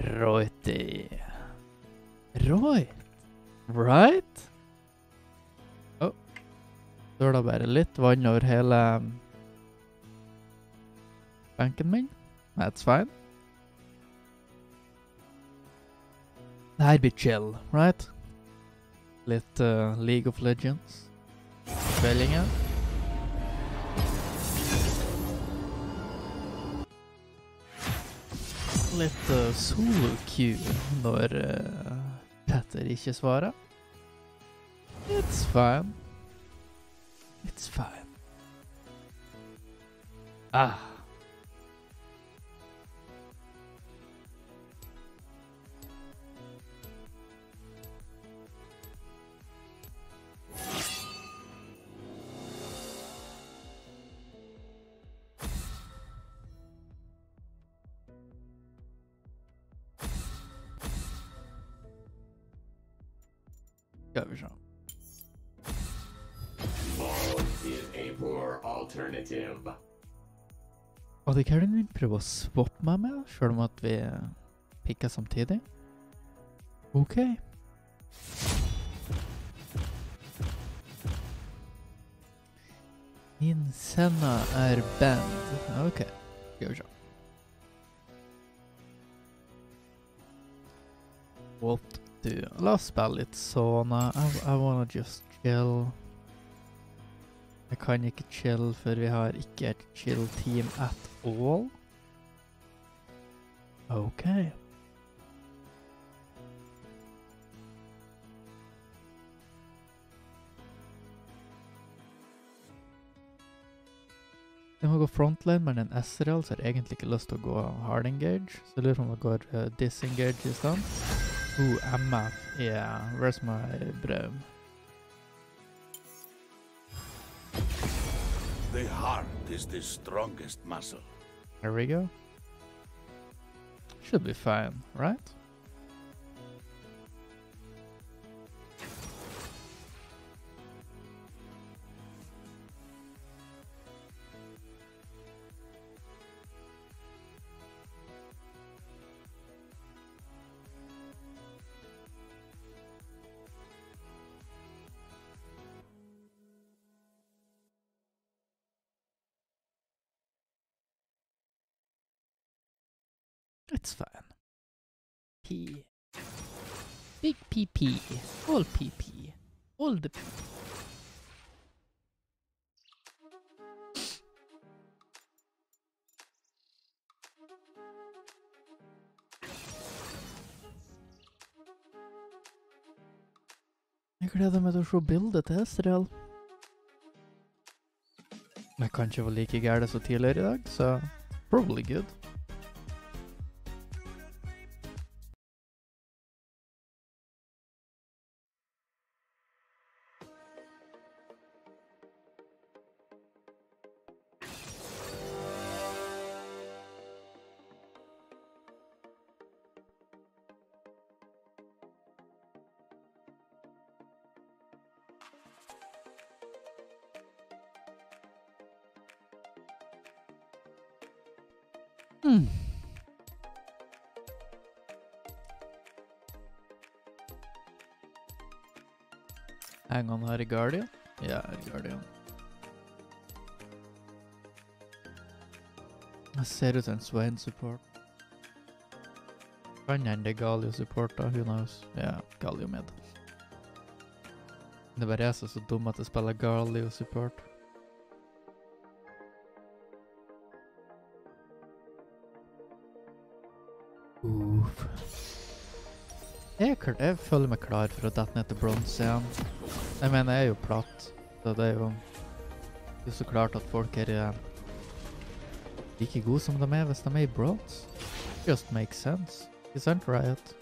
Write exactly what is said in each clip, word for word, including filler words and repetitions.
Righty. Right. Right? Åh. Så er det bare litt vann over hele benken min. That's fine. Det her blir chill, right? Litt uh, League of Legends. Spillingen. Litt uh, solo queue når uh, Petter ikke svarer. It's fine. It's fine. Ah. Skal vi se. Alternative. Og det kan du prøve å swappe meg med, selv om at vi pikker samtidig. Ok. Min Senna er band. Ok, skal vi se. What do? La oss spille litt sånn. I, I wanna just chill. Jeg kan ikke chill, for vi har ikke et chill team at all. Ok. Jeg må gå frontline med en S R L, så jeg har egentlig ikke lyst til å gå hard engage. Så jeg lurer på om jeg går uh, disengage i stedet. Ooh, M F. Yeah, where's my bro? The heart is the strongest muscle. There we go. Should be fine, right? It's fine. P. Big P P. All P P. All the P P. Jeg gleder meg til å se bildet til Esrael. Jeg kan ikke være like gærlig som tidligere i dag, så probably good. Hmm. Hang on, her i Guardian? Ja, her i Guardian. Jeg ser ut som en Swain support. Kan hende Galio support da, who knows? Ja, Galio med. Det er bare jeg som er så dum at jeg spiller Galio support. Uff. Jeg, jeg føler meg klar for å dette ned til bronze igjen. Jeg mener, jeg er jo platt. Så det er jo det er så klart at folk er like gode som de er hvis de er i bronze. Just makes sense. Ikke sant, Riot?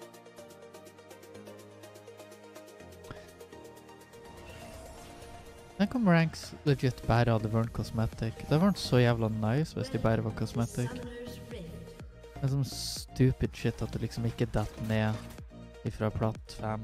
Tenk om ranks legit bare hadde vært cosmetic. Det hadde vært så jævla nice hvis de bare var cosmetic. Det er sånn stupid shit at du liksom ikke detter ned ifra platt fem.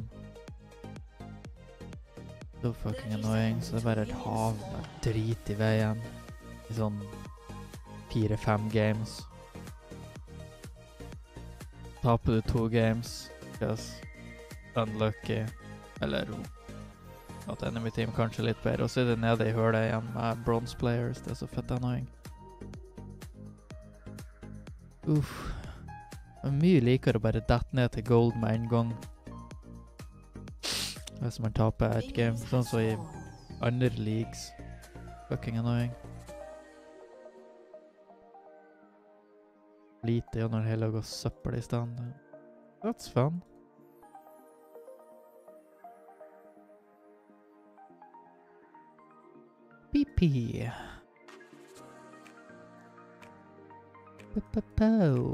Så fucking annoying, så det er bare et hav med drit i veien. I sånn fire fem games. taper du to games, because unlucky, eller at enemy team kanskje litt bedre, og så er det nede i hølet igjen med bronze players, det er så fett annoying. Uff. Det er mye likere å bare dette ned til gold med en gang. Hvis man taper et game, sånn som i andre leagues. Fucking annoying. Lite jo når hele går søppel i stand. That's fun. Pee-pee. Pa-pa-pow.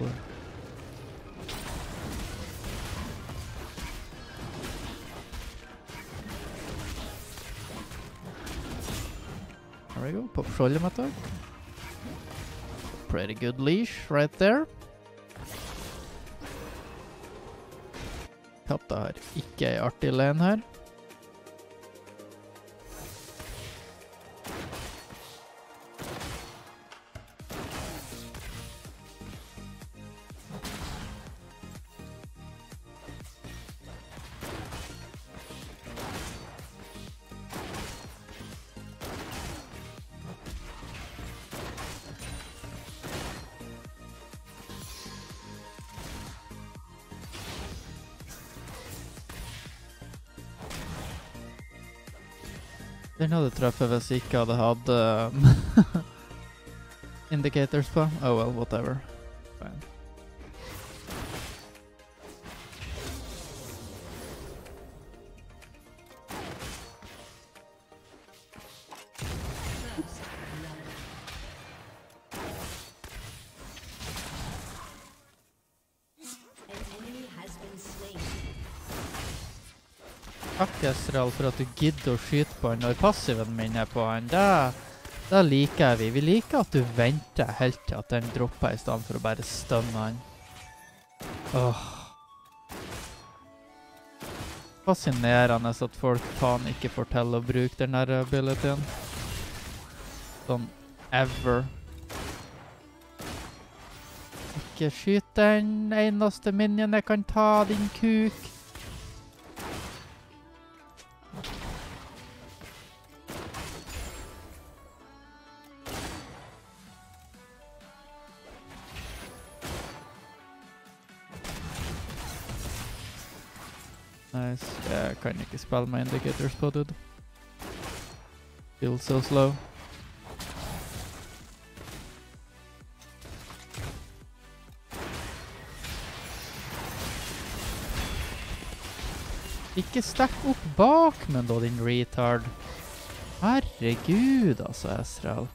There we go, pop skjoldematak. Pretty good leash right there. Katta har ikke en artig lane her. Den hadde treffet hvis jeg ikke hadde hatt uh, indicators på. Oh well, whatever. Fine. Takk, Esral, for at du gidder å skyte på han når passiven min er på han. Da, da liker vi. Vi liker at du venter helt til at den dropper i stedet for å bare stønne han. Åh. Fascinerende at folk faen ikke får til å bruke den her abilityen. Sånn ever. Ikke skyt den eneste minion jeg kan ta, din kuk. Nice. Jeg kan ikke spille med indicators på, dude. Feels so slow. Ikke stack opp bak, men da, din retard. Herregud, altså, Esral.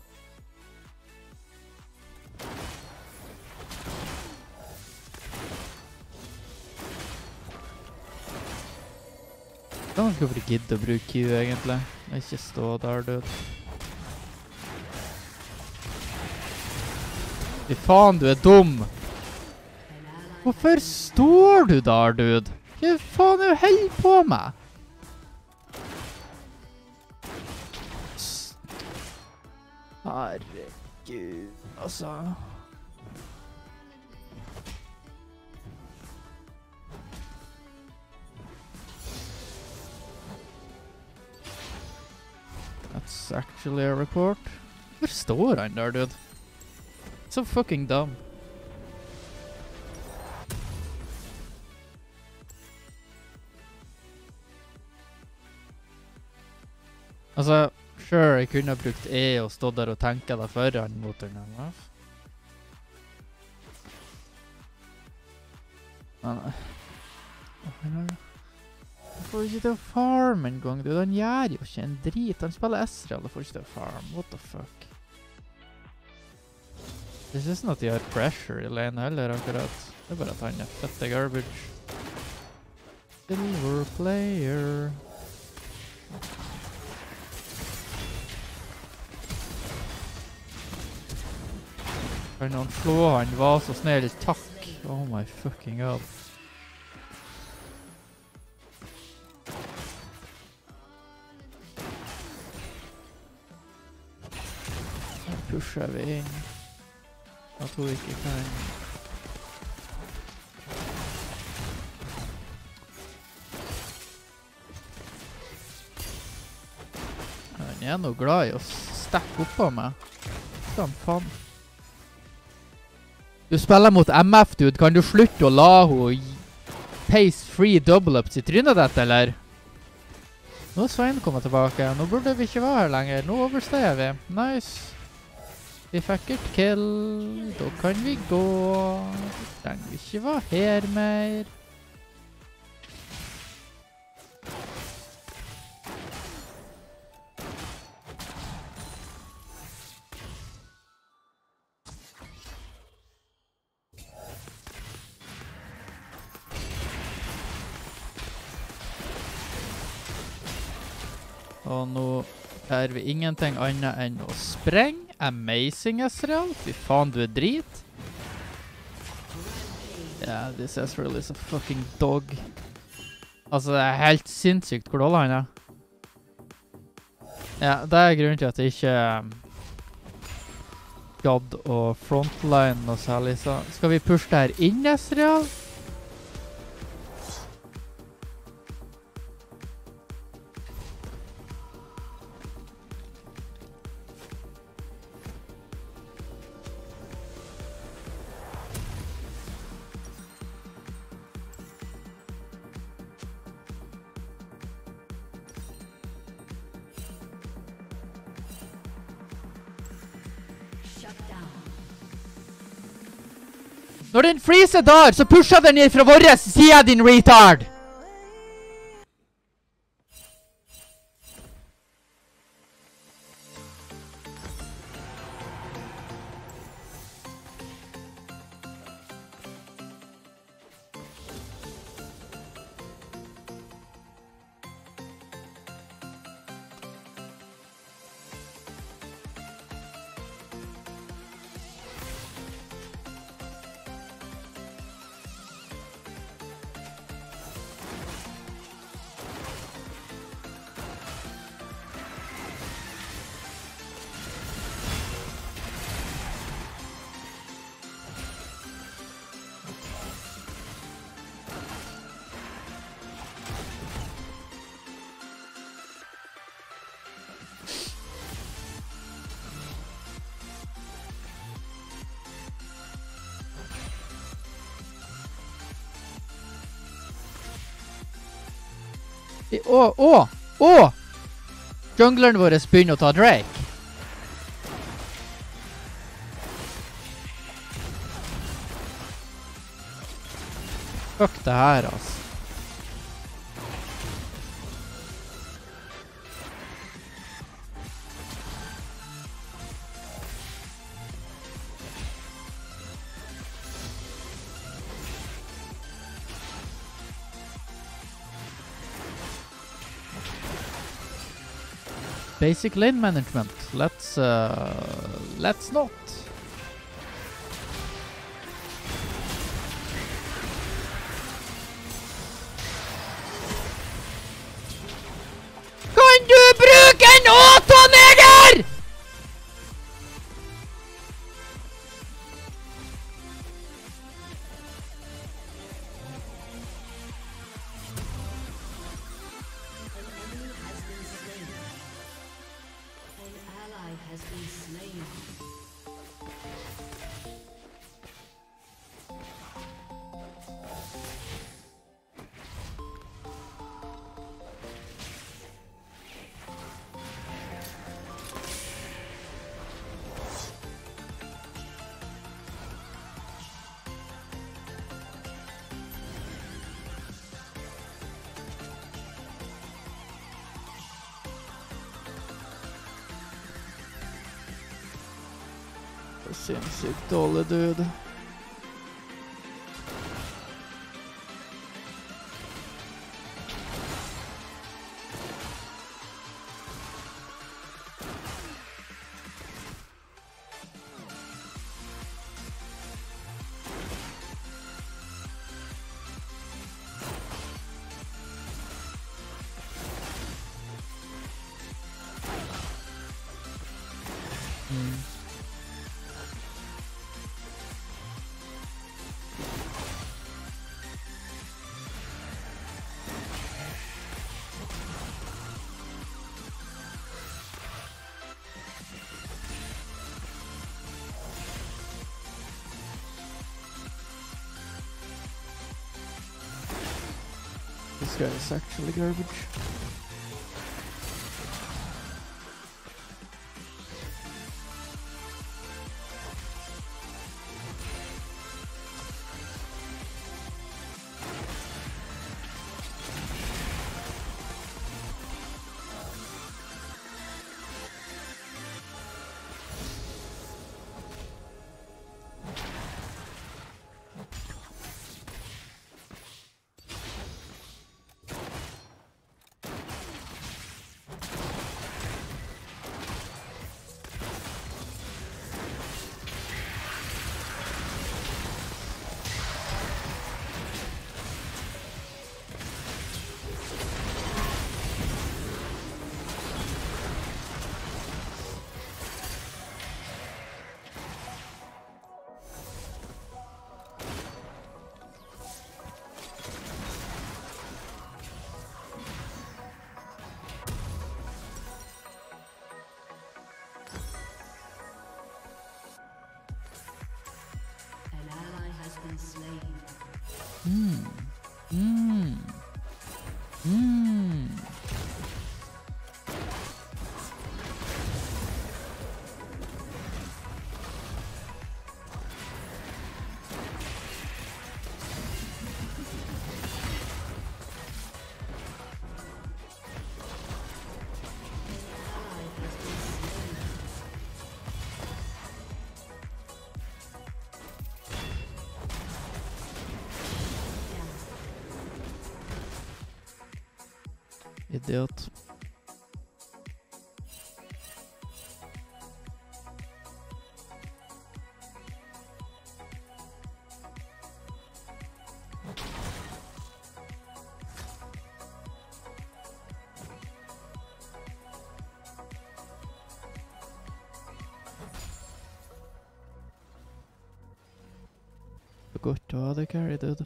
Kan man ikke bare gidde å bruke Q, egentlig? Ikke stå der, dude. Fy faen, du er dum! Hvorfor står du der, dude? Hva faen er du held på med? Herregud, altså. That's actually a report. Hvor står han der, dude? So fucking dumb. Altså, sure, jeg kunne ha brukt E og stått der og tenket det foran motoren. Men, han får ikke til å farme en gang, dude. Han gjør jo ikke en drit. Han spiller Esral og får ikke til å farme. What the fuck? This isn't at de har pressure i lane heller, akkurat. Det er bare at han er fette garbage. Silver player. Kan noen slå han? Var så snill. Takk. Oh my fucking god. Nå pusher vi inn. Jeg tror ikke kan... Han er noe glad i å steppe opp på meg. Skal han faen. Du spiller mot M F, dude. Kan du slutte å la henne pace free double-ups i trynet ditt, eller? Nå er Svein kommet tilbake. Nå burde vi ikke være her lenger. Nå overstår vi. Nice. Vi fikk et kill. Da kan vi gå. Trenger vi ikke være her mer. Og nå er vi ingenting annet enn å sprenge. Amazing, Ezreal. Fy faen, du er drit. Yeah, this Ezreal is a fucking dog. Altså, det er helt sinnssykt hvor dårlig han er. Ja, det er grunnen til at jeg ikke gadd å frontline noe særlig. Så skal vi pushe det her inn, Ezreal? Når den freezer der, så pusher den ned fra vår side, din retard! Å, å, å! Jungleren vår begynner å ta Drake. Fuck det her, altså. Basic lane management. Let's uh, let's not. Kan du bruke en autoneger? Sinnssykt dårlig, dude. This guy is actually garbage. Hmm. Hmm. Hmm. Idiot. Så godt å ha det carry, dude.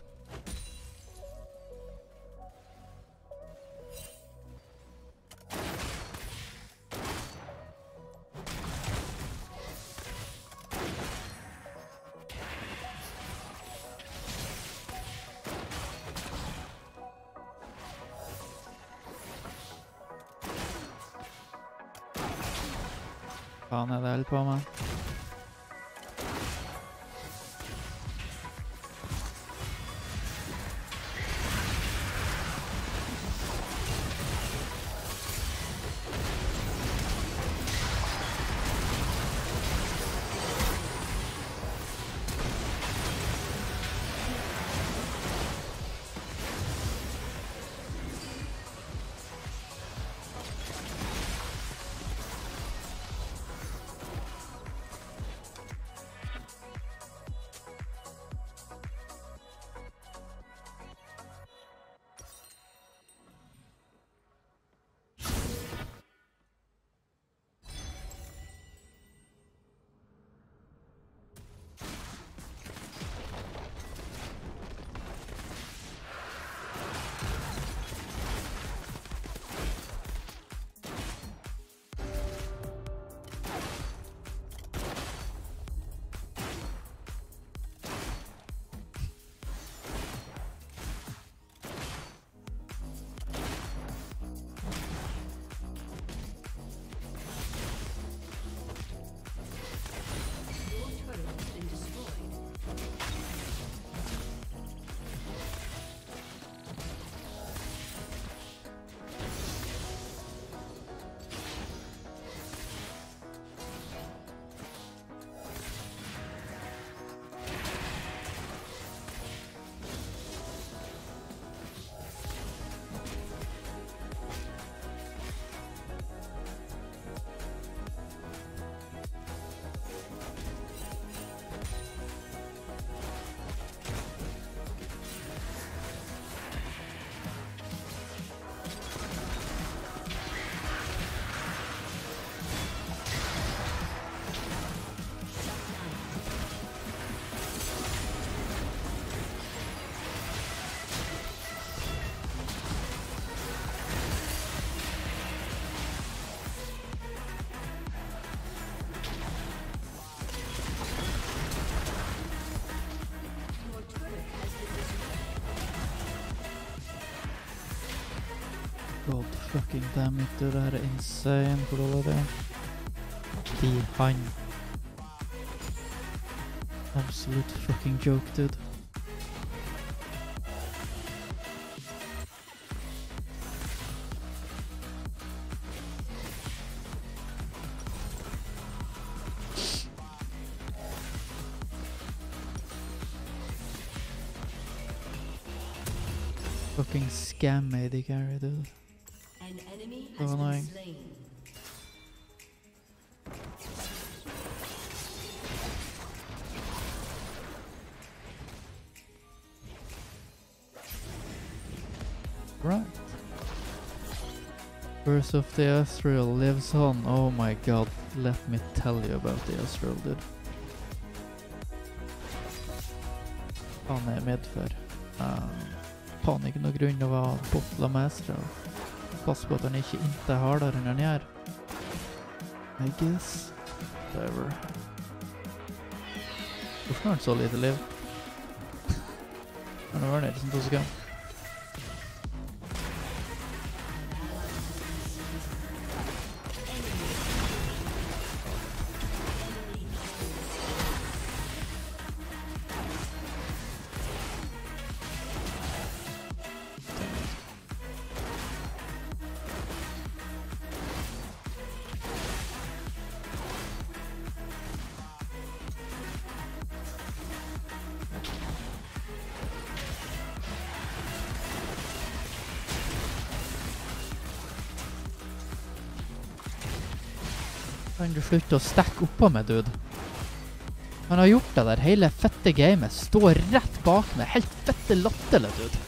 Faen er det held på med? God fucking damn it, dude. Det her er insane. Hvor dårlig det er. De, han. Absolute fucking joke, dude. Fucking scam A D carry, dude. An enemy So has been annoying. slain. Right. Curse of the Astral lives on. Oh my god, let me tell you about the Astral, dude. Han er medfør. Uh, faen ikke noe grunn av å bottle med Astral. Pass på at han ikke inte er hardere enn han gjør. I guess. Whatever. Hvorfor har han så lite liv? Han har vært nede som to sekunder. Kan du slutte å stakke oppå meg, dude? Han har gjort det der hele fette gamet. Står rett bak meg. Helt fette latterlig, dude.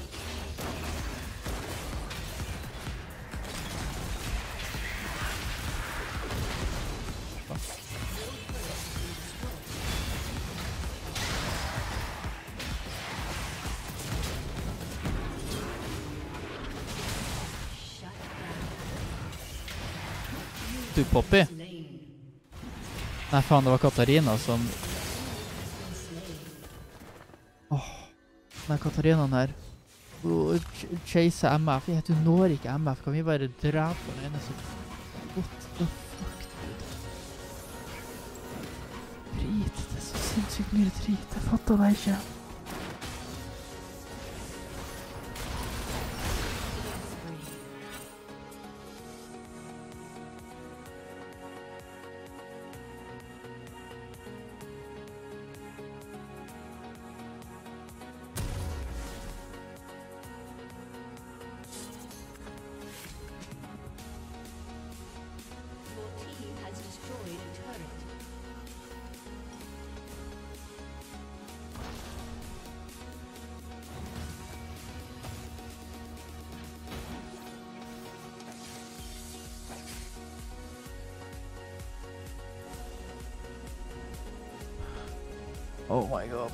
Du, Poppy. Nei, faen, det var Katarina som... Åh, den Katarinaen her. Hun ch- chaser M F. Jeg vet, du når ikke M F. Kan vi bare drepe den ene som... What the fuck, dude? Drit. Det er så sinnssykt mye drit. Jeg fatter det ikke. Your team has destroyed a turret. Oh my god.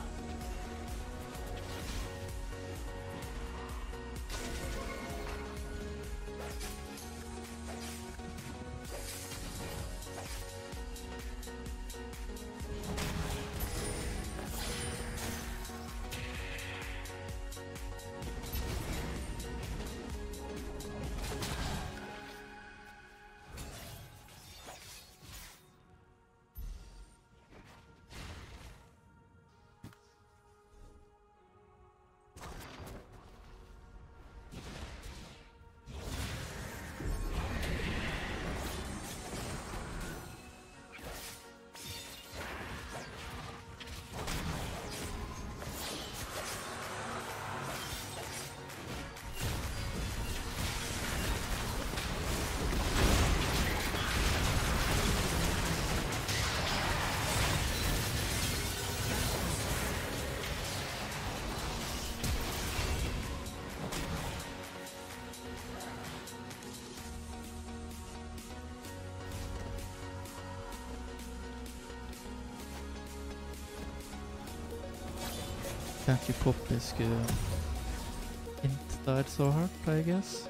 Kanskje Poppy skulle inte der så hardt, I guess.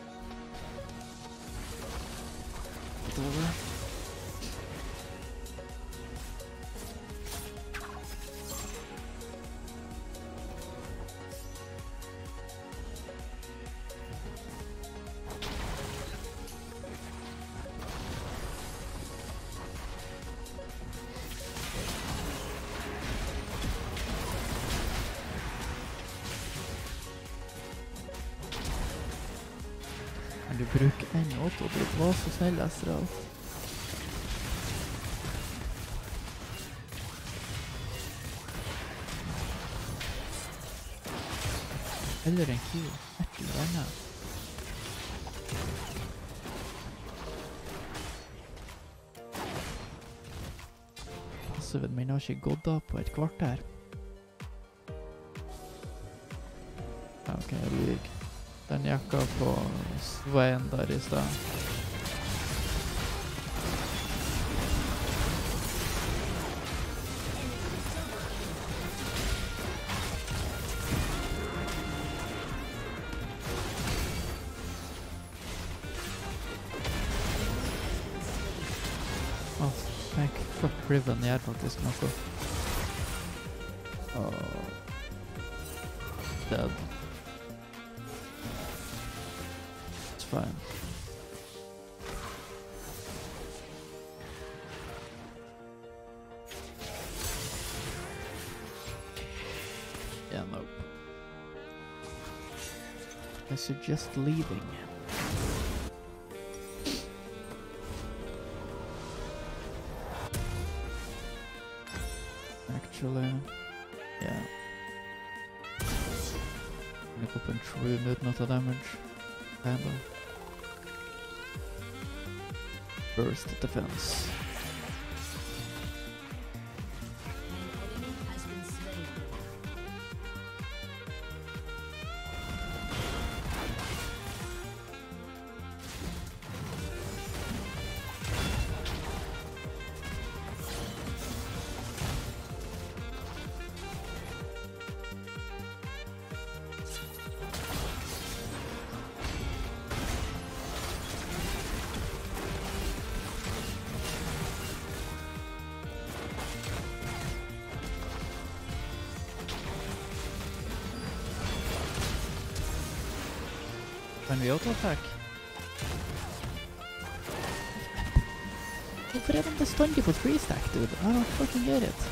Whatever. du bruke en Otto? Du var så snill, Astral. Eller en Q. Et eller annet. Passiven min har ikke gått av på et kvarter. Ja, ok, jeg lyg. Den jakka på Svein der i sted. Åh, thank fuck Riven gjør faktisk noe. Åh. Dead. It's fine. Yeah, nope. I suggest leaving. Actually, yeah. Look up and true mid, not a damage. Handle. Burst defense. An enemy has been slain. Kan vi auto-attack? Hvorfor er de bestandig på three-stack, dude? I don't fucking get it.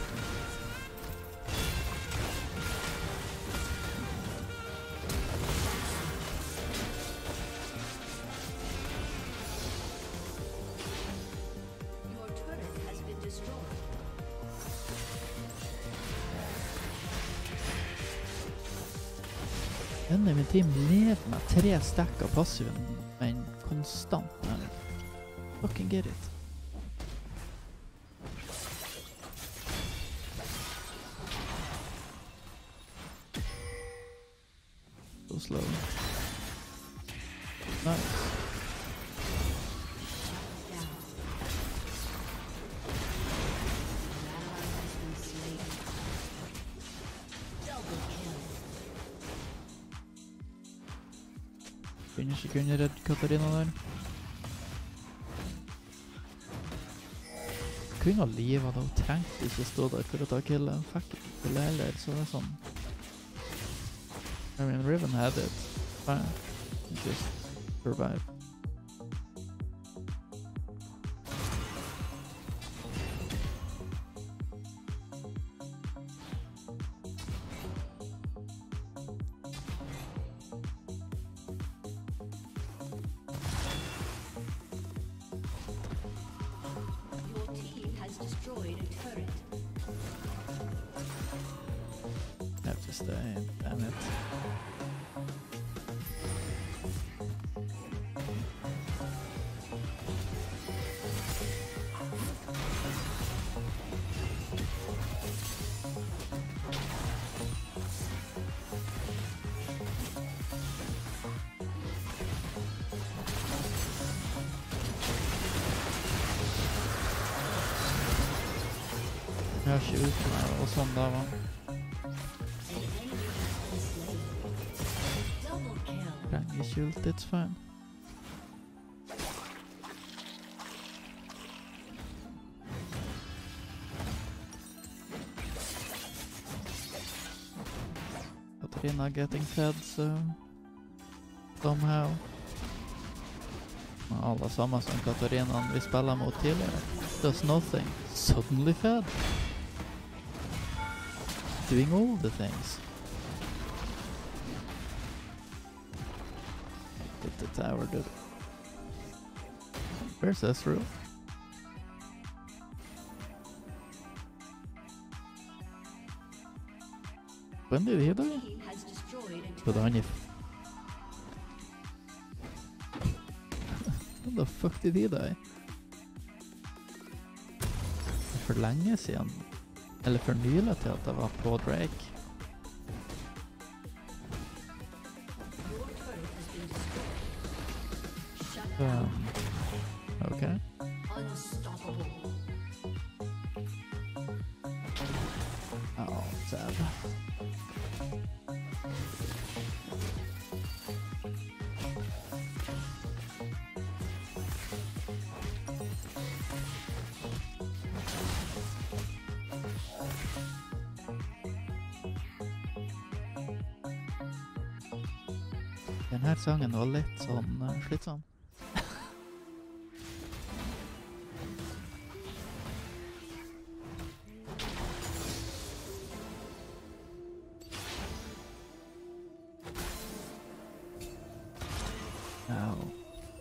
Your turret has been destroyed. Denne min team lever med tre stack av passiven, men konstant her. Fucking get it. So slow. Nice. Down. An ally has been slain. Double kill. Kunne ikke kunne redde Katarina der. Kunne ha livet da, hun trengte ikke stå der for å ta killet. Hun fikk ikke killet heller, så det er sånn. I mean, Riven had it. Fine. Just survive. Your team has destroyed a turret. Have to stay, damn it. Jeg har ikke ut meg og sånn da, va? An enemy has been slain. Double kill. Trenger ikke ult, it's fine. Katarina getting fed, so somehow. Men alle samme som Katarina vi spiller mot tidligere. Does nothing. Suddenly fed. Doing all the things. Hit the tower, dude. Where's Ezreal? When did he die? Team has destroyed a But han if When the fuck did he die? For lenge siden. Eller for nylig til at jeg var på Drake. Your turret has been destroyed. Shut down. Um, okay. Unstoppable. Oh, sad. Den her sangen var litt sånn uh, slitsom. Ow.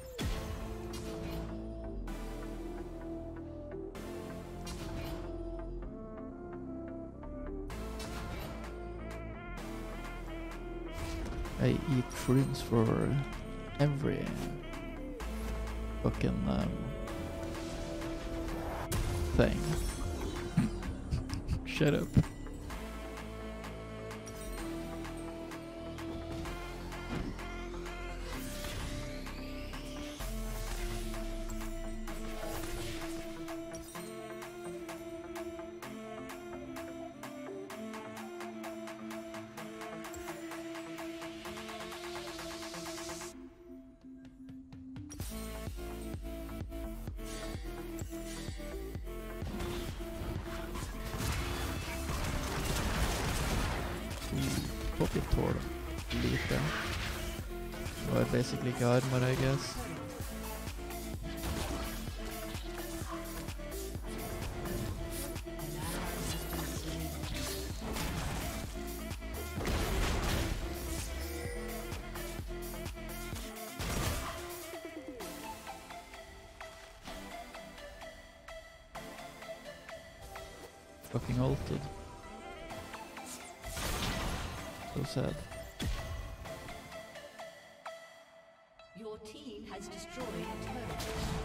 I eat shrooms for every fucking um, thing. Shut up. Håper jeg tåler lite. Det var basically ikke armor, I guess. Fucking ulted. So sad. Your team has destroyed a turret.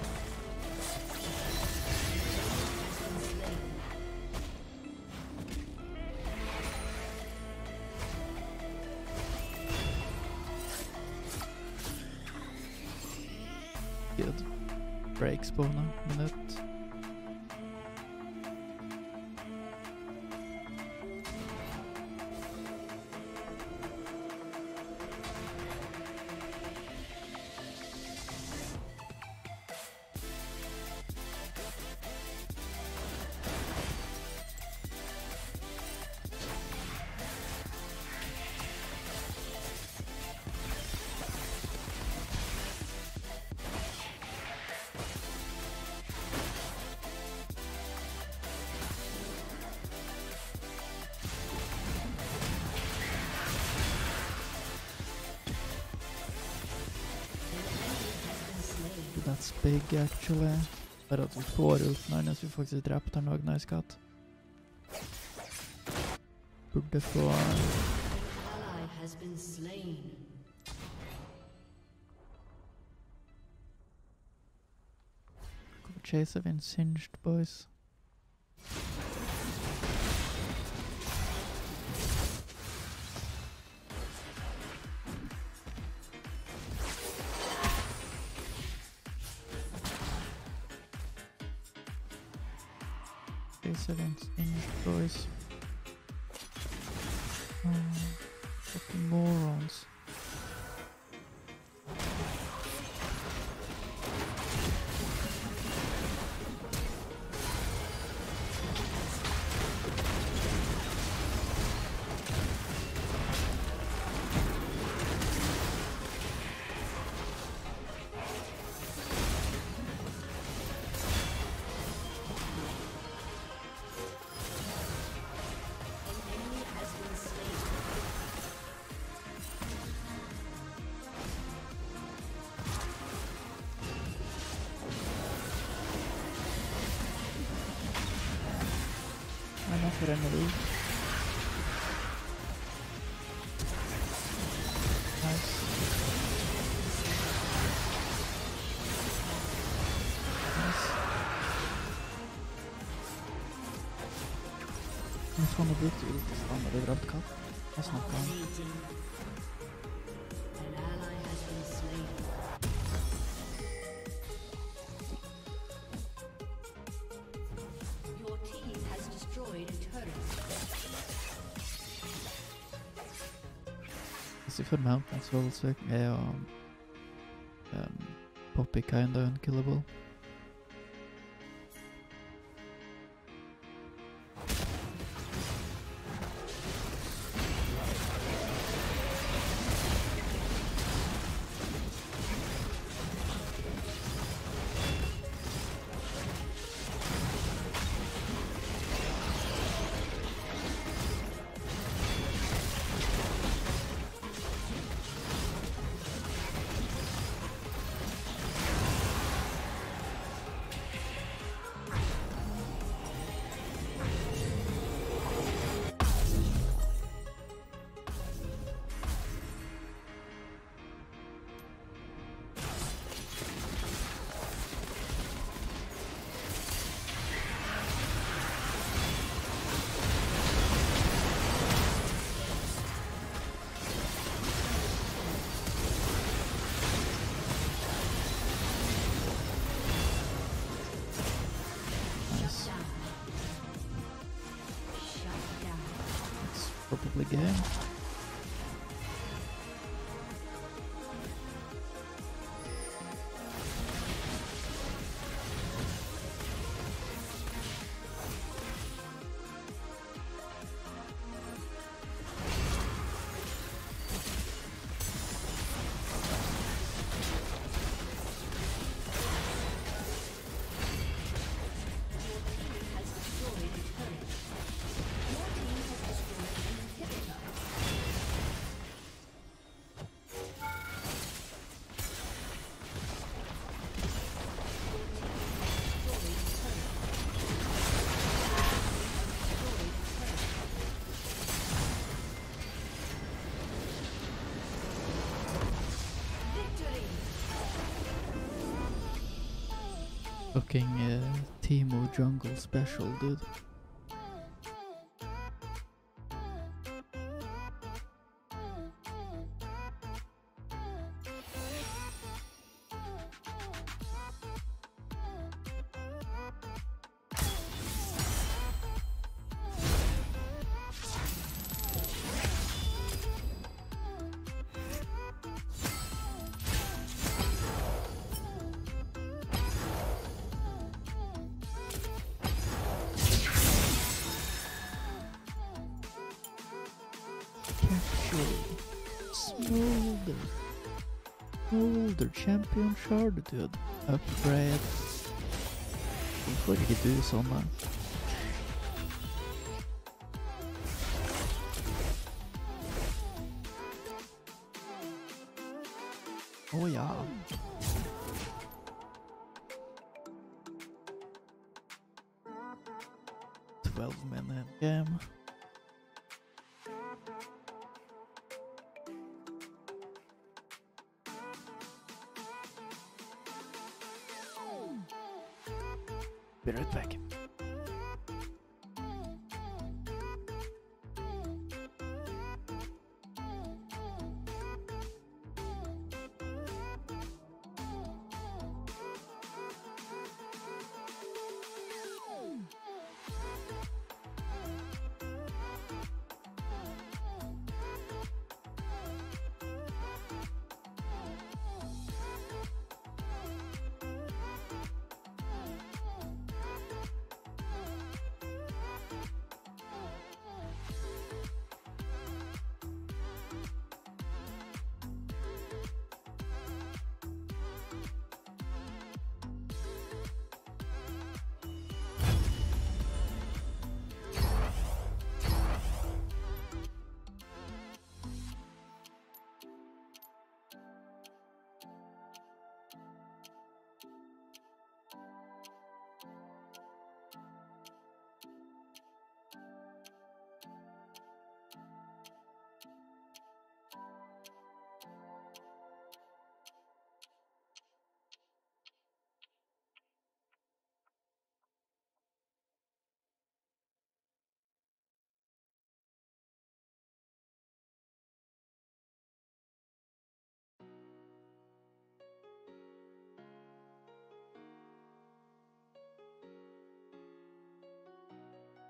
Good. Break spawner, minute. That's big actually. Bare at vi får ulten her, mens vi faktisk drepte han og nice cut. Burde få... Ally has been slain. Hvorfor chaser vi en singed, boys? Chaser en singed, boys. Oh, fucking morons. Så renner det ut. Nice. Nice. Men faen, nå brukte vi litt stand, og det drømt katt. Jeg snakker om. An ally has been slain. Your team has destroyed a turret. Hvis vi får Mountains voldsøk er jo um, Poppy kinda unkillable. Probably game. Fucking uh, Teemo Jungle Special, dude. Smolder. Smolder Champion Shard, dude. Upgrade. Hvorfor ikke du sånn da? Åh ja. twelve minute game. Be right back.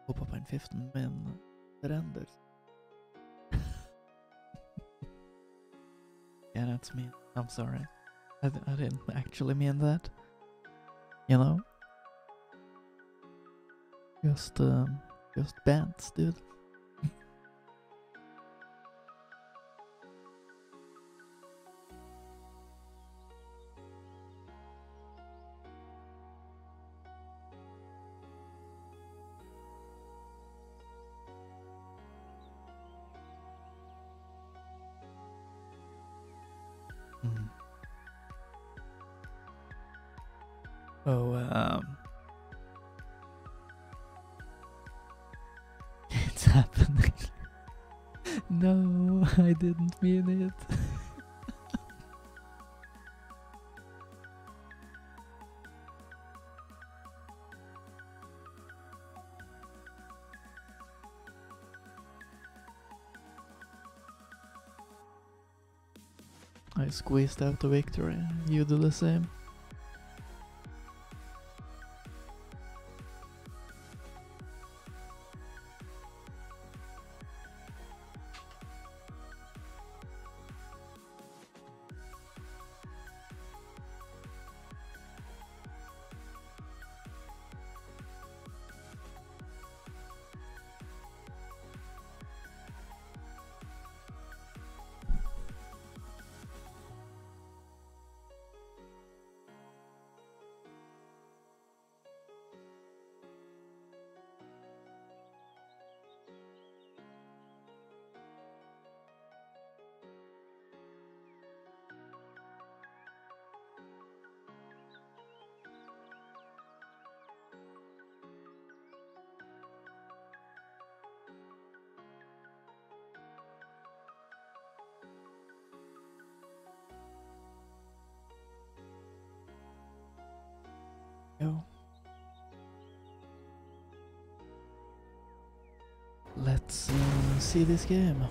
hoppa på en fiften, men render. Yeah, that's me. I'm sorry. I, d I didn't actually mean that. You know? Just, um, just bands, dude. Mm. Oh, um... it's happening. No, I didn't mean it. I squeezed out the victory. You do the same. Yo. Let's uh, see this game.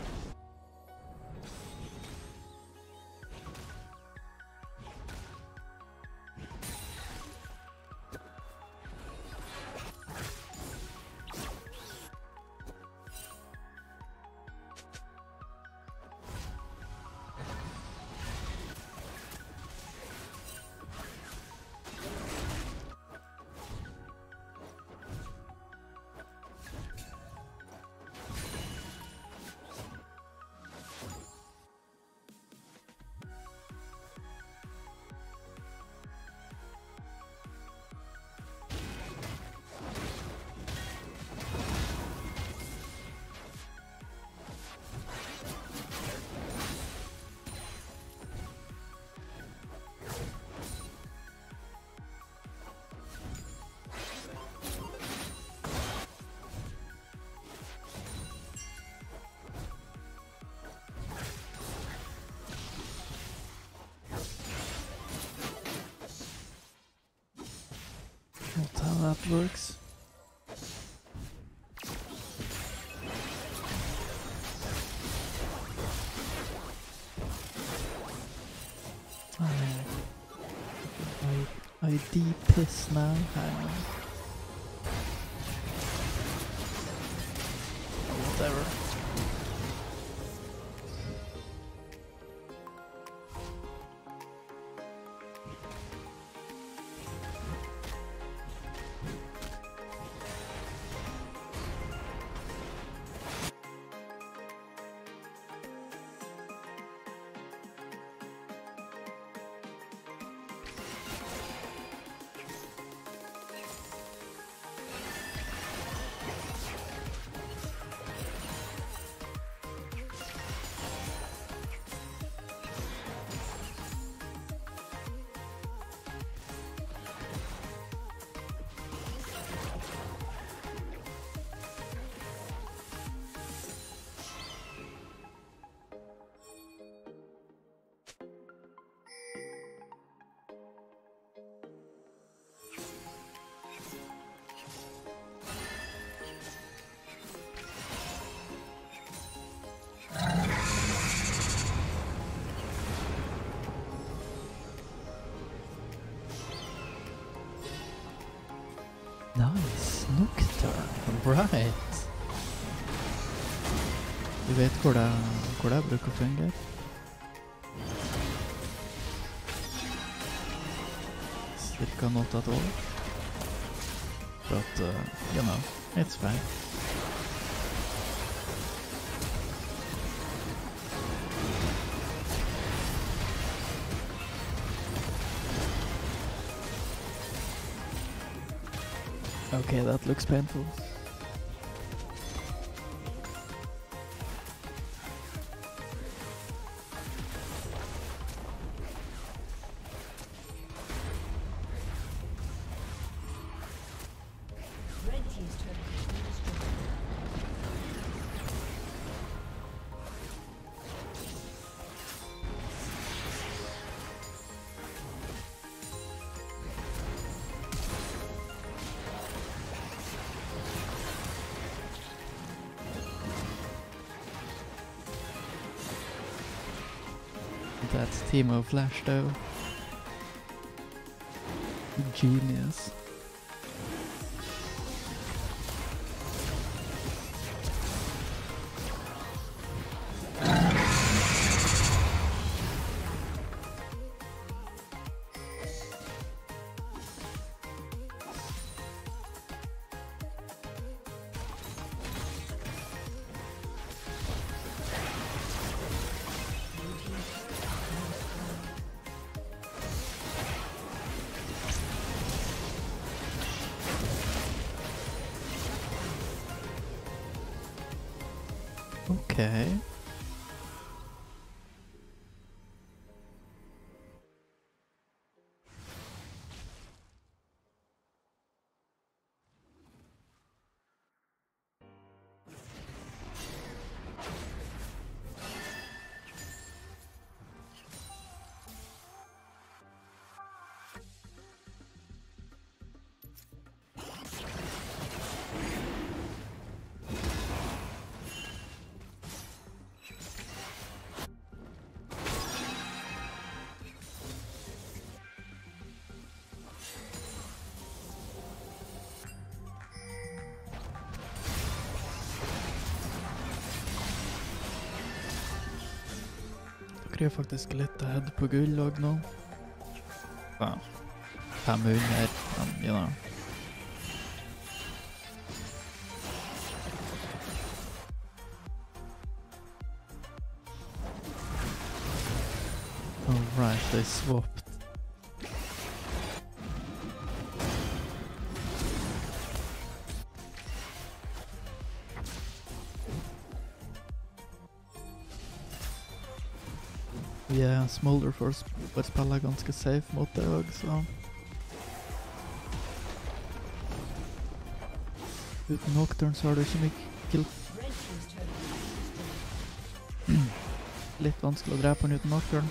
Not how that works. I, I, I deep piss now. I, whatever. Du vet hvor det, hvor det bruker å fungere? Cirka not at all. But, uh, you know, it's fine. Okay, that looks painful. Red team's turret has been destroyed. That's Teemo Flash though. Genius. Okay. Dere er faktisk litt ahead på gull-log nå. Wow. fem hundre, men, you know. Alright, they swapped. Yeah, Smolder får sp spille ganske safe mot det også, så... Uten Nocturne så har du ikke mye kill. Red team's turret has been destroyed. Litt vanskelig å drepe den uten Nocturne.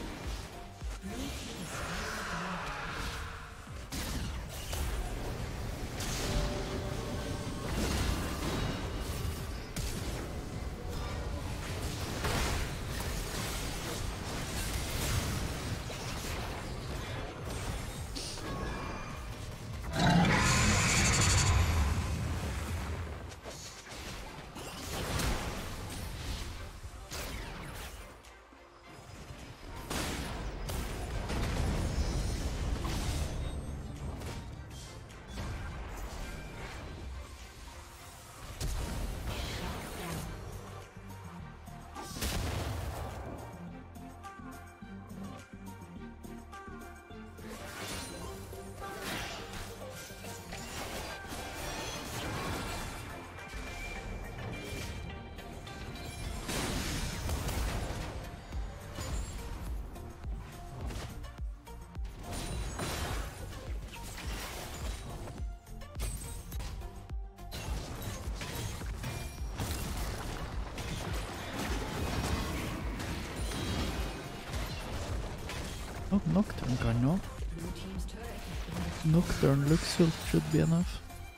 Oh, Nocturne kan nå. Blue team's turret has been destroyed. Nocturne Luxult should be enough.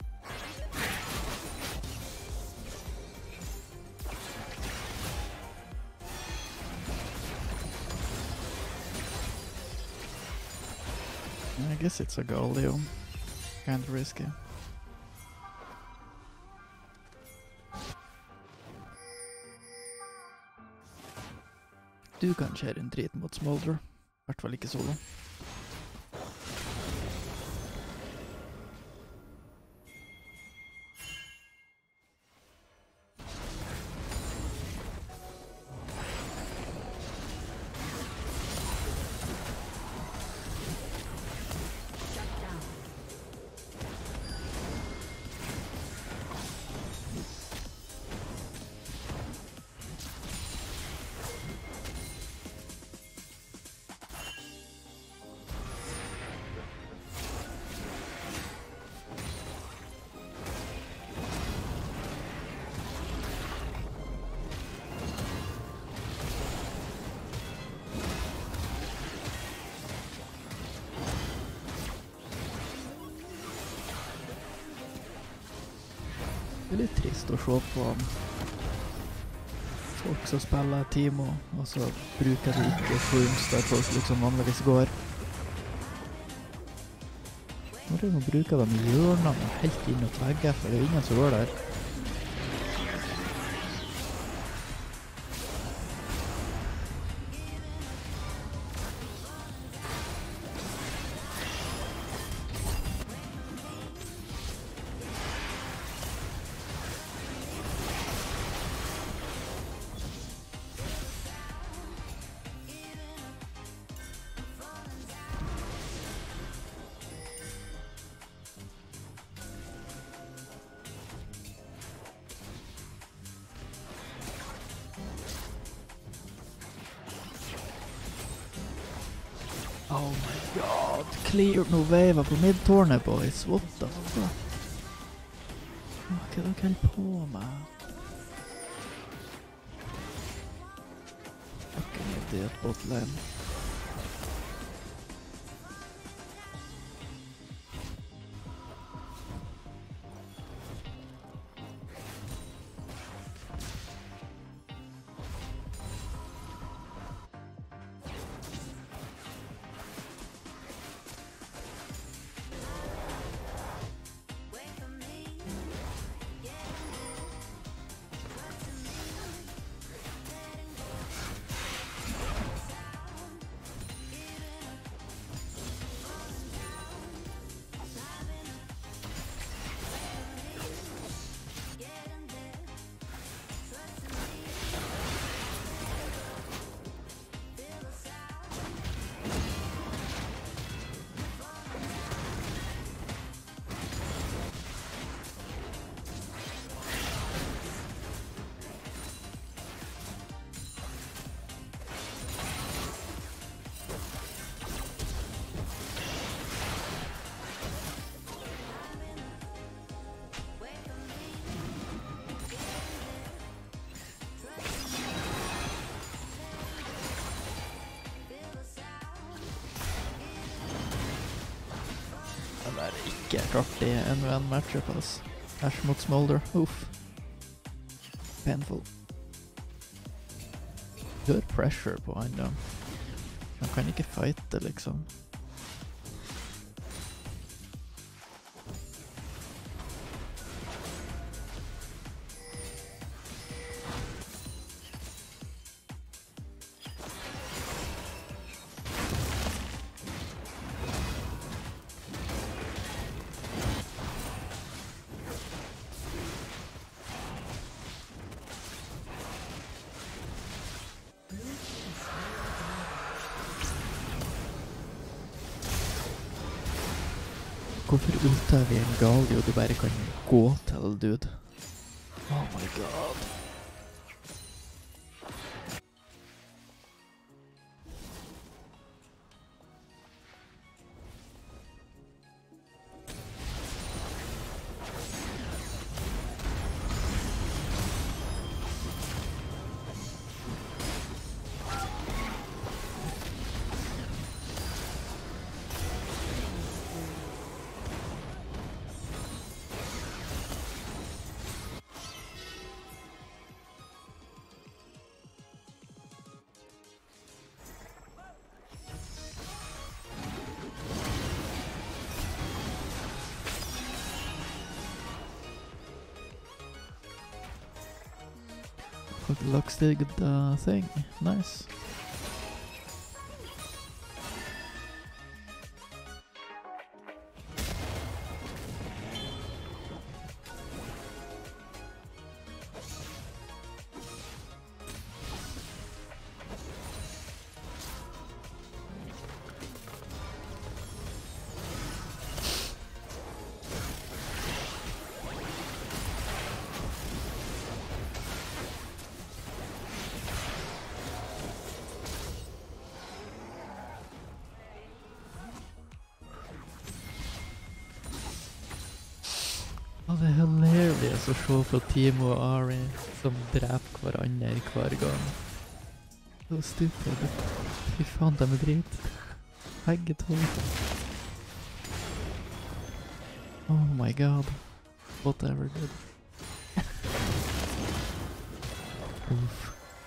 I guess it's a Galio. Kinda risky. Du kan kjøre en drit mot Smolder. I hvert fall ikke solo. Det er litt trist å se på folk som spiller Teemo, og så bruker de ikke rooms der folk liksom vanligvis går. Når de må bruke dem i hjørnene helt inn og vegger, for det er jo ingen som går der. Oh my god, clear no wave på midtårnet, boys. What the fuck? Hva er det dere holder på med? Fucking idiot botlane. Det er ikke helt artig en v en matchup, ass. Ash mot Smolder, uff. Painful. Du har pressure på han da. Han kan ikke fighte, liksom. Hvorfor ulter vi en Galio du bare kan gå til, dude? Oh my god. Lux did the thing. Nice. det er hilarious å se på Timo og Ari som dreper hverandre hver gang. Så stupid. Fy faen, de er drit. Begge to. Oh my god. Whatever, dude. Oof.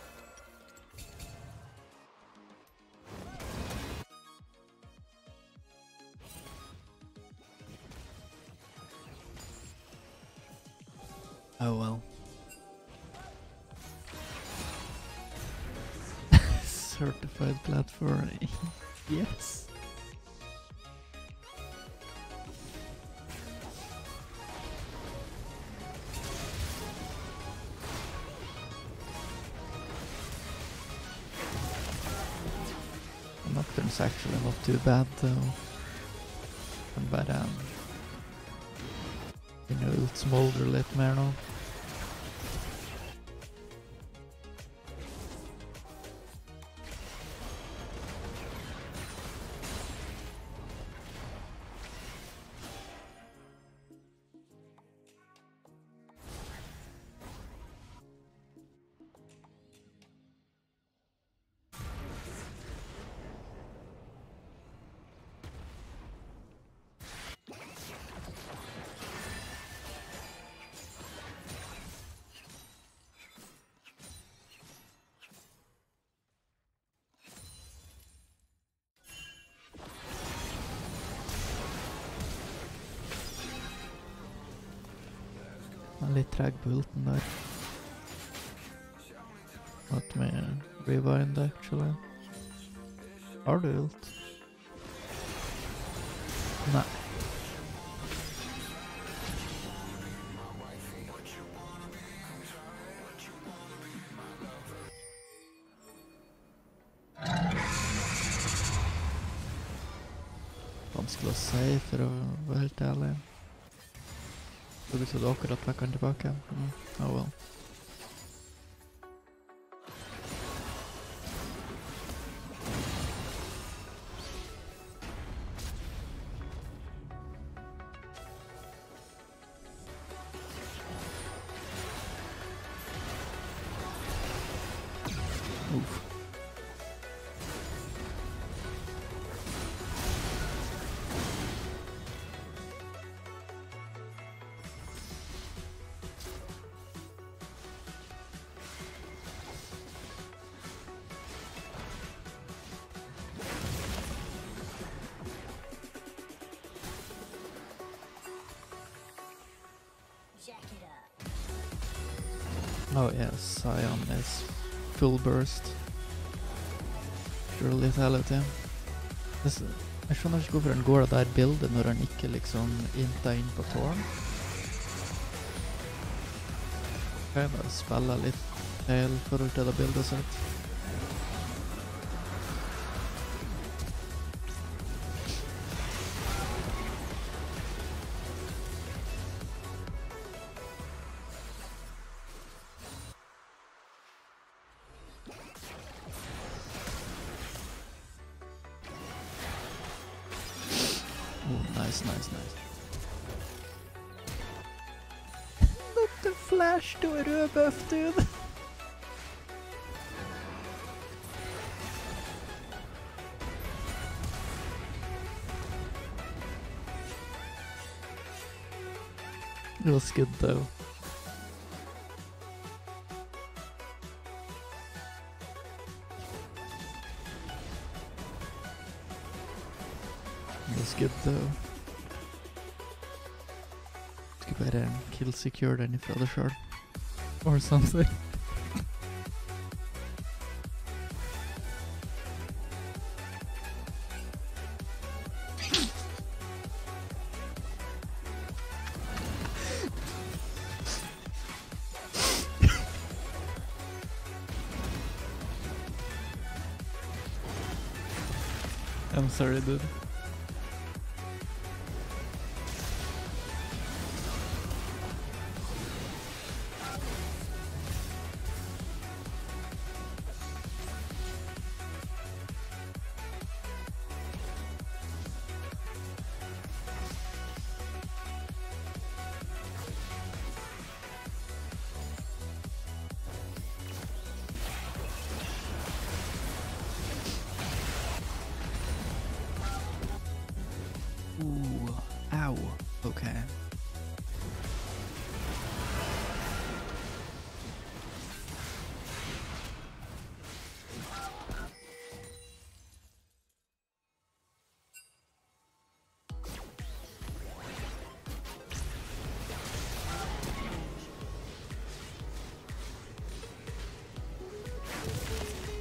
Oh well. Certified platform. Yes. Nocturne's actually not too bad though. Kan bare begynne å utsmoldre litt mer nå. Han er litt treg på ulten der. Let me rewind actually. Har du ult? Nei. Vanskelig å si for å være helt ærlig. Det betyr akkurat vekk han tilbake. Mm. Oh well. Oof. Oh yes, Sion is full burst. Pure lethality. This, jeg skjønner ikke hvorfor han går av der bildet når han ikke liksom innta inn på tårn. Kan jeg bare spille litt feil i forhold til det bildet sitt. Oh, nice, nice, nice. Not the flash to a rød buff, dude. It was good though. It was good though. Skal bare kill secure den ifra det selv. Or something. I'm sorry, dude.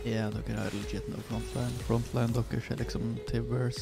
Ja, dere har legit no frontline. Frontline deres er liksom Tibbers.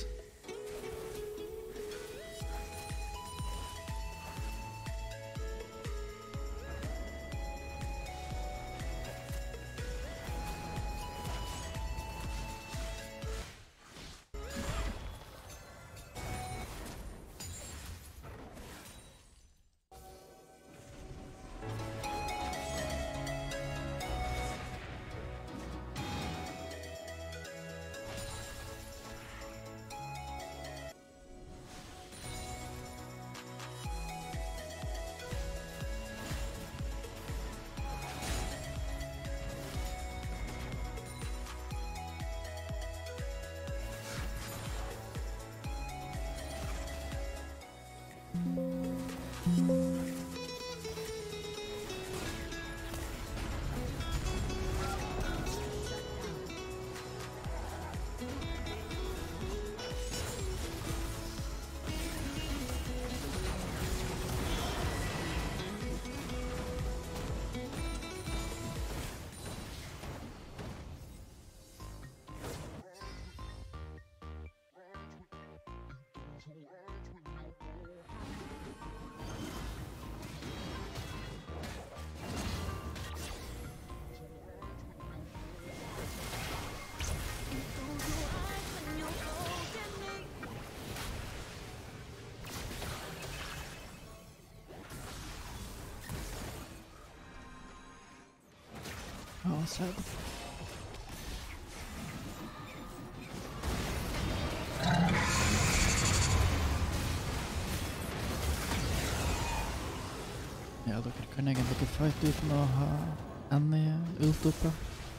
Ja, sad. Ja, dere kan egentlig fight uten å ha Annie ult oppe.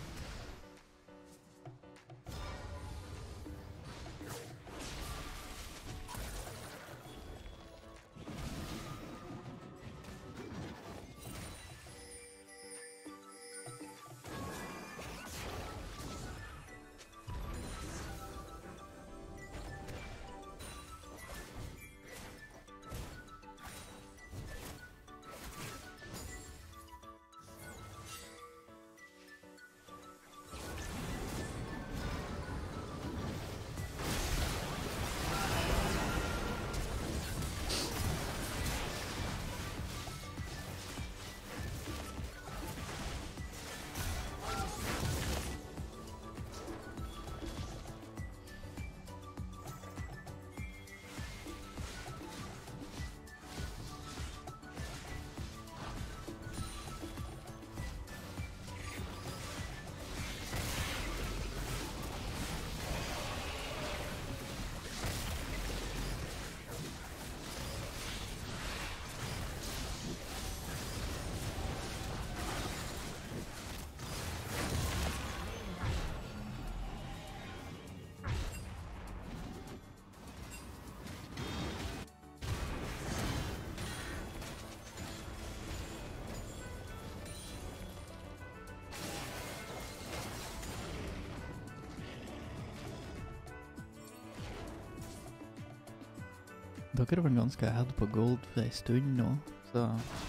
Dere har vært ganske ahead på gold for en stund nå, så...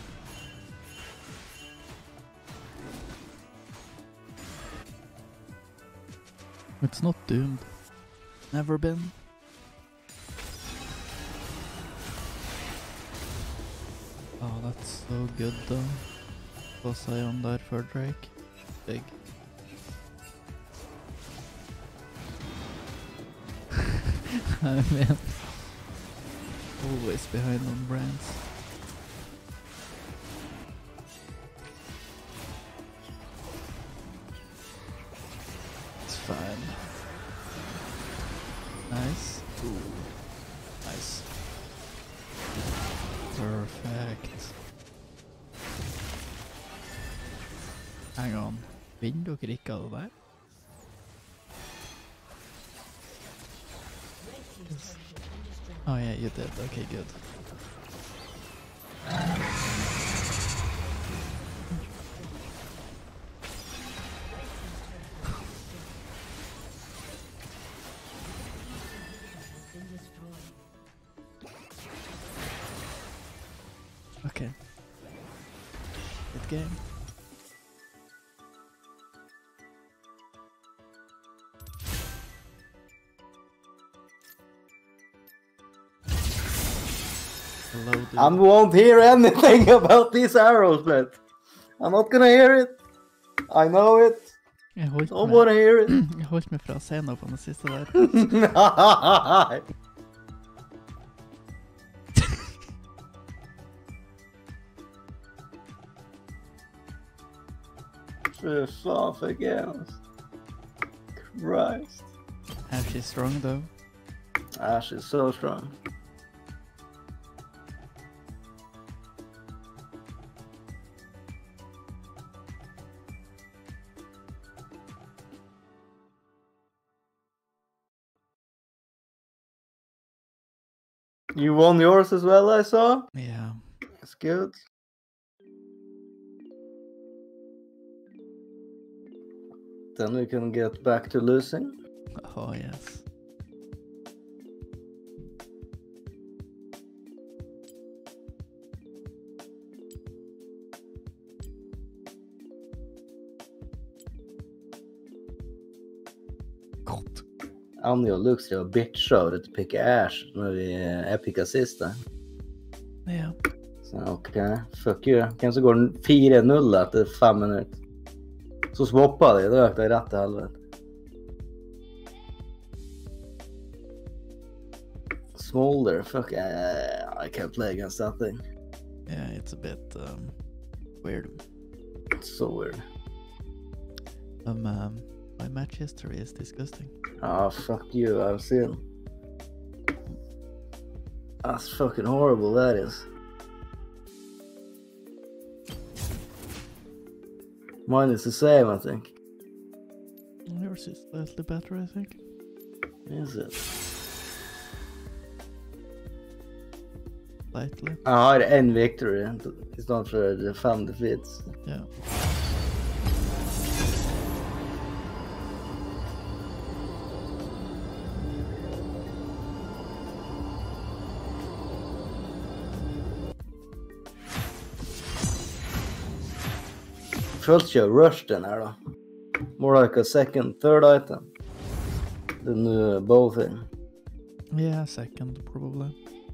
It's not doomed. Never been. Oh, that's so good though. Was I on there for Drake? Big. I mean... Always behind on brands. It's fine. Nice. Ooh. Nice. Perfect. Hang on. Vinner dere ikke av det der? Oh yeah, you did. Okay, good. Okay. Good game. Hello, dude. I won't hear anything about these arrows, but I'm not gonna hear it. I know it. Jeg holdt Don't meg, wanna hear it. jeg holdt meg fra å se noe på den siste der. Fy faen, fuck yes. Christ. How she's strong though. Ash is so strong. You won yours as well, I saw. Yeah. That's good. Then we can get back to losing. Oh yes. God. Annie og Lux drev og bitcha over at pikke Ash når vi jeg pikka sist. da. Ja. Så ok, fuck you. Hvem så går den fire null etter fem minutter? Så swappa de, det økte rett til helvete. Smolder, fuck, I, I can't play against that thing. Yeah, it's a bit um, weird. It's so weird. Um, um, my match history is disgusting. Ah, fuck you, I've seen. That's fucking horrible, that is. Mine is the same, I think. Yours is slightly better, I think. Is it? Slightly. Jeg har en victory i stedet for fem defeats. Yeah. Følte ikke å rush den her da. More like a second, third item. The new bow thing. Yeah, second, probably.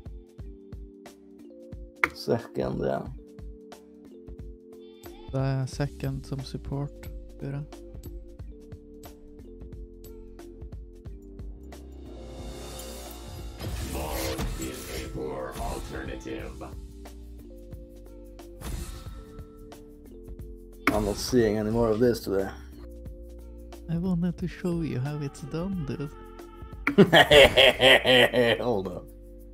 Second, yeah. The second som support, gjør jeg. Is a poor alternative. I'm not seeing any more of this today. I wanted to show you how it's done, dude. Hold up.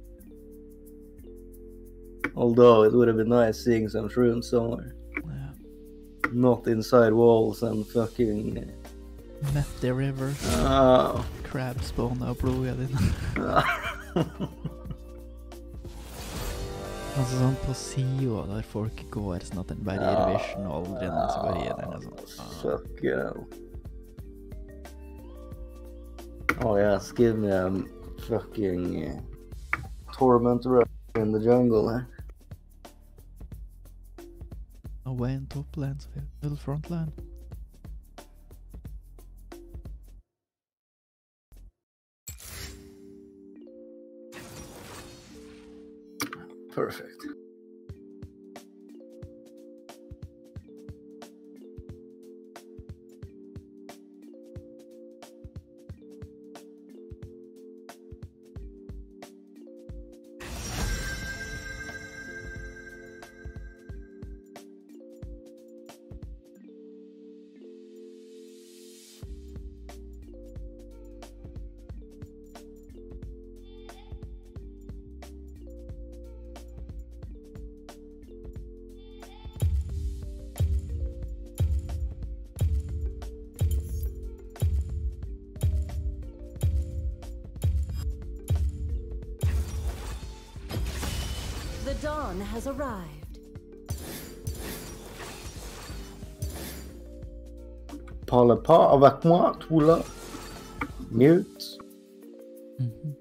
Although it would have been nice seeing some shrooms somewhere. Yeah. Not inside walls and fucking... Met the river. Oh. Crab spawn av blodet dine. Altså sånn på siden der folk går sånn at den bare gir vision og aldri noen som går i den og sånn. Fuck yeah. Oh yes, give me a fucking uh, torment run in the jungle there. Away in top lane, så vi vil front line. Perfect. The dawn has arrived. Parle pas avec moi, tout là. Mute. Mhm.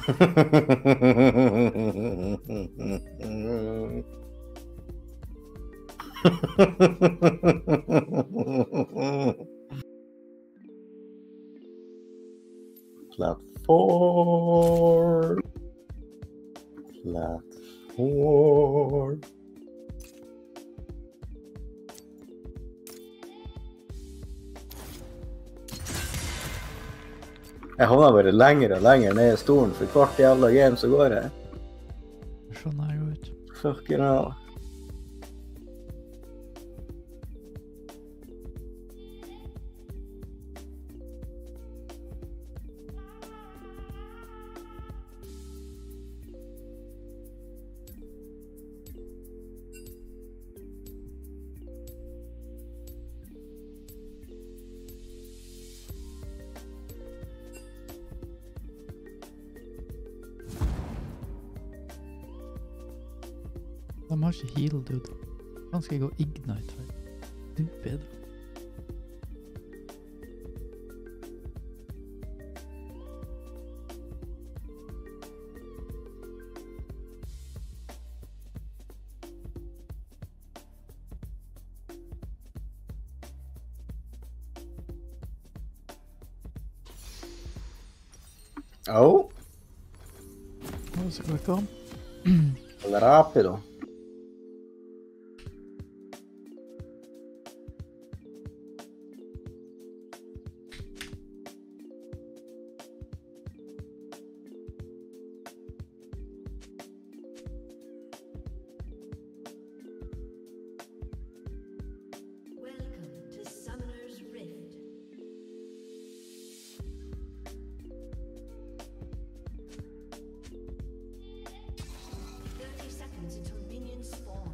Platform. Platform. Jeg havner bare lenger og lenger ned i stolen for hvert jævla game så går jeg. Sånn er jo ut. Fucking hell. De har ikke heal, dude. Hvordan skal jeg gå ignite for? Stupid. Oh. Hva skal vi komme? Rápido. Welcome to Summoner's Rift. Thirty seconds until minions spawn.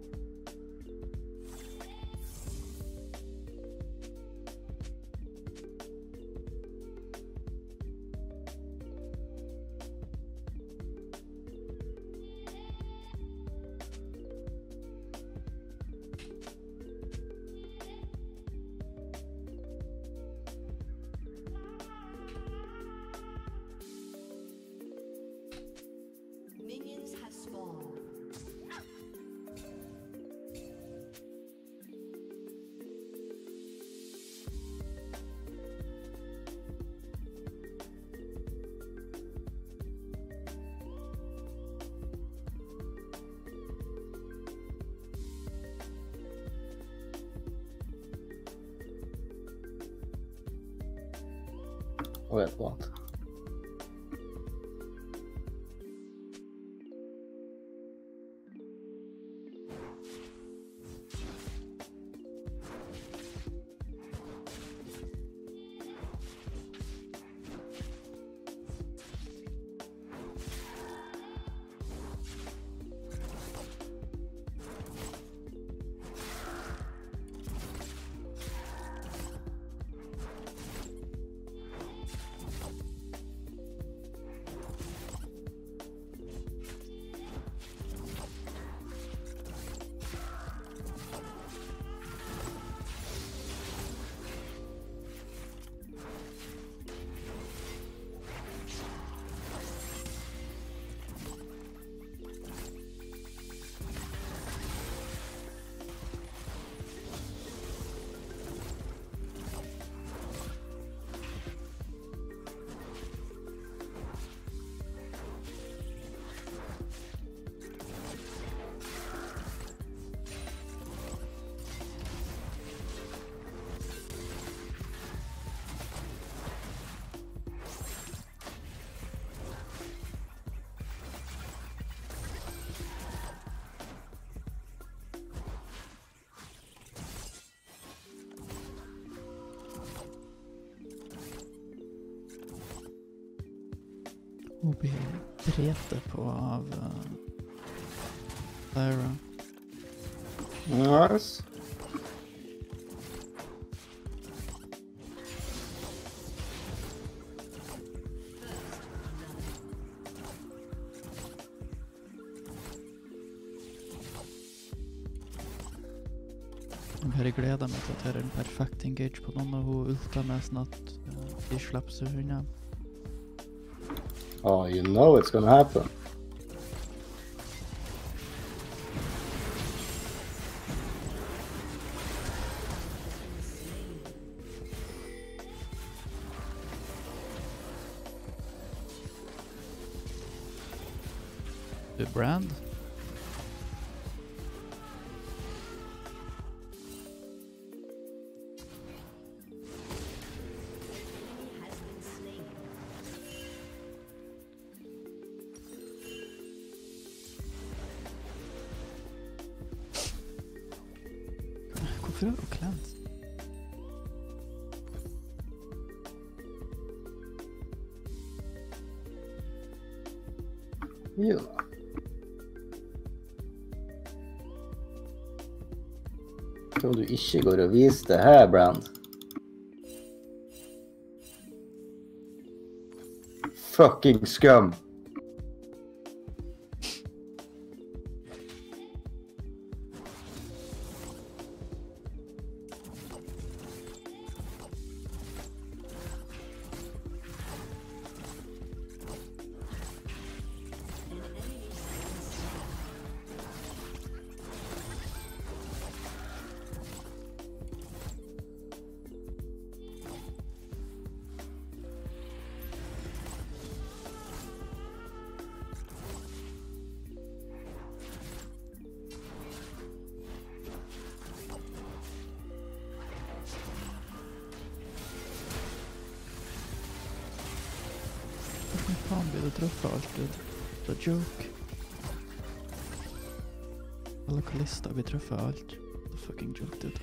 Minions have spawned. Wait, what? Hun blir drept på av uh, Lyra. Nice. Jeg bare gleder meg til at jeg har en perfekt engage på noen av hun ulta med sånn at uh, de slipper seg unna. Oh, you know it's gonna happen. The brand? Hvorfor er det klemt? Ja. Tror du ikke går og viser det her, Brand? Fucking scum. Faen blir det truffet alltid. Det er joke. Alle kallister blir truffet alt. Det er fucking joke, dude.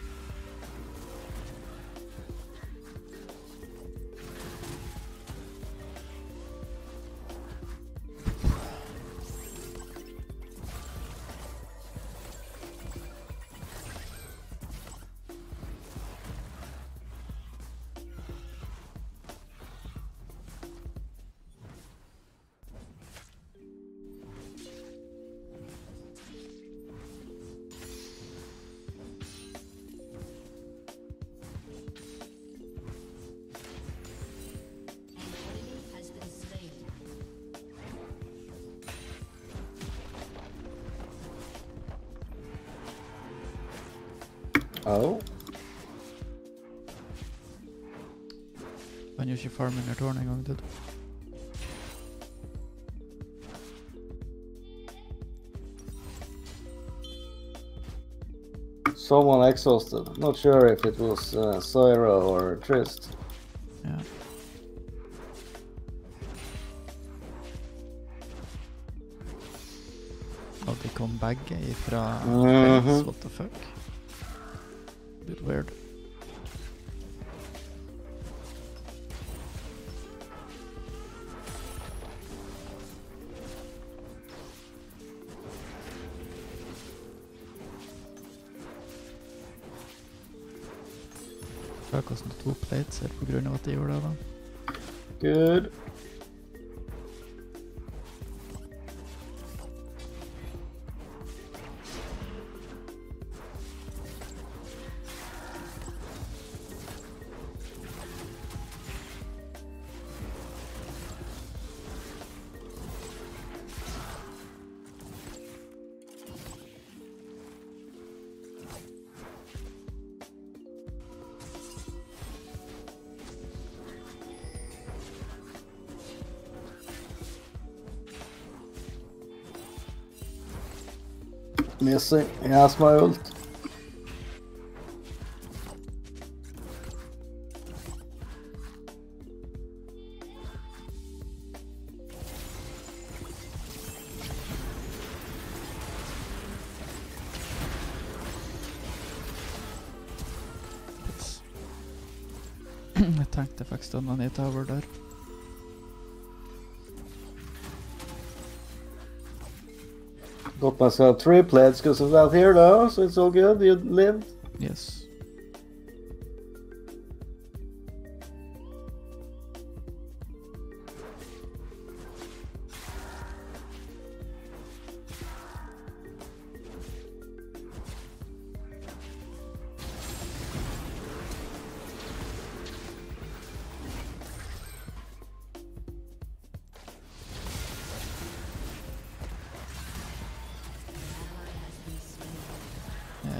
Oh. Kan jo ikke farme under tårn en gang, dude. Someone exhausted. Not sure if it was uh, Syra or Trist. Ja. Og de kom begge ifra Mhm. Fence, what the fuck? Bit weird. Fra hvordan det to plates er på grunn av at de gjorde det da. Good. Missing. He has my ult. Jeg tenkte faktisk den var nede i tower der. Got myself three plates because of that here though, so it's all good. You lived. Yes.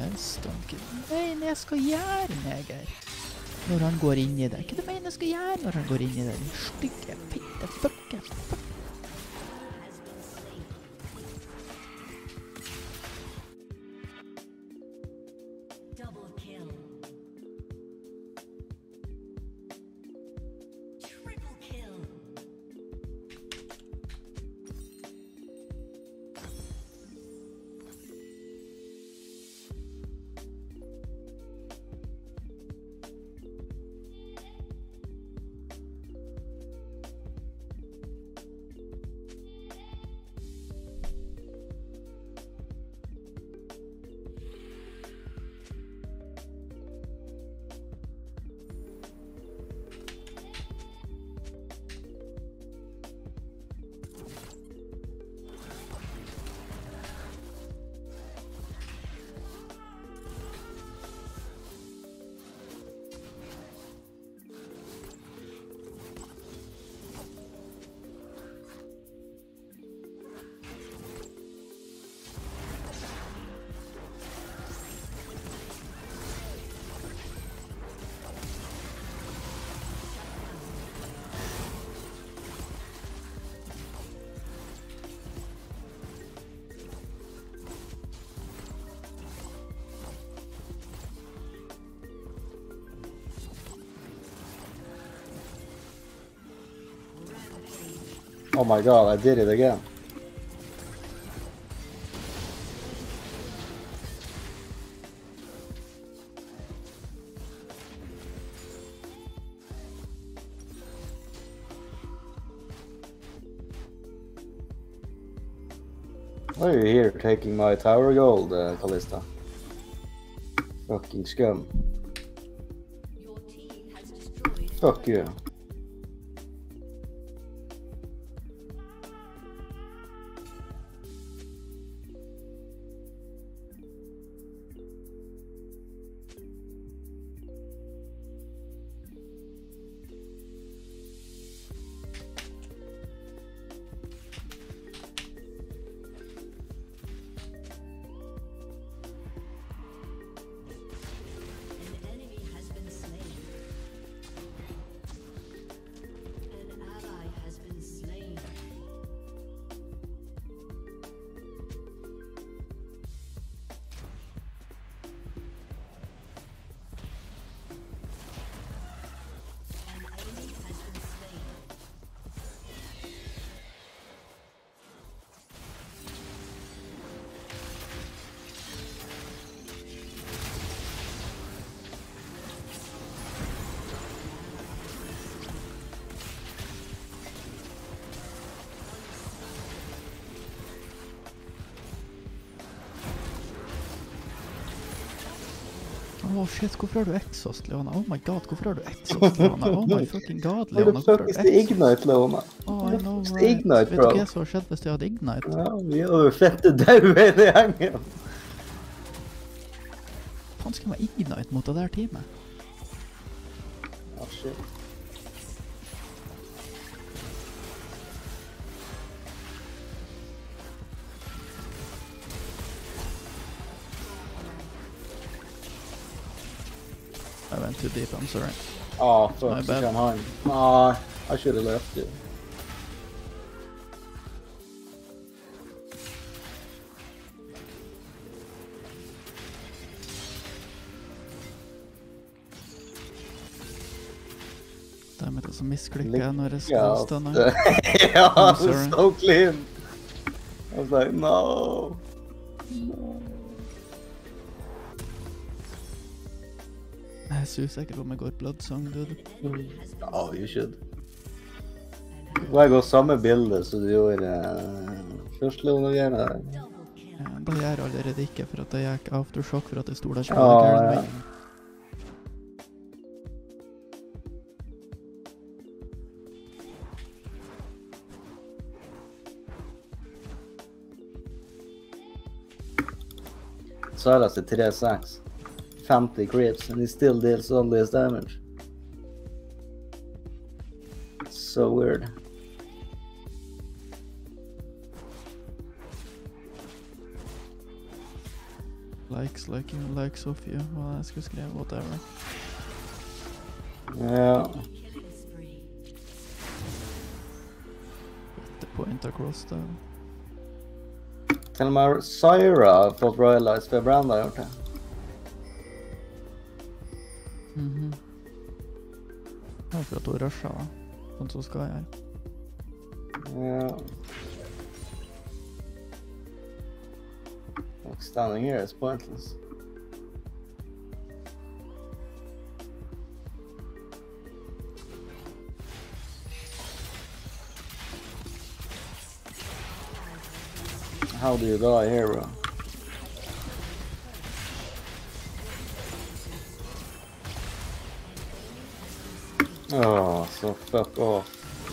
Stonken. Hva mener jeg skal gjøre, neger? Når han går inn i det. Hva du mener jeg skal gjøre når han går inn i det? Din stygge, fitte, fucke, fuck. Double kill. Triple kill. Oh my god, I did it again. Why are you here taking my tower gold, uh, Callista? Fucking scum. Your team has destroyed. Fuck you. An enemy has been slain. An ally has been slain. An enemy has been slain. Åh shit, hvorfor har du exhaust, Leona? Oh my god, hvorfor har du exhaust, Leona? Oh my fucking god, What Leona, the hvorfor fuck har is du the exhaust? Ignite, Leona? Oh, What I the know, fuck's the right. Ignite, Vet du bro? hva som hadde skjedd hvis du hadde Ignite? Ja, vi hadde jo fette daue hele gjengen. Faen skal man Ignite mot det der teamet? Ah, shit. I went too deep, I'm sorry. Oh, My fuck, bad. come home. Ah, I should have left you. Damn it, altså misklikket jeg når jeg skal Yeah, stønne. yeah, I was sorry. so clean. I was like, no. No. Jeg er så usikker på om jeg går Bloodsong, dude. Oh, you should. Jeg går samme bilde som du gjorde uh, først, Leona. Gjerne. Double kill. Ja, det gjør jeg allerede ikke, for at jeg gikk aftershock for at jeg stoler ikke på Ja, Karen ja. min. Silas er tre seks. femty crits, and he still deals all this damage. So weird. Likes, like you, like Sofia. Hva jeg skulle skrive, whatever. Ja. Killing spree. The point across der. Til og med Syra har fått royalize for Brand har gjort det. Mhm. Det er for at hun rusher, da. Sånn som skal jeg. Ja. Like standing here is pointless. How do you die here, bro? Oh, so fuck off.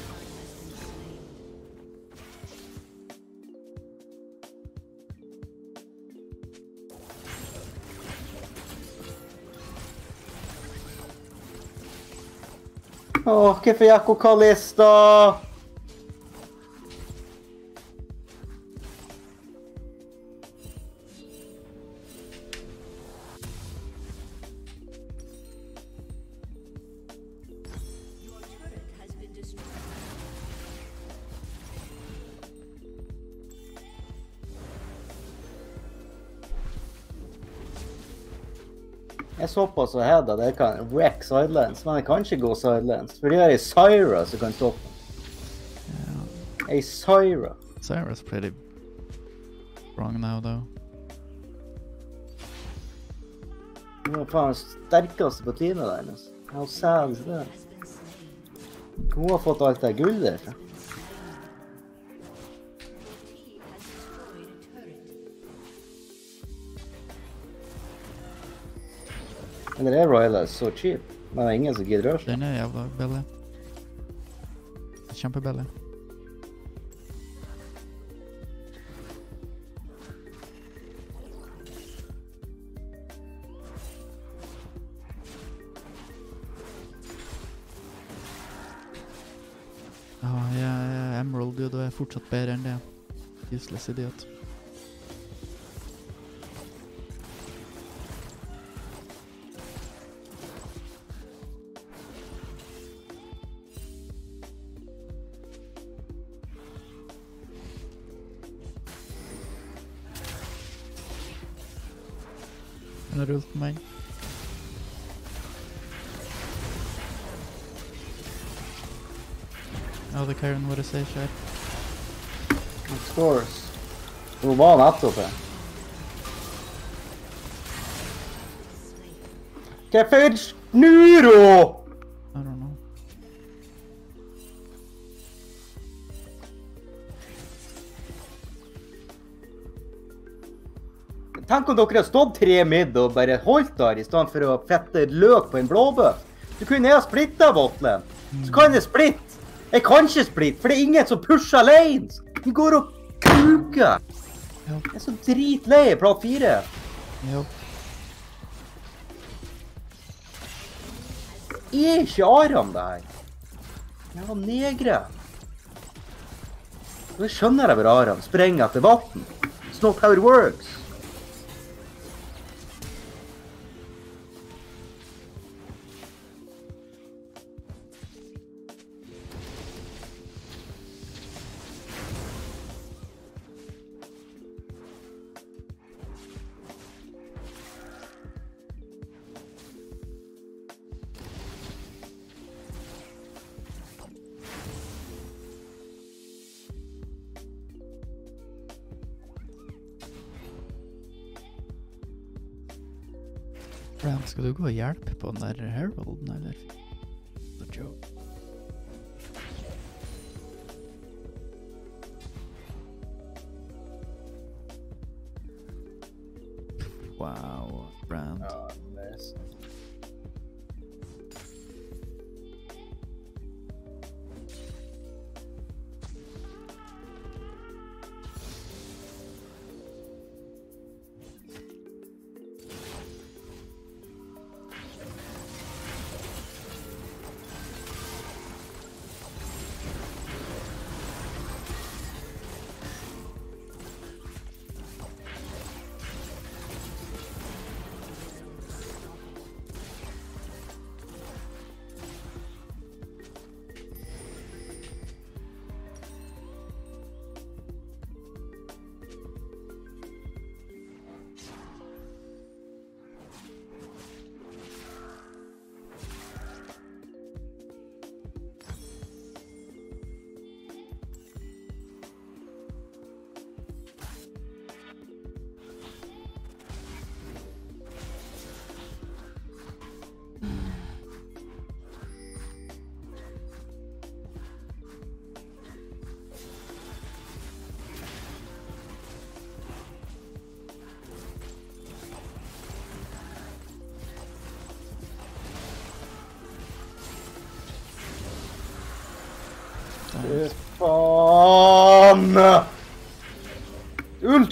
Åh, hvorfor gikk hun Kalista? Your turret has been destroyed. Jeg så på så head at jeg kan wreck sidelands, men jeg kan ikke gå sidelands, for det er ei Syra som kan stoppe. Yeah. Ei Syra. Cyrus pretty strong now, though. Hun er faen den sterkeste på teamet der, altså. How sad is that? Has been slain. Hun har fått alt det guldet der. Your team has destroyed a turret. Eller er Royalize så cheap? Men det er ingen som gidder røre seg. Den er jævla billig. Kjempebillig. Ja, jeg er Emerald, og da er jeg fortsatt bedre enn det. Useless idiot. Den har rullet meg. Ja, det Karen våre sier ikke her. Of course. Hun var nettopp her. Hvorfor snur hun? I don't know. Tenk om dere har stått tre midd og bare holdt der i stedet for å fette løk på en blåbøf. Du kunne ha splittet bottlen. Så kan jeg splitte. Jeg kan ikke splitte, for det er ingen som pusher lanes. De går og kuker. Ja. Jeg er så dritlei i plat fire. Jo. Jeg er ikke Aram det her. Jævla negre. Det skjønner jeg bare Aram. Sprenger etter vatten. It's not how it works. Bram, skal du gå og hjelpe på den der Heralden, eller? The joke. Wow, Brand. Ja, nice.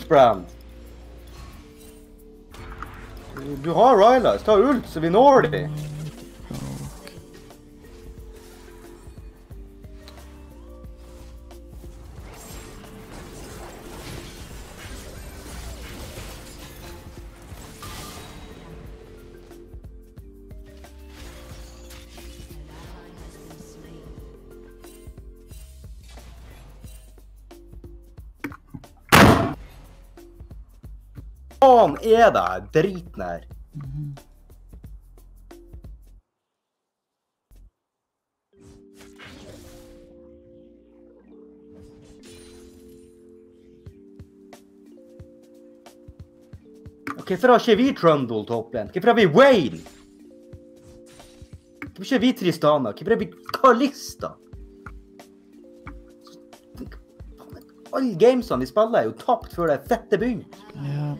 Brand. Du har Rylai's, ta ult så vi når de. Faen er det driten her? Hvorfor har ikke vi Trundle topplane? Hvorfor har vi Wayne? Hvorfor har ikke vi Tristana? Hvorfor har vi Kalista? Alle gamesene vi spiller er jo tapt før det fette begynner. Ja.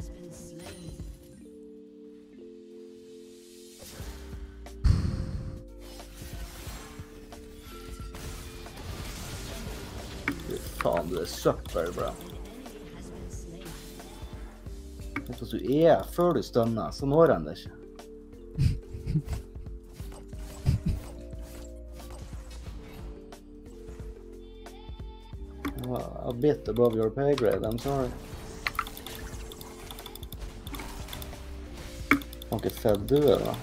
Faen, du er søppel, bra. Vet du du er før du stønner, så når han det ikke. A bit above your pay grade, I'm sorry. Har ikke fedd du er da?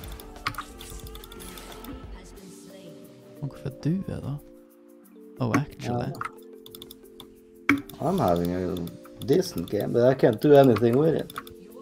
Hvor fett du er da? Oh, actually. Yeah. I'm having a decent game, but I can't do anything with it.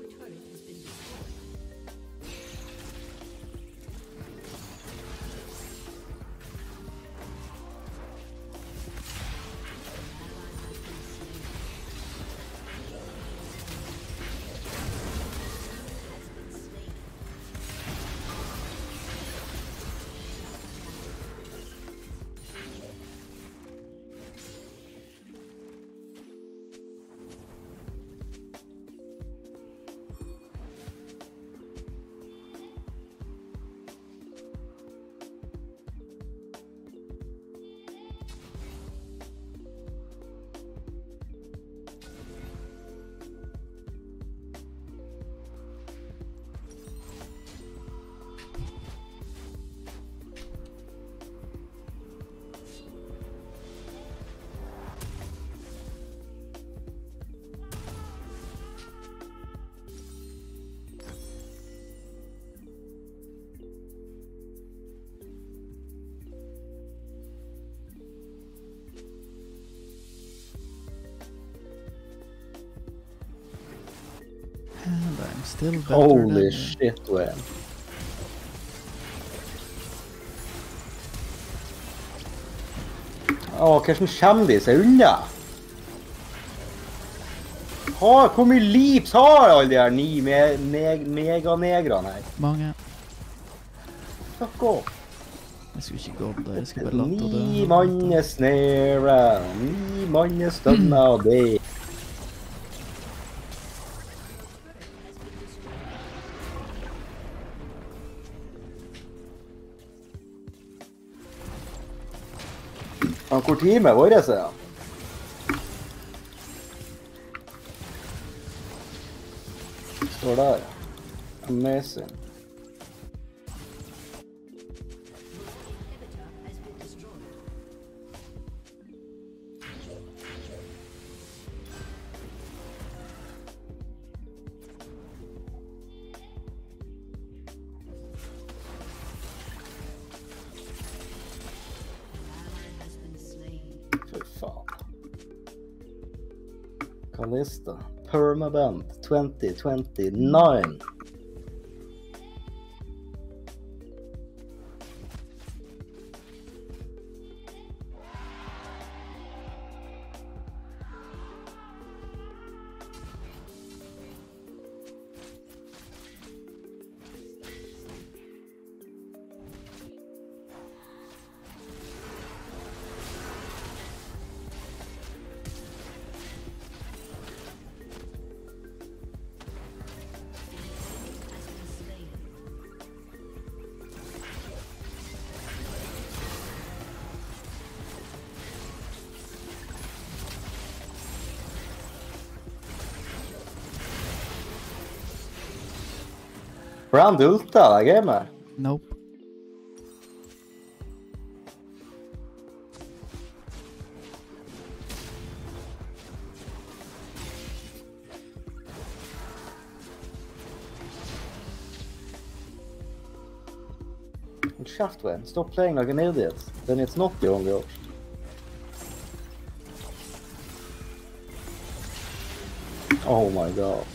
And I'm still better Holy than you. shit, man. Åh, hvordan kommer de seg unna? Har, hvor mye lips har alle de her ni me me meganegrene her? Mange. Fuck off. Jeg skulle ikke gått der, jeg skulle bare latt det. Ni mannes nere, ni mannes stønner og det. Han hvor teamet vårt er han? Står der. Amazing. Kalista, Permaband, twenty twenty-nine. Brand ulta, det gamet. Nope. Shaft Wayne, stop playing like an idiot. Then it's not the only option. Oh my god.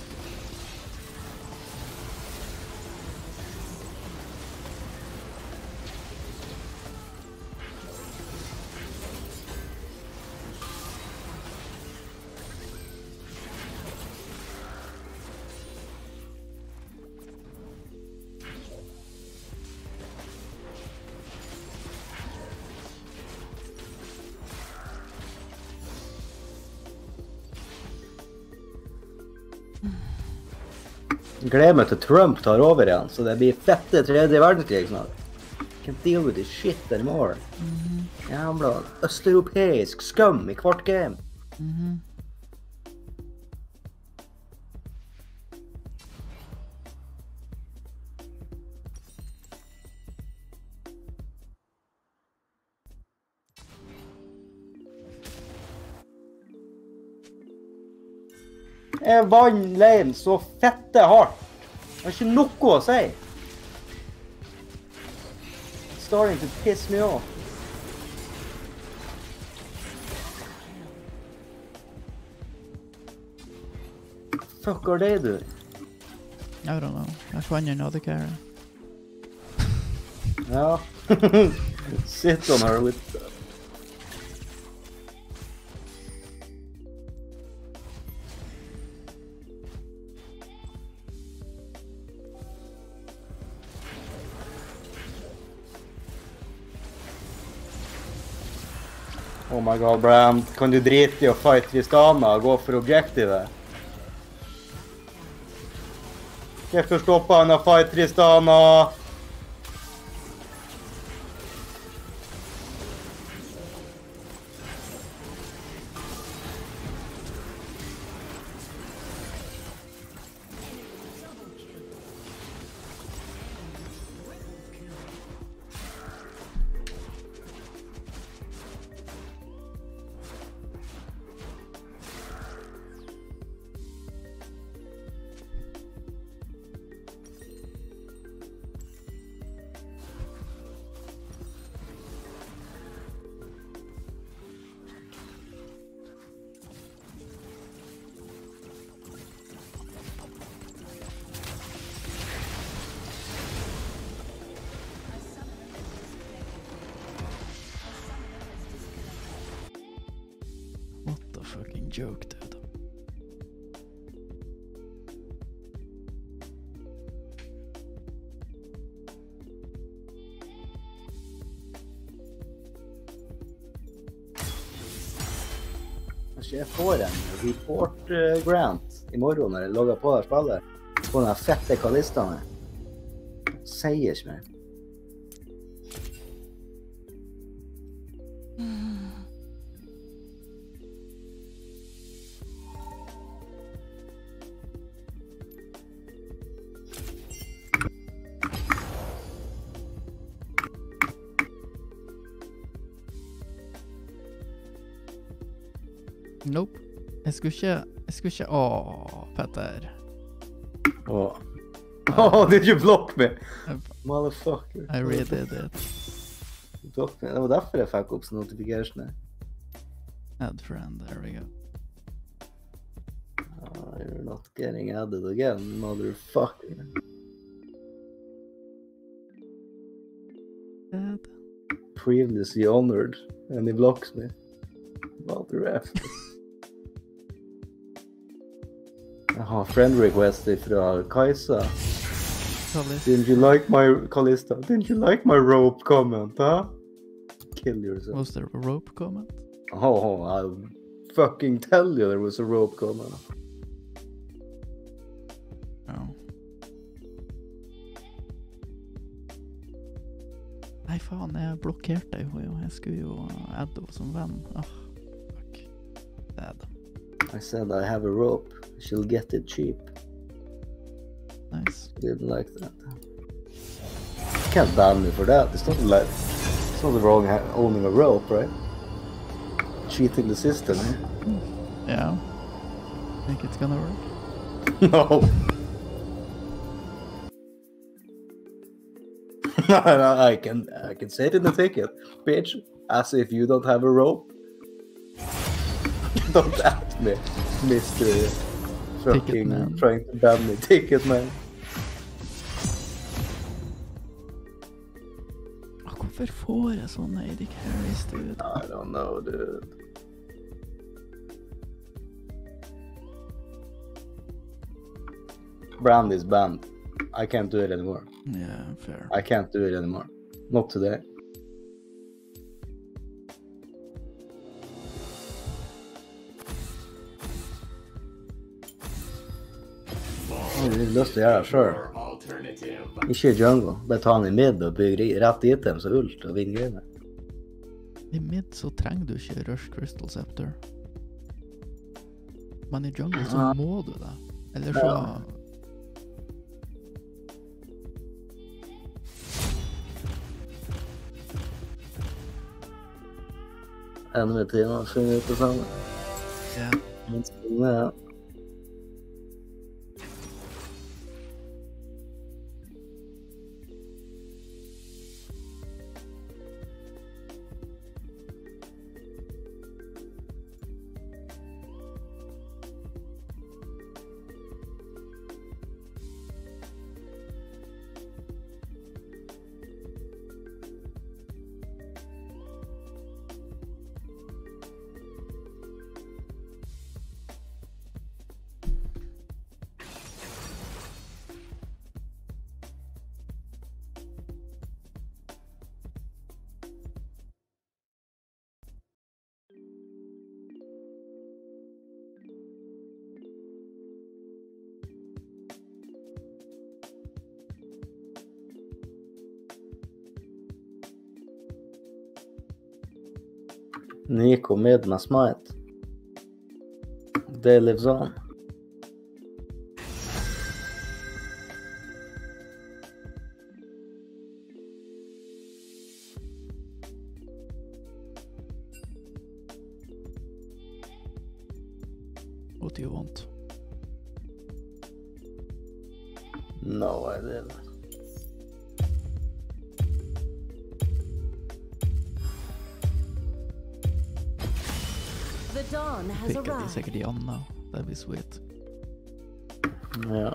Gleder meg til Trump tar over igjen, så det blir fette tredje verdenskrig snart. Can't deal with this shit anymore. Mm-hmm. Jævla østeuropeisk skum i kvart game. Mhm. Jeg vann lane så fette hardt. Jeg har ikke noe å si. It's starting to piss me off. Fuck are they doing? I don't know. I find another carry. Ja. Sit on her with... Oh my god, Bram. Kan du drite i å fight Tristana og gå for objektivet? Hvorfor stopper han å fight Tristana? What the fucking joke, dude. Kanskje jeg får en report uh, grant i morgen når jeg logger på det spillet. På den fette kalistene. Sier ikke mer. Nope. Jeg skulle ikke... Jeg skulle ikke... Åh, Petter. Oh. Oh, did you block me? I, Motherfucker. I really did it. Block me. Det var derfor jeg fikk opp sånn notification. Add friend, there we go. Oh, you're not getting added again, motherfucker. Add. Previously honored, and he blocks me. Mother after. Jeg har friend request fra Kajsa. Kallis. Didn't you like my Kalista? Didn't you like my rope comment, huh? Kill yourself. Was there a rope comment? Oh, I'll fucking tell you there was a rope comment. Oh. Nei, faen, jeg blokkerte jo. Jeg skulle jo adde henne som venn. Ah, fuck. Bad. I said I have a rope. She'll get it cheap. Nice. Nice. Didn't like that. Can't ban me for that. It's not like it's not wrong ha- owning a rope, right? Cheating the system. Yeah. Think it's gonna work? No. No, I can I can say it in the ticket, bitch. As if you don't have a rope. Don't at me, Mister Fucking man. trying to ban me, ticket man. Åh, hvorfor får jeg sånne Eddie Carries, dude? I don't know, dude. Brand is banned. I can't do it anymore. Yeah, fair. I can't do it anymore. Not today. Jeg har lyst til å gjøre det selv. Alternative. Ikke i jungle. Bare ta han i mid og bygge i- rett items og ult og vinne greiene. I mid så trenger du ikke Rush Crystal Scepter. Men i jungle så Ja. må du det. Eller så... Ja. Enda med tiden å finne ut det samme. Ja. Men sånn er det. Nico mid med smite. Day lives on. What do you want? No idea. The dawn has Pick at arrived. sikkert Janna. That'd be sweet. Ja.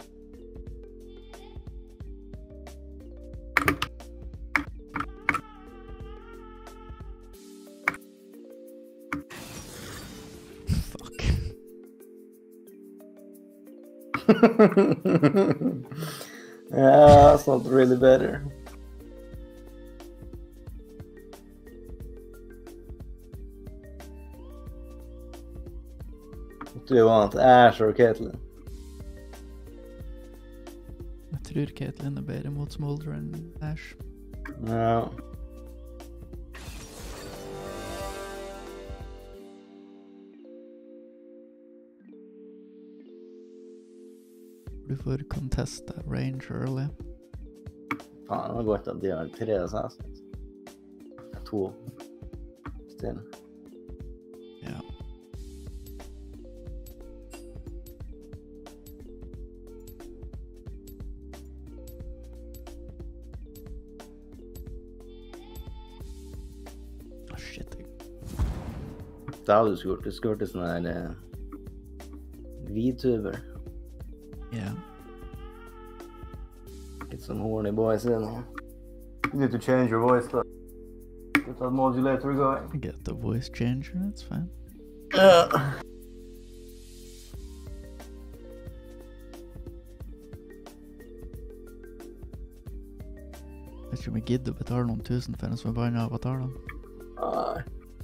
Fuck. Yeah, that's not really better. What do you want, Ash or Caitlyn? Jeg tror Caitlyn er bedre mot Smolder enn Ash. Ja. Du får contesta range early. Faen, det var godt at de har tre assassins. To. Still. Ja. Ah, shit. Det hadde du skurt. Du skurte sånn her eh, VTuber. Ja. Get some horny boys in here. You need to change your voice though. Get that modulator going. Get the voice changer, that's fine. Uh. Vet ikke om jeg gidder å betale noen tusen for en forbannet avatar da. Nei.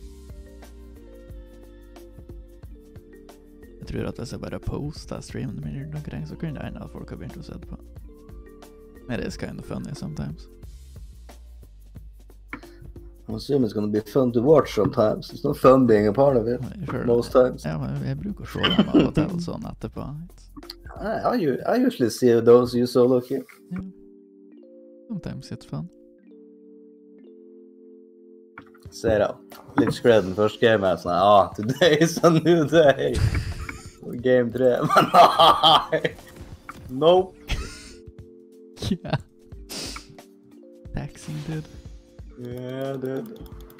Jeg tror at hvis jeg bare poster streamen min rundt omkring, så kunne det hende at folk har begynt å se det på. It is kind of funny sometimes. I assume it's gonna be fun to watch sometimes. It's not fun being a part of it Jeg kjører most det. times. Ja, men jeg bruker å se dem av og til sånn etterpå. I, I, u- I usually see those you solo queue. Yeah. Sometimes it's fun. Ser da. Litt skred den første game er sånn, ah, today is a new day. Og game tre, men nei. Nope. Yeah. Taxing, dude. Yeah, dude.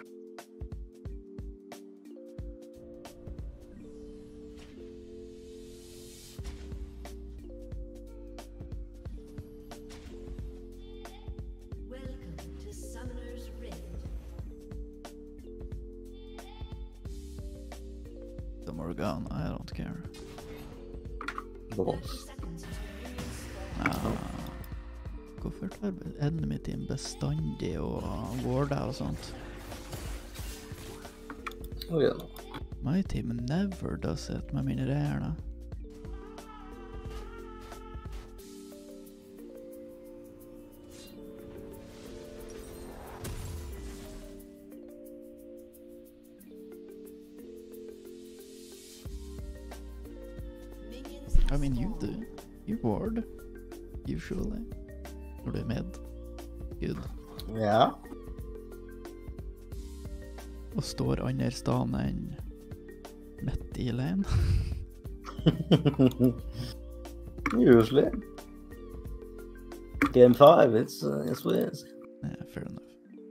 Welcome to Summoner's Rift. The Morgana, I don't care. Balls. thirty seconds until minions spawn. Ja. Hvorfor tar enemy team bestandig og warda og sånt? Oh, yeah. My team never does it med mine reerne. Minions I mean, you do. You ward. Usually. Når du er med. Good. Ja. Og står andre stående enn midt i lane. Usually. Game five, it's, uh, it's what it is. Yeah, fair enough.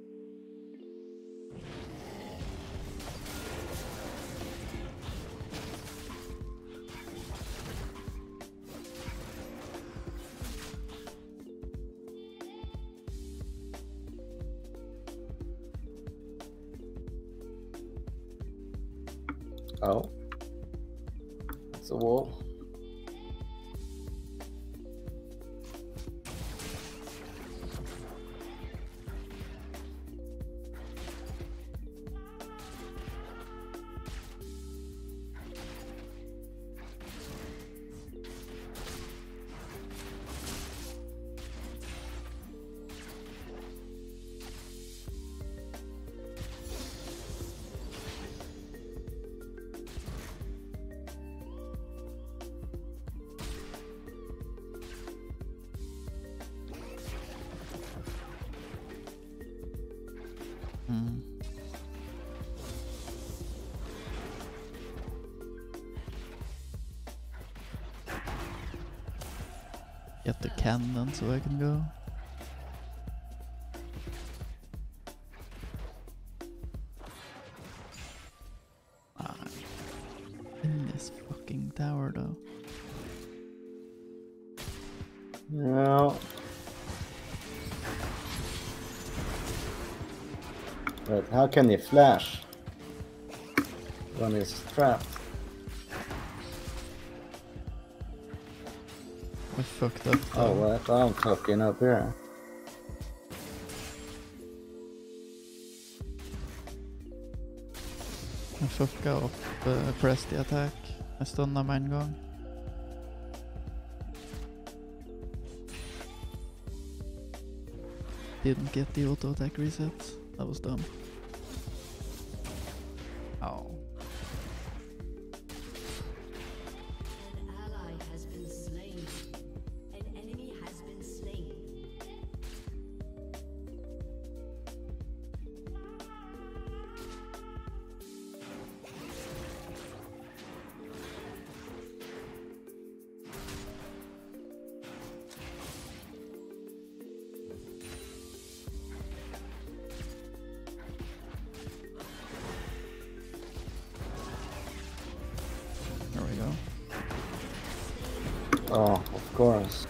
Oh. It's a wall. Mm. Get the cannon so I can go. Ah, in this fucking tower though. No. But how can you flash when it's trapped? I fucked up Oh, though. what? I'm fucking up here. I fucka opp uh, press the attack. Jeg stunna meg en gang. Didn't get the auto attack reset. That was dumb. Oh. An ally has been slain. An enemy has been slain. There we go. Oh, of course.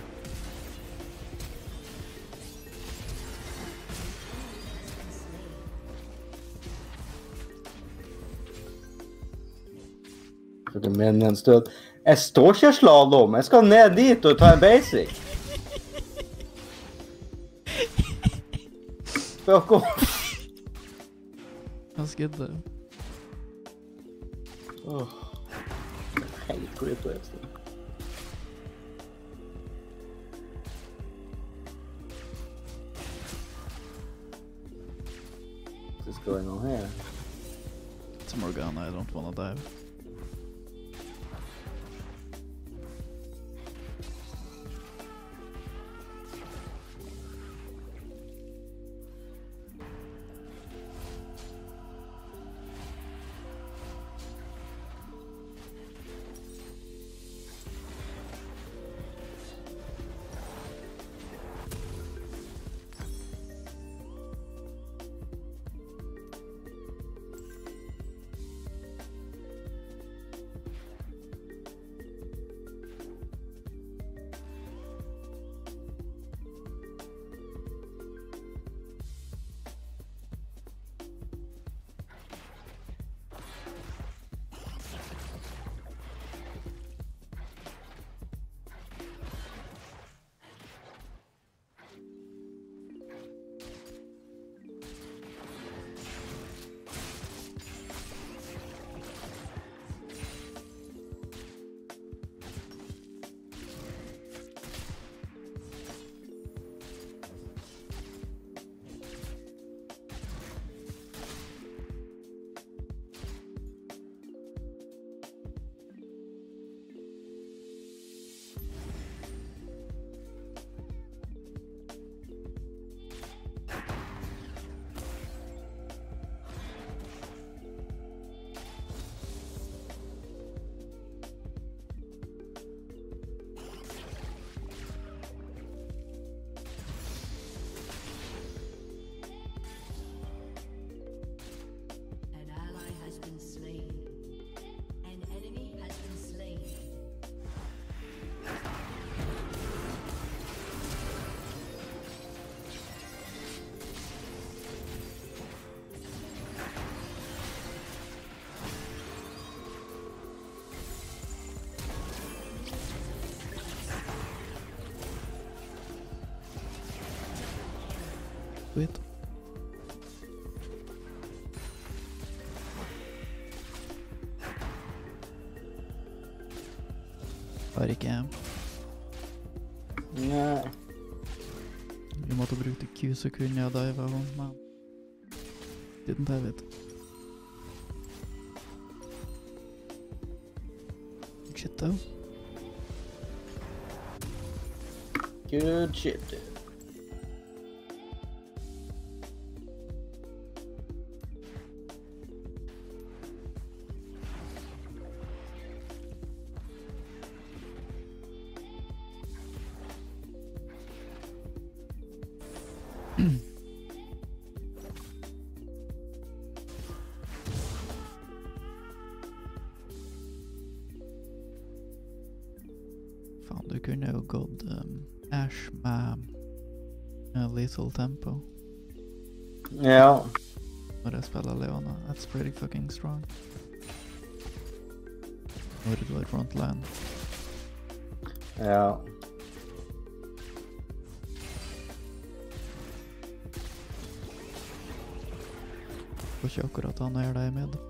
For the minions død. Jeg står ikke slalom. Jeg skal ned dit og ta en basic. Fuck off. That's good though. Oh. I hate grip wasting. going on here? It's Morgana, I don't wanna dive. An ally has been slain. An enemy has been slain. Sweet. Har ikke jeg. Nei. Vi måtte bruke Q, så kunne jeg dive av henne, men didn't have it. Shit though. Good shit, dude. Faen, du kunne jo gått um, Ash med uh, Lethal Tempo Ja. når jeg spiller Leona. That's pretty fucking strong. Når du har frontline. Ja. Får ikke akkurat han er deg med.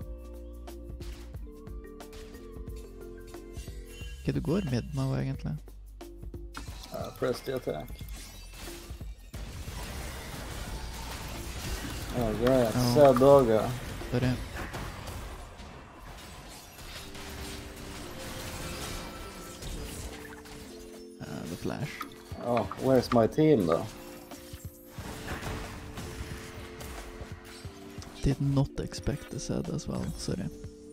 Hva du går med nå egentlig? Uh, press the attack. Oh, great. Oh. Sad dogga. Sorry. Uh, the flash. Oh, where's my team though? Did not expect the sad as well, sorry.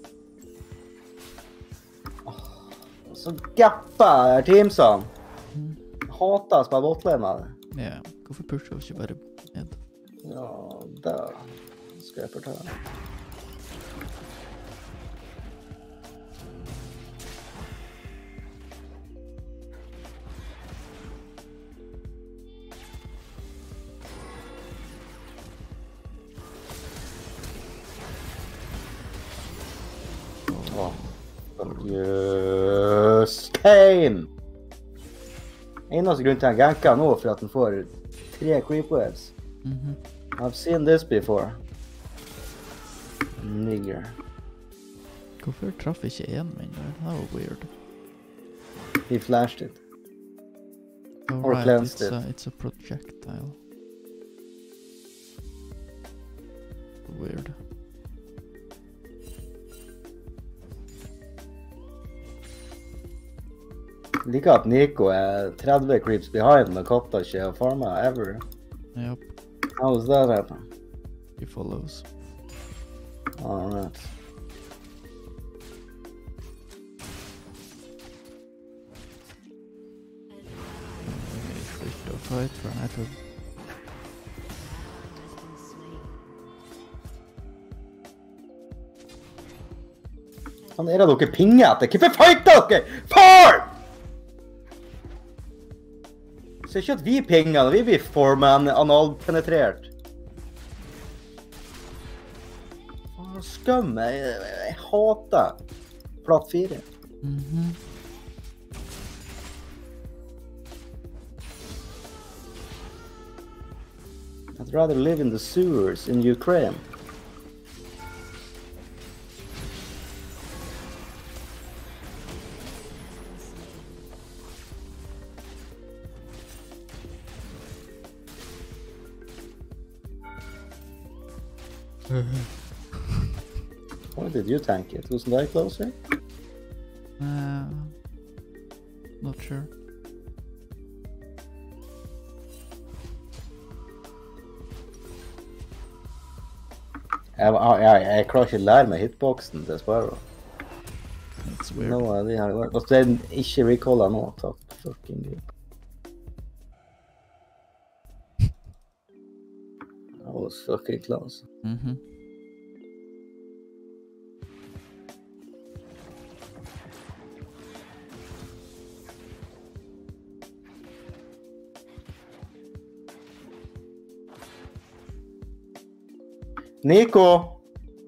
Så gappa er teamsene. Mm. Hater å spille botlane. Ja, hvorfor pusher vi ikke bare ned? Ja, da skal jeg fortelle. Åh, just Kane! Eneste grunn til han ganker nå for at han får tre creep waves. Mhm. I've seen this before. Nigger. Hvorfor traff ikke en min der? Det var weird. He flashed it. Oh, Or right, cleansed it's it. A, it's a projectile. Weird. Jeg liker at Nico er thirty creeps behind når katta ikke har farma ever. Yep, How was that happen? he follows. Alright. Okay, free to fight for an item. Han er det dere pinger etter. Hvorfor fighter dere? Far! Så ikke at vi pinger når vi blir foreman analpenetrert. Åh, skum. Jeg, jeg, jeg hater plat fire. Mhm. I'd rather live in the sewers in Ukraine. Why did you tank it? Wasn't I closer? Uh, not sure. Jeg, jeg, jeg klarer ikke å lære meg hitboxen til Sparrow. That's weird. No, de har vært. Og så er den ikke recallet nå. Takk, fucking gud. That was fucking close. Mhm. Nico!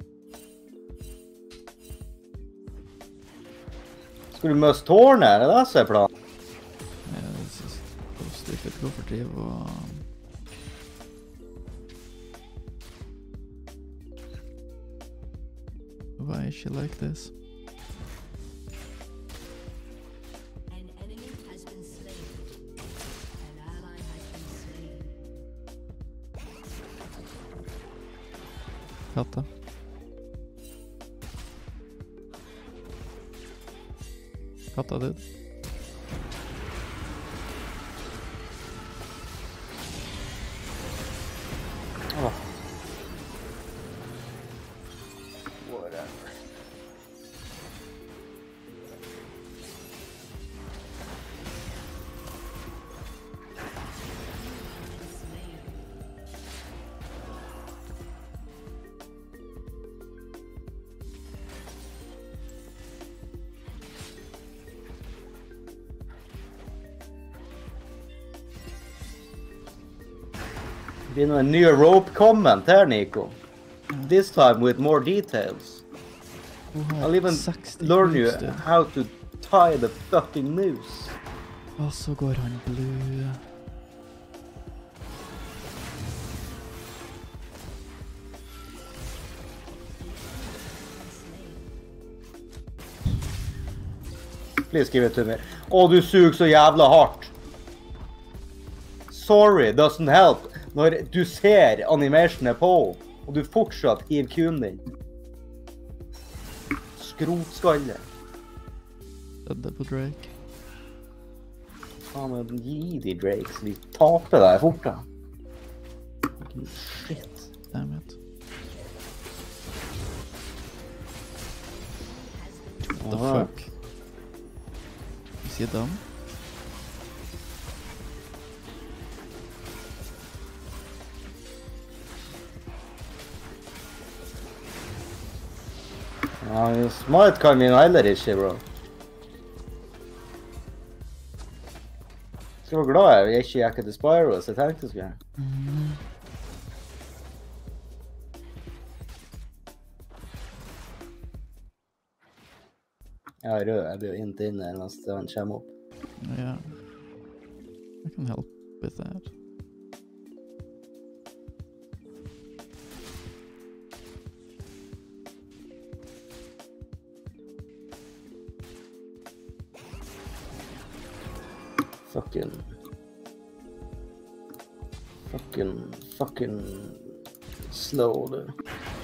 Skal du møte tårnet? Er det det som er planen? Yeah, this is so stupid. Hvorfor driver og... Why is she like this? An enemy has been slain. An ally has been slain. Katta. Katta død. Åh. Whatever. Det blir en ny rope comment her, Nico. This time with more details. I'll even learn you how to tie the fucking noose. Og så går han blue. Please give it to me. Åh, du suger så jævla hardt. Sorry, doesn't help. Når du ser animationet på, og du fortsatt hiver Q-en din. Skrotskalle. Dødde på Drake. Faen, men gi de Drake, så vi taper deg fort da. Fucking shit. Damn it. What the Alright. fuck? Is he dumb? Ja, smart kan vi heller ikke, bro. Skal være glad jeg ikke gikk til Spyro, så jeg tenkte jeg skulle. Mm. Jeg er rød, jeg blir inn til inne mens den kommer opp. Yeah. I can help with that. Fucking... Fucking... Fucking... Slow, du.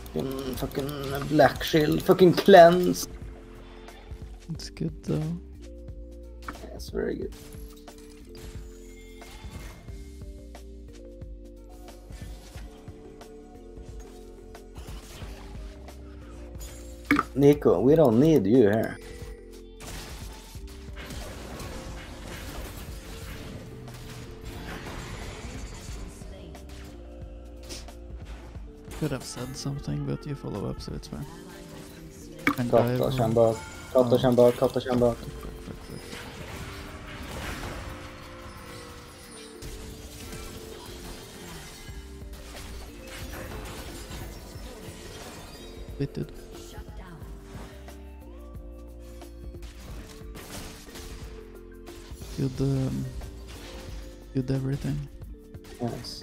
Fucking, fucking Black Shield, fucking cleanse. It's good though. That's very good. Nico, we don't need you here. Could have said something, but you follow up, so it's fine. And Katta dive- kjem bak, katta kjem bak, katta kjem bak. Fuck, fuck, fuck. Wait, dude. Good, um, good everything. Nice.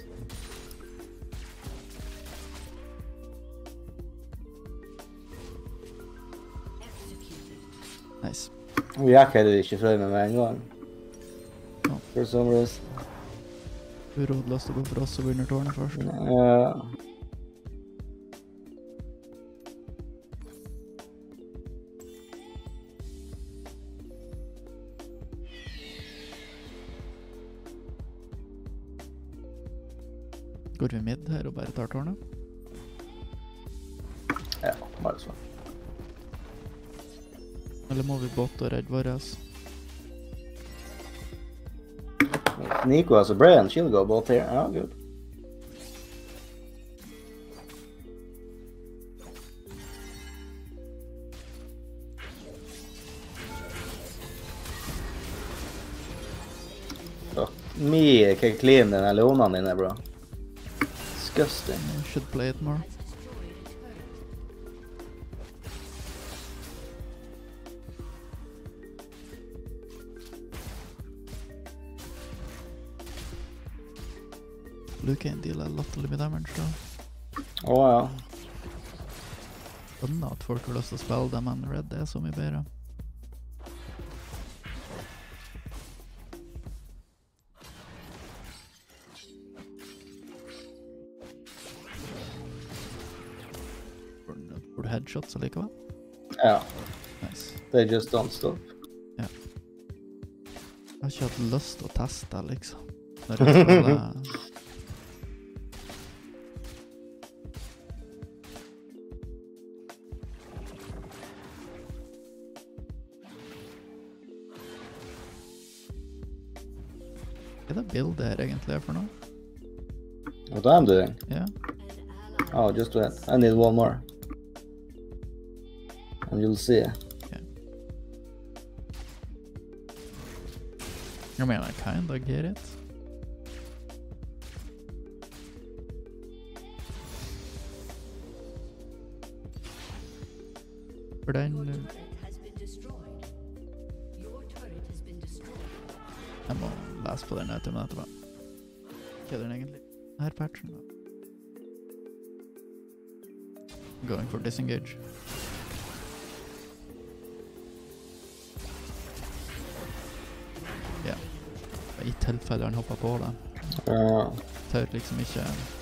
Nice. Vi gikk heller ikke frem med en gang. Ja. For some reason. Urådløst å gå for oss og vinner tårnet først. Ja. Går vi mid her og bare tar tårnet? Ja, bare sånn. Eller må vi bot og redde våre? Nico has a brain, she'll go both here. Ja, good. Fuck me, hva clean den her leonen din er, bro. Disgusting. I should play it more. Luke can deal a lot of damage though. Å ja. Skjønner at folk har lyst til å spille det, men Red er så mye bedre. Får du headshots allikevel? Ja, Nice. they just don't stop. Jeg har ikke hatt lyst til å teste, liksom. Når jeg spiller... Hva er det bildet her egentlig er for noe? What I'm doing? Ja. Oh, just wait. I need one more. And you'll see. I mean, I kinda get it. For den... Turret has been destroyed. Your turret has been destroyed. Jeg må lese på den etter, men etterpå. Hva er den egentlig? Her patchen da. Going for disengage. Ja. I tilfelle han hopper på det. Ja. Tør liksom ikke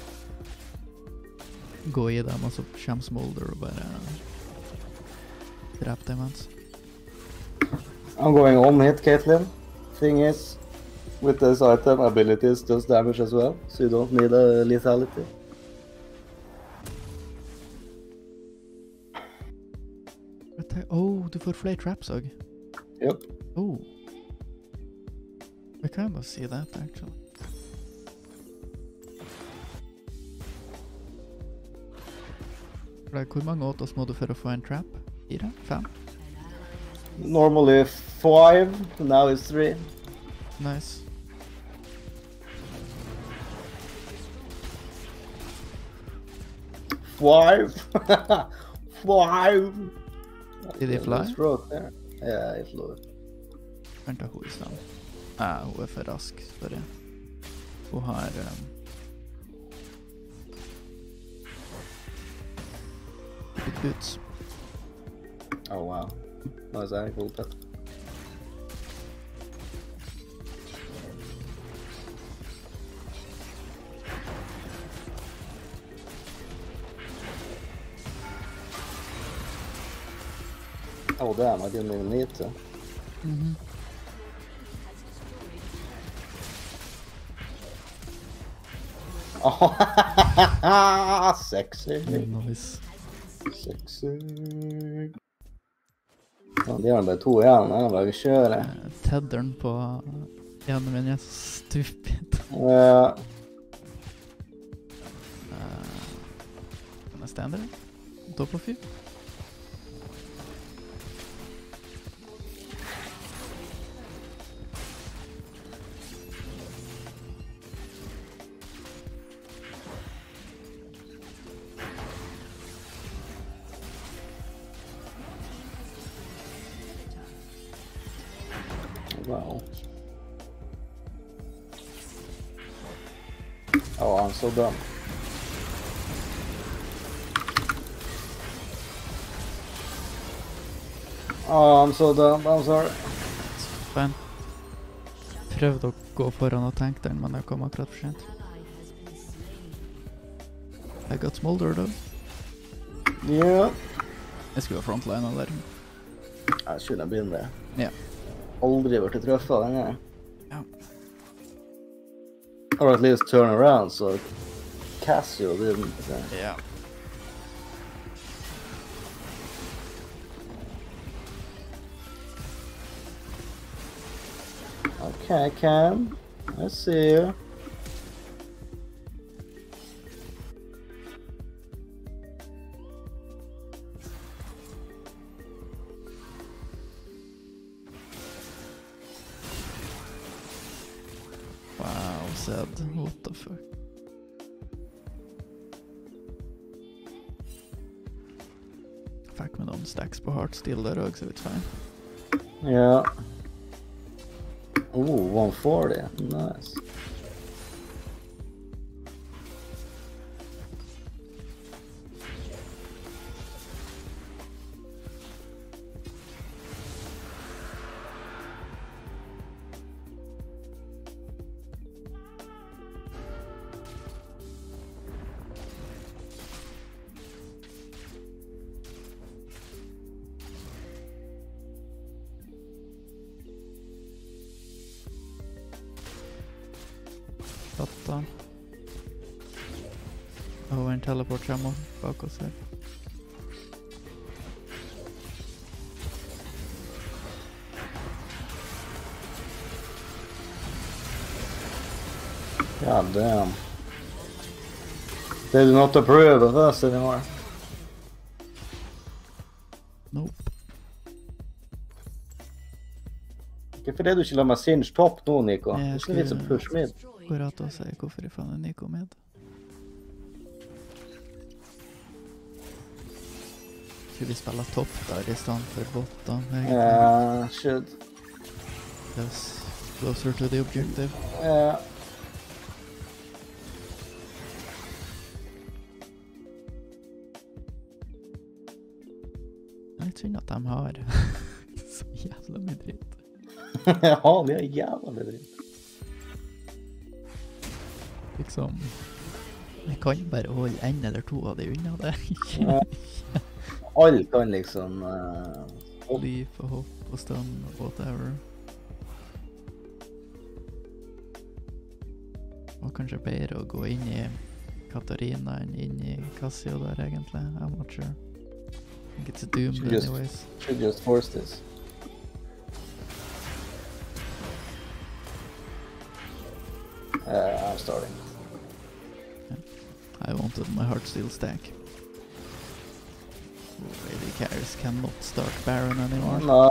gå i dem, og så kommer Smolder og bare dreper dem hans. I'm going on hit, Caitlyn. Thing is, with this item, abilities does damage as well, so you don't need a lethality. Oh, du får flere traps også. Yep. Oh. I kind of see that actually. Like, hvor mange åtos må du for å få en trap? Fire? Fem? Normally five, now it's three. Nice. Five! Five! Did he fly? Stroke there. Yeah, he flew. Vent da, hun i stedet. Ah, hun er for rask, sorry. Hun har... Um, good boots. Oh wow. Nice ankle pet. damn, I didn't even need to. Mm-hmm. Oh, sexy. Nice. Sexy. Ja, det er bare to igjen, jeg bare kjører. Eh, Tedderen på ene min er så stupid. Ja. Uh, kan jeg stande det? Doppelfyr? Wow. Oh, I'm so dumb. Oh, I'm so dumb. I'm sorry. Fine. Prøvde å gå foran og tenke den, men jeg kom akkurat for sent. I got smolder though. Yeah. Jeg skulle ha frontlina der. I should have been there. Ja. Aldri vært trøffet den gangen. Ja. Or at least turn around, so Cassio didn't. Uh, Ja. okay, Cam. I see you. Wow, Zed. What the fuck? Fikk med noen stacks på Heartsteel der også, så vidt fein. Yeah. Ooh, one forty. Nice. Datta. Og en teleport kommer bak oss her. God damn. They do not approve of us anymore. Nope. Hvorfor er du ikke la meg singe topp nå, Nico? Jeg Det er ikke litt som skulle- push mid. Akkurat å si hvorfor jeg faen er Nico med. Skulle vi spille topp der i stand for bot da, egentlig. Yeah, should. Yes. Closer to the objective. Yeah. Det er litt synd at de har så jævla mye dritt. Ja, vi er jævla med dritt. Liksom, jeg kan bare holde en eller to av de unna det. Ja. Alle kan liksom... Uh, Liv og hopp og stund og whatever. Og kanskje bedre å gå inn i Katarina enn inn i Cassio der egentlig. I'm not sure. I think it's doomed Should just- anyways. should just force this. Uh, I'm starting. I wanted my Heartsteel stack. Lady Caris cannot start Baron anymore. No.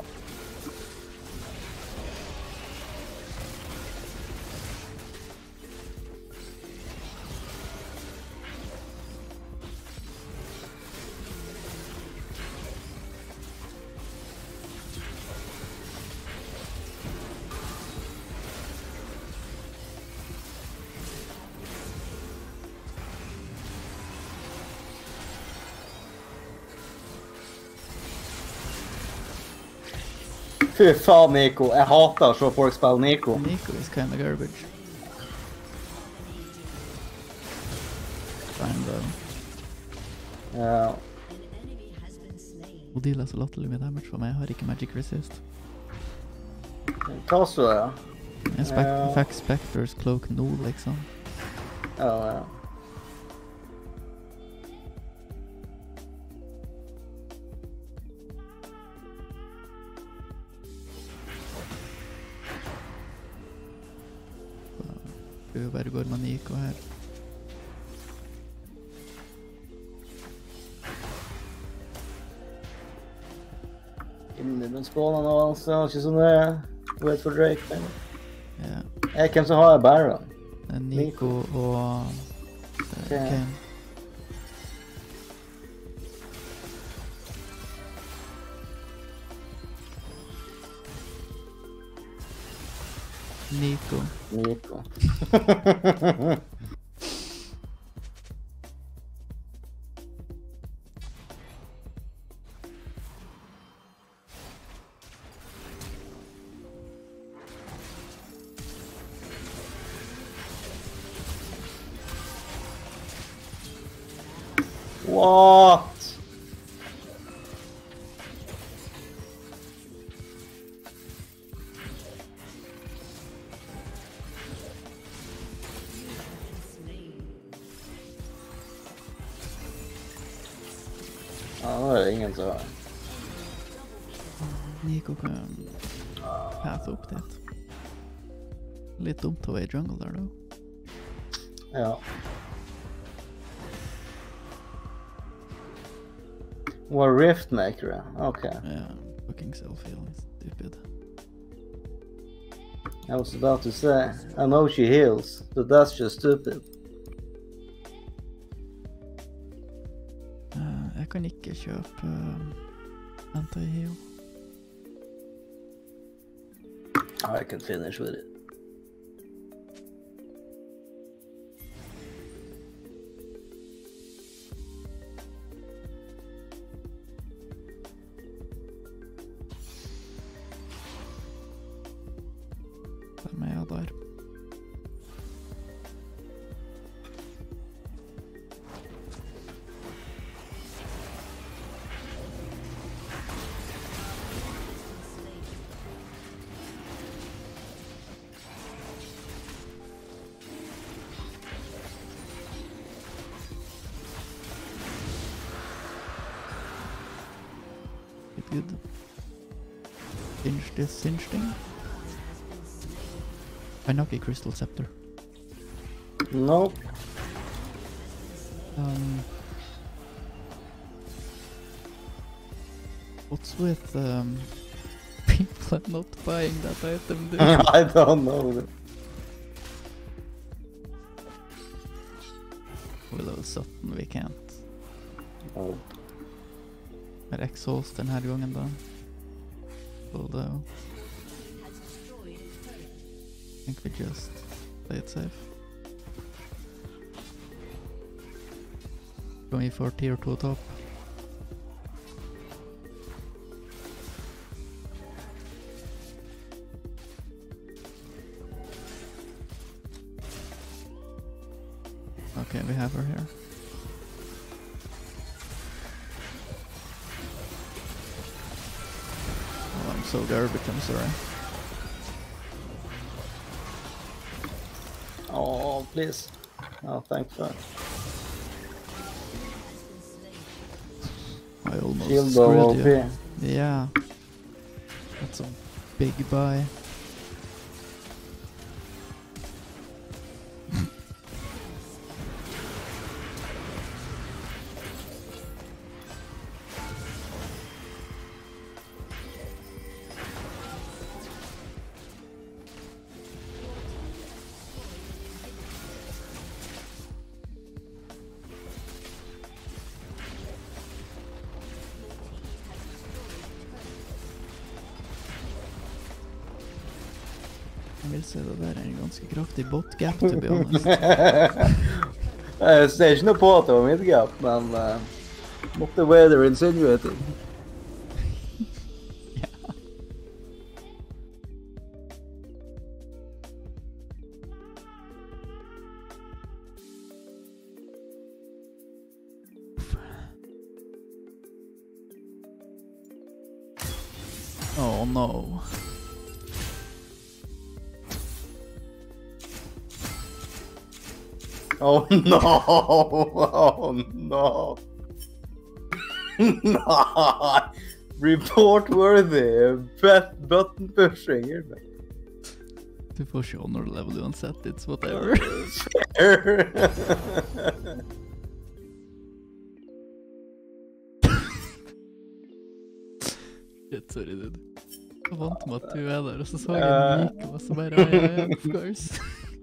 Fy faen, Nico. Jeg hater å se folk spille Nico. Nico is kinda garbage. Fine though. Ja. An enemy has been slain. Hun dealer så latterlig med damage for meg. Jeg har ikke magic resist. Ta så, ja. Jeg spek Ja. fikk Spectre's Cloak nå, liksom. Ja, ja. Hun bare går med Nico her. Inni den spånen nå, altså. Det er ikke sånn det. Wait for Drake, men. Ja. Jeg, hvem som har Baron? Det er Nico og uh, Kane. Kane. Nico. Nico. What? Ja, nå er det ingen som har. Nico kan path opp dit. Litt dumt å være i jungle der da. Ja. Hun har Riftmaker, ja. Ok. Ja, fucking self-healing, stupid. I was about to say, I know she heals, but that's just stupid. Uh, jeg kan ikke kjøpe uh, anti-heal. I can finish with it. Hvem er jeg der? Litt good. Singe this singe thing. Jeg nok i Crystal Scepter. Nope. Um, what's with um, people not buying that item, dude? I don't know. Willow seventeen, we can't. Nope. Er exhaust den her gangen da? Although, I think we just play it safe. Going for tier two top. Okay, we have her here. Oh, I'm so garbage, I'm sorry. Oh, please. Oh, thank God. I almost Shield screwed O you. P. Yeah. That's a big buy. Jeg vil se det der er en ganske kraftig bot gap, to be honest. Jeg ser ikke noe på at det var midgap, men uh, not the way they're insinuating. Oh no. Oh no! Oh no! No! Report worthy! Bet button pushing. Du får ikke honor level uansett, it's whatever. Shit, sorry dude. Jeg vant med at du er der, og så så jeg en like, og så bare, ja, ja, of course.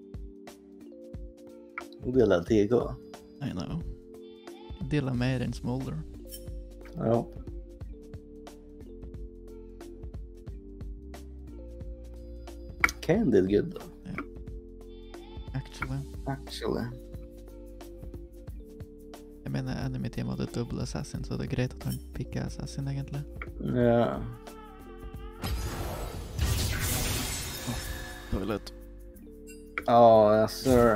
Nå deler jeg ti K. I know. Dealer mer enn Smolder. Ja. Kane did good though. Actually. Actually. Jeg mener, enemy team hadde double assassin, så det er greit at han pikker assassin, egentlig. Ja. Toilet. Oh, yes sir.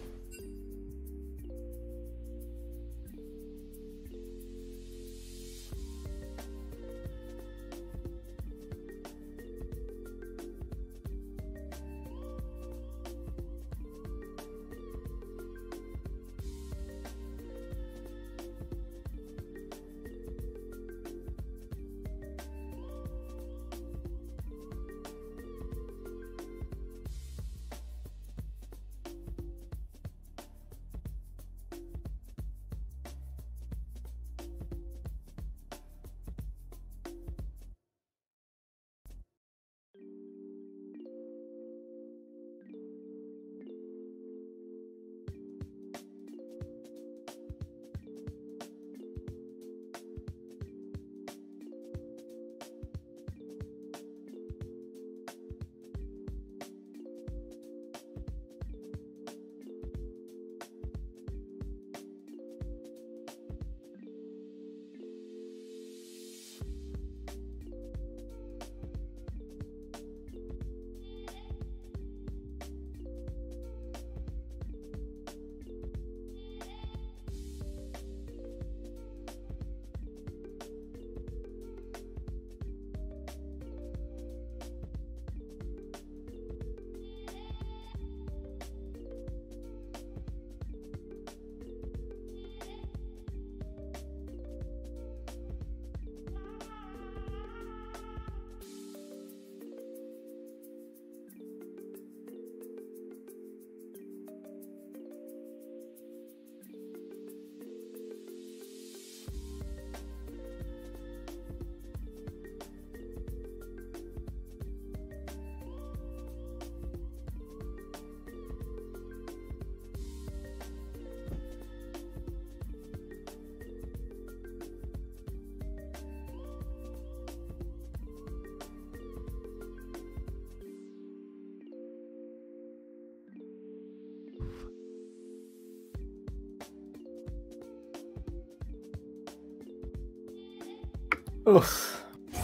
Oof.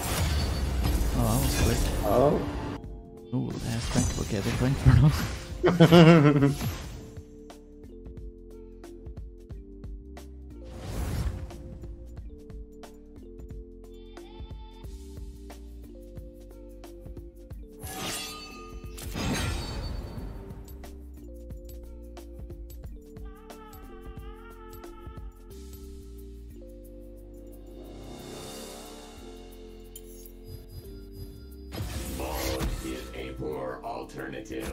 Oh, that was quick. Oh. Oh, det er spent på hva jeg tenkte for noe. Mode is a poor alternative.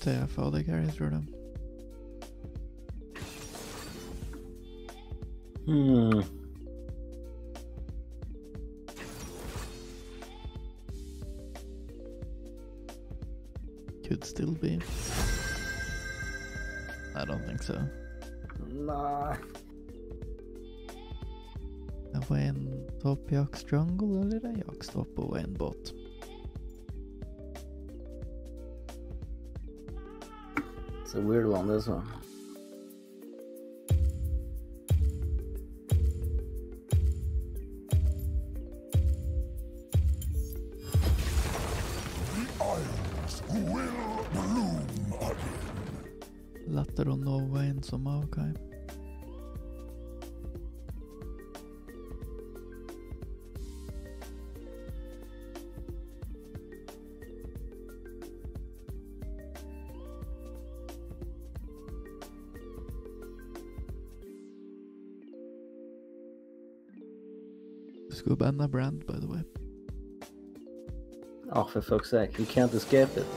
til F A D Gary, tror jeg. Hmm. Could still be. I don't think so. Nei. Er Wayne topp Jax jungle, eller er Jax topp og Wayne bot? It's a weird one, this one. Lettere å nå Wayne som Maokai. Du skulle banne Brand, by the way. Oh, for fuck's sake, you can't escape it.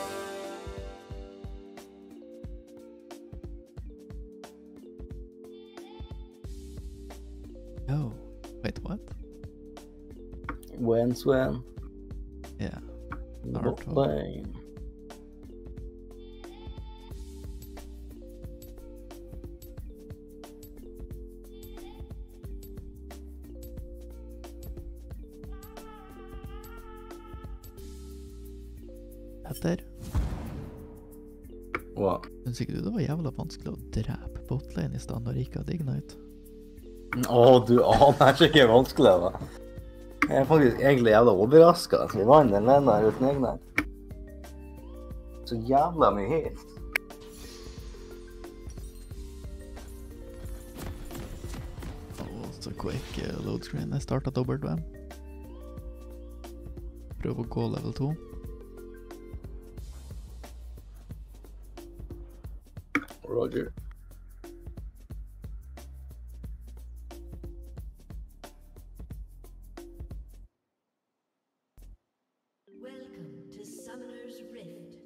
Oh, wait, what? When Sven. Yeah. Bot Naruto. lane. Petter, Hva? synes ikke du det var jævla vanskelig å drepe botlane i stand når ikke hadde Ignite? Åh, du aner ikke hvor vanskelig det var. Jeg er faktisk egentlig jævla overrasket at vi vant den lenen her uten egne. Så jævla mye hit. Åh, så quick uh, load screen. Jeg startet W M. Prøv å gå level to. Roger. Welcome to Summoner's Rift.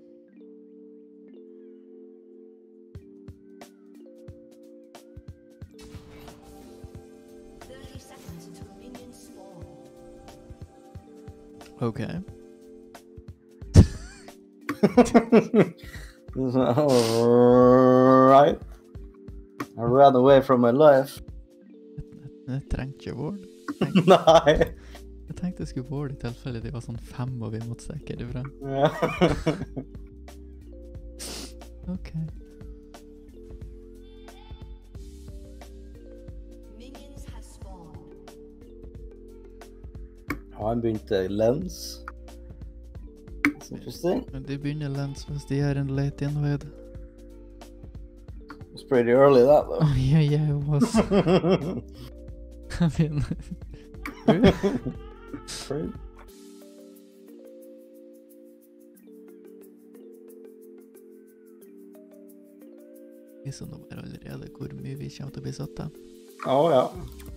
Thirty seconds until minions spawn. Okay. Alright. I ran away from my life. Jeg trengte ikke ward. Nei. Jeg tenkte jeg skulle ward i tilfelle de var sånn fem og vi måtte stekke derfra. Ja. Ok. Minions have spawned. Han begynte lens. That's interesting. Men de begynner lens hvis de er en late invade. It was pretty early that though. Oh yeah, yeah, it was. I mean... Pretty. Vi så nå bare allerede hvor mye vi kommer til å bli satt til. Å ja.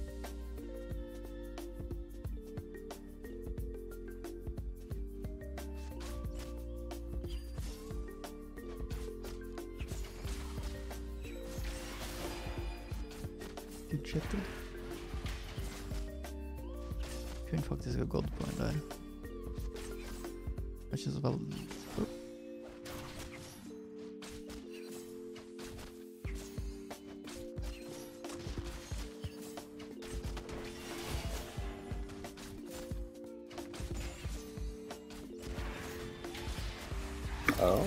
Good shit, dude. Kunne faktisk ha gått på den der. Det er ikke så veldig... Oh.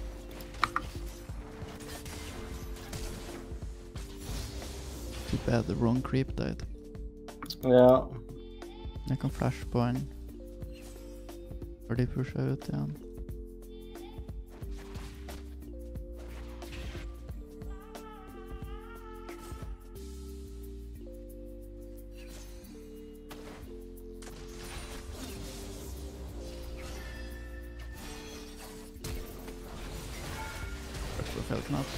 Too bad the wrong creep died. Ja. Jeg kan flash på den. Før de pusher ut igjen. Trykk på feil knapp.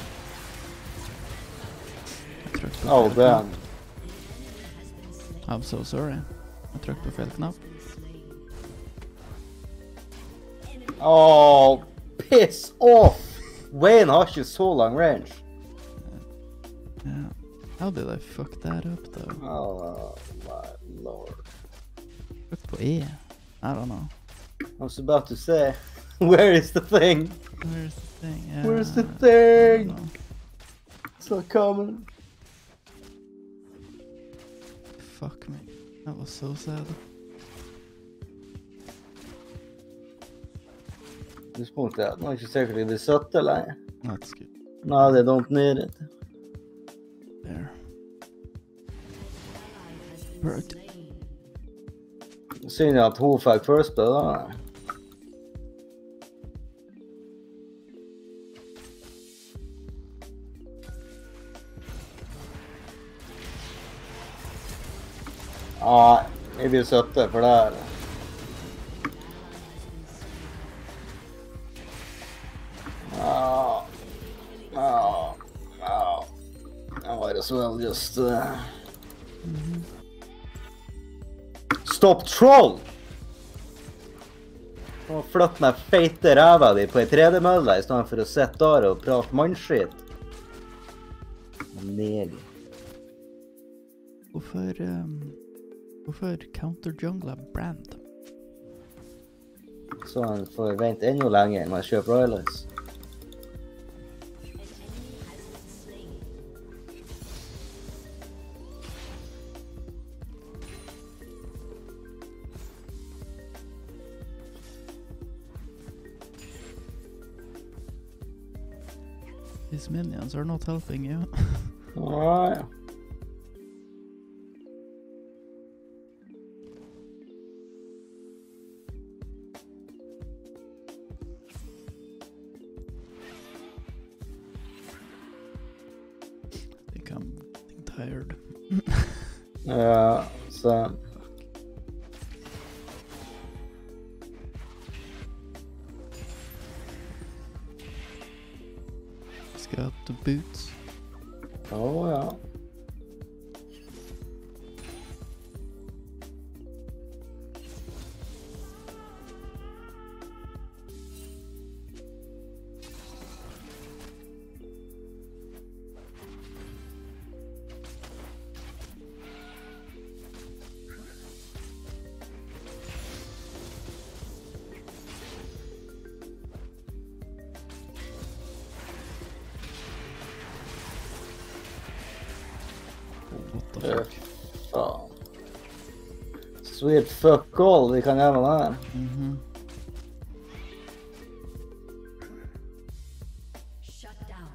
Jeg trykk på Oh feil knapp. damn. I'm so sorry. Jeg trykk på feil knapp. Oh, piss off. Wayne har ikke så lang range. Yeah. How did I fuck that up though? Oh my lord. Look på E. I don't know. I was about to say, where is the thing? Where's the thing? Yeah, Where's the I don't thing? know. It's not coming. Fuck me. That was so sad. This point out. Nå er ikke sikkert det blir søtt eller. That's good. No, they don't need it. There. Ally has been Bird. slain. Synd at hun fikk first blood da. Ja, jeg blir søtte for det her. Ja, ja, ja. I might as well just uh... Stop troll! Nå flytt den feite ræva di på en tredemølle i stedet for å sitte der og prate mannskitt. Nelig. Hvorfor, um, hvorfor counter jungler brand? Så han får vente enda lenger når jeg kjøper Royalists. These minions are not helping you. Ja, ja. I think I'm getting tired. Ja, så... Let's get the boots. Å, ja. What the Eh, fuck? Faen. Sweet fuck all, vi kan gjøre det her. Mhm. Shut down.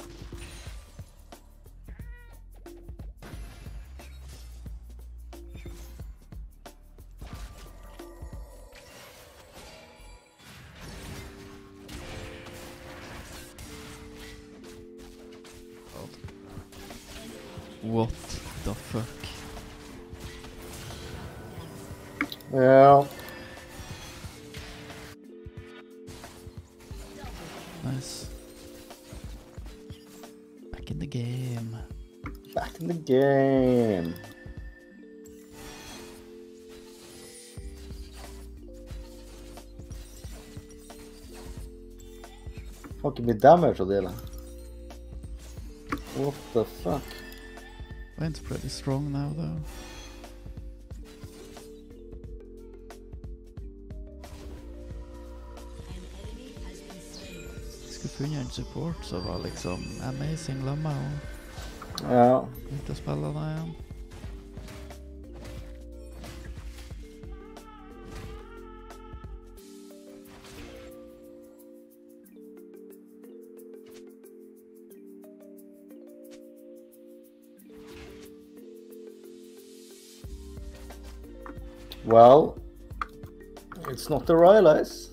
What the fuck? Ja. Nice. Back in the game. Back in the game. Får ikke bli damage av det da. What the fuck? Wayne's pretty strong now though. Skulle funnet en support som var liksom amazing lamma og Ja. ut og spille den igjen. Well, it's not the Royalists.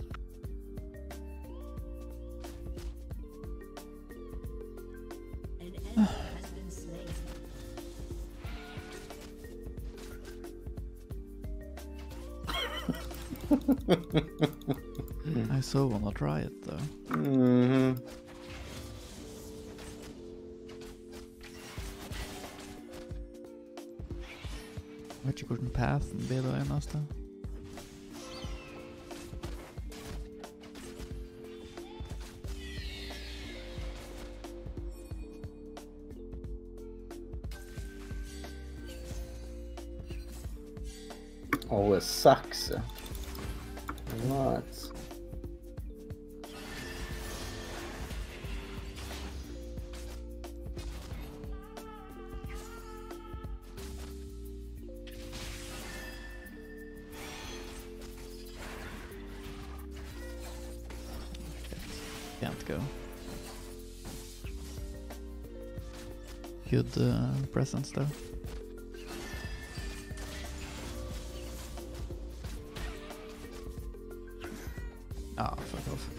An enemy has been slain. I so wanna try it though. Mhm. Vet ikke hvordan pathen blir det eneste. Å, hun er sexy. What? Can't go. Good uh, presence though. Ah, fuck off.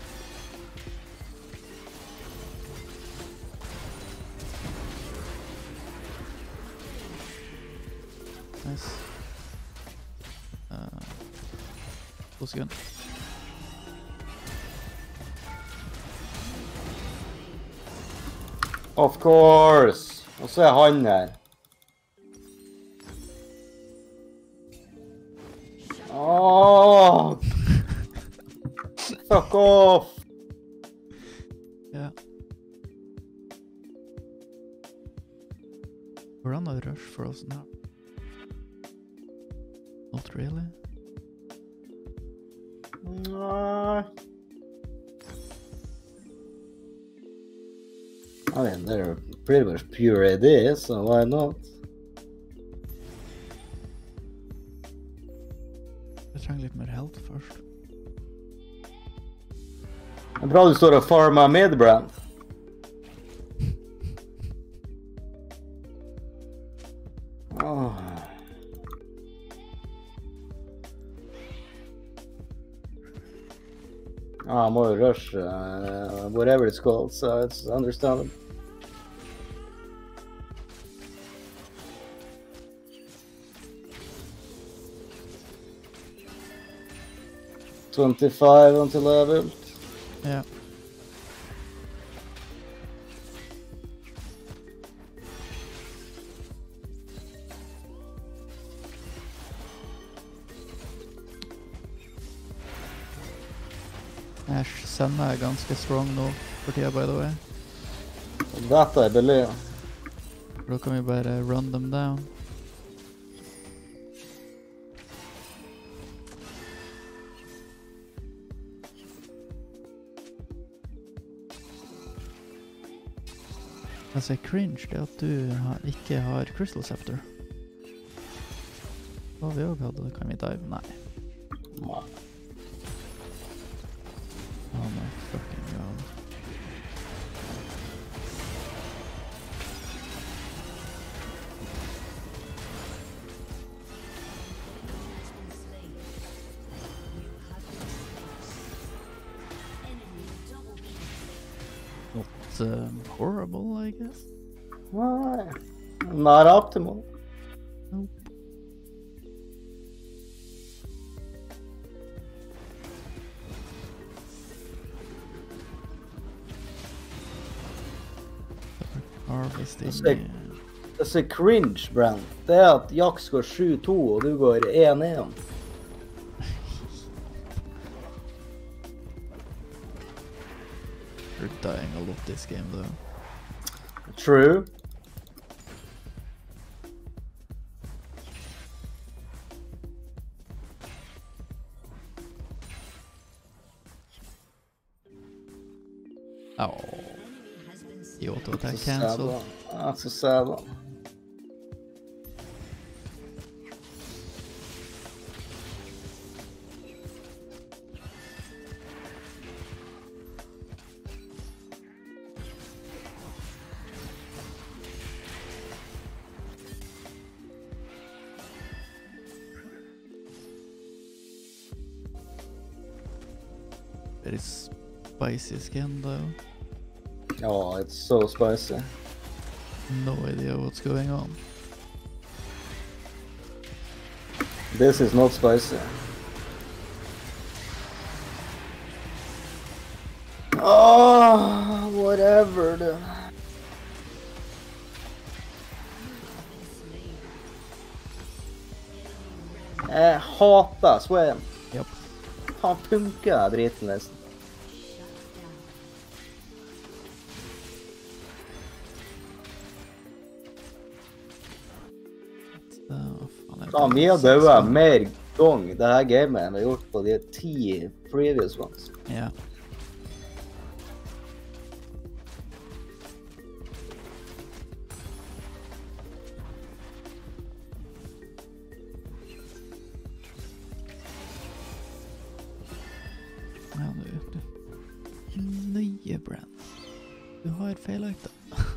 Nice. Uh, pulse gun. Of course! Og så er han her. Åh! Fuck off! Ja. Hvordan har Rush Frozen her? Not really. Nei. I mean, they're pretty much pure A D, so why not? Jeg trenger litt mer health først. Det er bra du står og farmer medbrand. Åh. Ah, I'm more rush, uh, whatever it's called, so it's understandable. twenty-five until level. Ja. Ash Senna er ganske strong nå for tida, by the way. That I believe. Da kan vi bare run them down. Altså, cringe det at du har, ikke har Crystal Scepter. Hva vi også hadde, kan vi dive? Nei. Nei. Oh my fucking god. Not um, horrible, I guess. Nei. Not optimal. Nope. Harvesting. Det er, det er cringe, Brand. Det er at Jax går sju to og du går one one. You're dying a lot this game though. True. Oh. The auto attack Så sad, cancelled. da. Ja, så sad. Da. Very spicy skin though. Oh, it's so spicy. No idea what's going on. This is not spicy. Oh, whatever. The... Jeg hater Swain. Yep. Han punker driten nesten. Uh, faen, Faen, vi har dødd mer gang det her gamet enn vi har gjort på de ti previous ones. Ja. Ja, du, du. Nøye, Brand. Du har feilakta.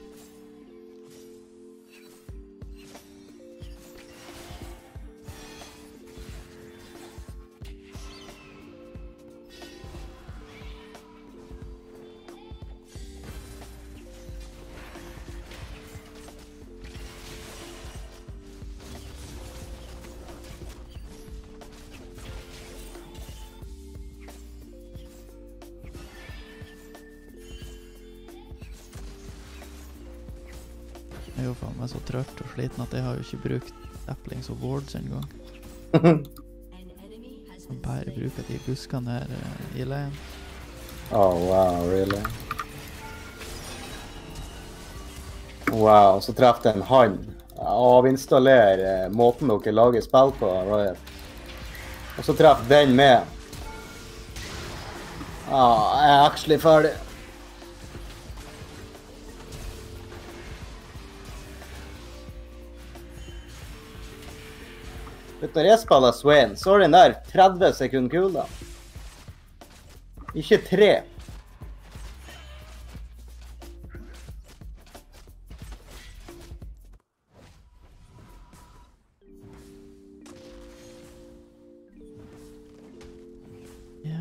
Jeg er jo faen meg så trøtt og sliten at jeg har jo ikke brukt Applings og Wards en gang. An enemy has Jeg been bare slain. bruker de buskene her eh, i leien. Oh, wow, really? Wow, så treffer den han. Avinstaller eh, måten dere lager spill på, Riot. Og så treffer den med. Ah, jeg er actually ferdig. Vet du, når jeg spiller Swain, så er den der tretti sekunder kula. Ikke tre. Ja.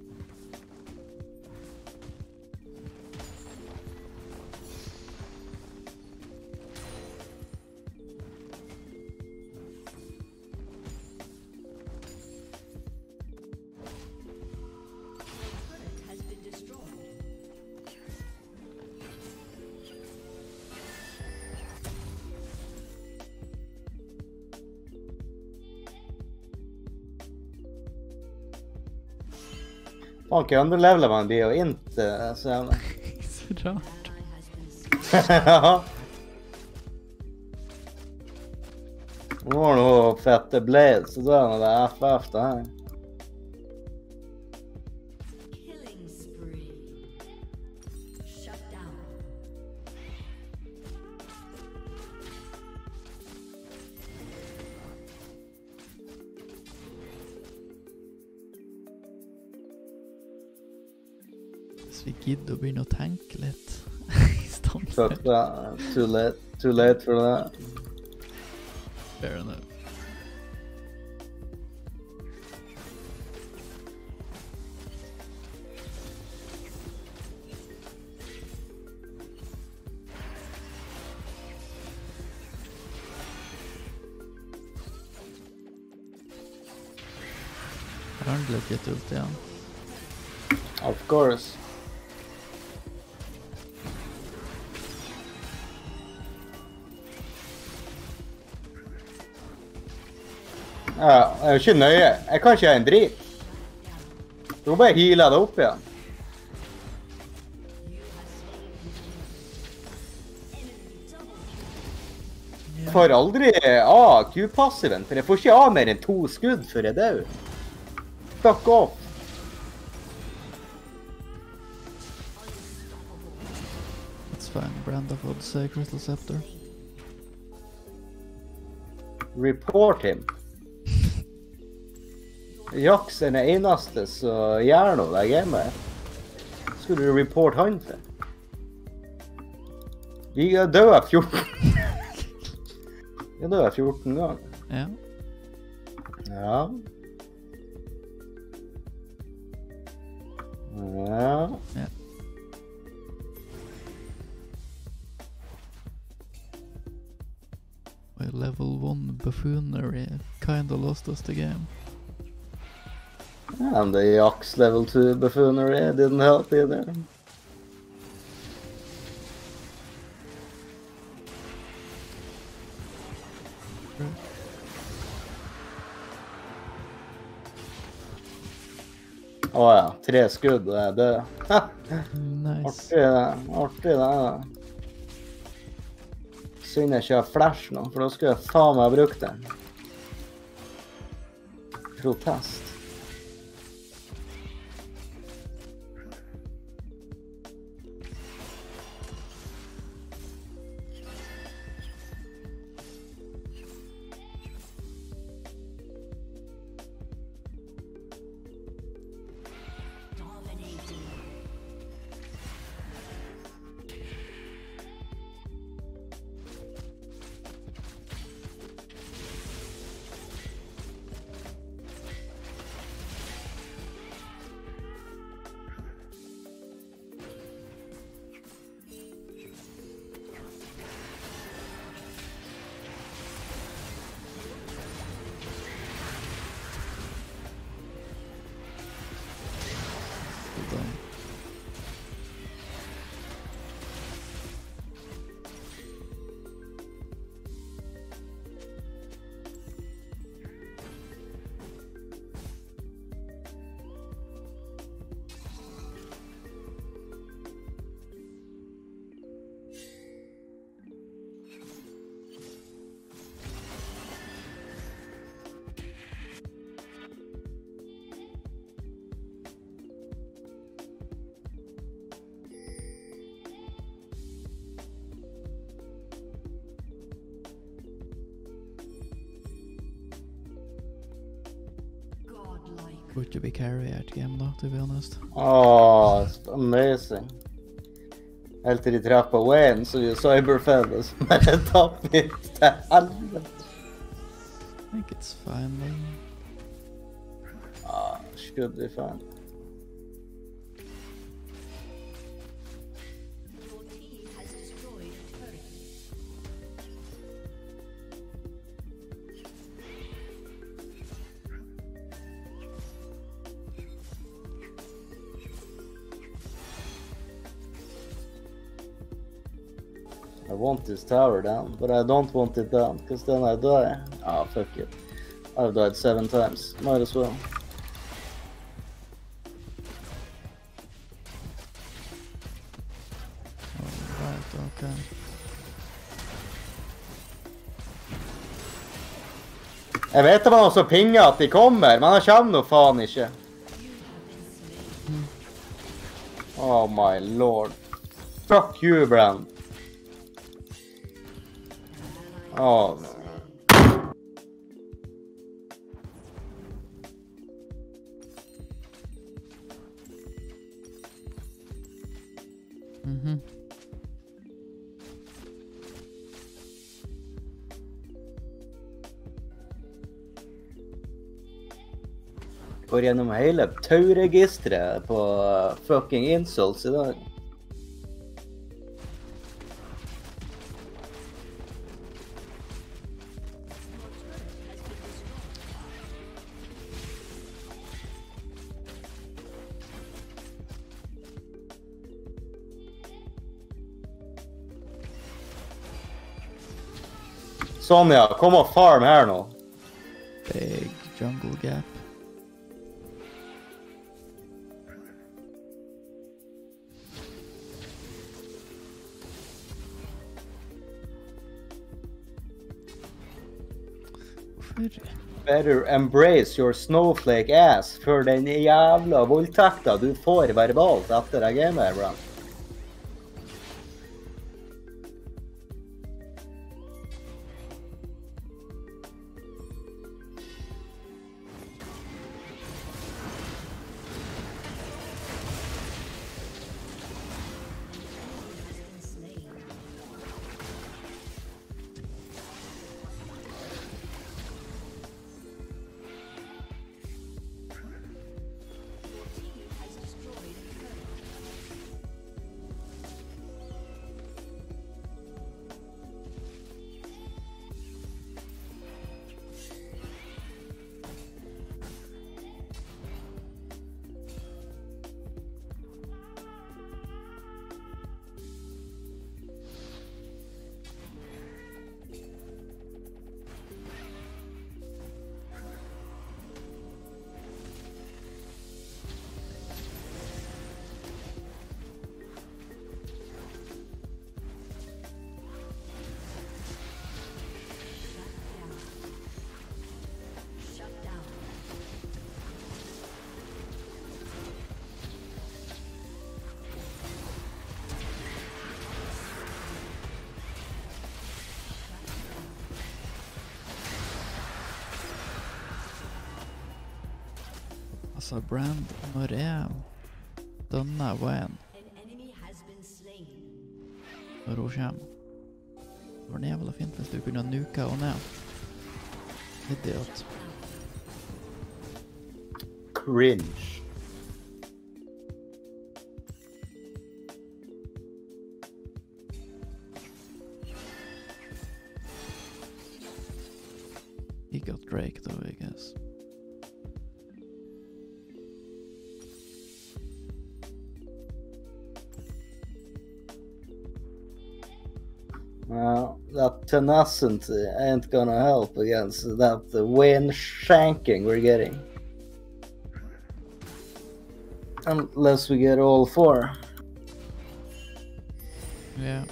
Turret has been destroyed. Faen, ikke underleveler man blir jo int, eh, så jeg... Så rart. Ally has been slain. Ja. Nå har du noe fette blade, så da er det F F det her. Killing spree. Shut down. Hvis vi gidder å begynne å tenke litt i stedet Fuck for. that. Too late. Too late for that. Fair enough. Har han legit ult igjen? Of course. Ja, jeg er jo ikke nøye. Jeg kan ikke gjøre en drit. Du må bare heale det opp igjen. Får aldri A Q-passiven, for jeg får ikke A mer enn to skudd før jeg dør. Fuck off. It's fine, Brand har fått seg Crystal Scepter. Report him. Jax er den eneste som gjør noe der gamet. Skulle du report han for? Vi er døde fjorten. Vi er døde fjorten ganger. Ja. Ja. Ja. Ja. My level one buffoonery kinda lost us the game. And the Jax level two buffoonery didn't help either. Åja, ja, tre skudd og jeg er død. Nice. Artig det, artig det. Synd jeg ikke har flash nå, for da skulle jeg faen meg ha brukt den. protest. Dominating. Hold on. Godlike. Good to be carry out game though, to be honest. Åh, it's amazing. Helt til de treffer på Wayne, så gjør Cyberfell, som bare tapper litt til helvete. I think it's fine though. Ah, should be fine. Your team has destroyed a turret. I want this tower down, but I don't want it down, because then I die. Ah, fuck it. I've died seven times. Might as well. Alright, okay. Jeg vet at man også pinger at de kommer, men han kommer nå faen ikke. Oh my lord. Fuck you, Brand. Oh, no. Mhm. Går gjennom hele tauregistret på fucking insults i dag. Sånn ja, kom og farm her nå. Big jungle gap. Hvorfor? Better embrace your snowflake ass for den jævla voldtekta du får verbalt etter jeg gamer her, Brand. Altså, Brand, når jeg dønner Wayne, An enemy has been slain. når hun kommer, det var jævla fint hvis du kunne nuka henne ned. Idiot. Cringe. He got Drake though, I guess. Well, that tenacity ain't gonna help against that uh, wind shanking we're getting. Unless we get all four. Yeah.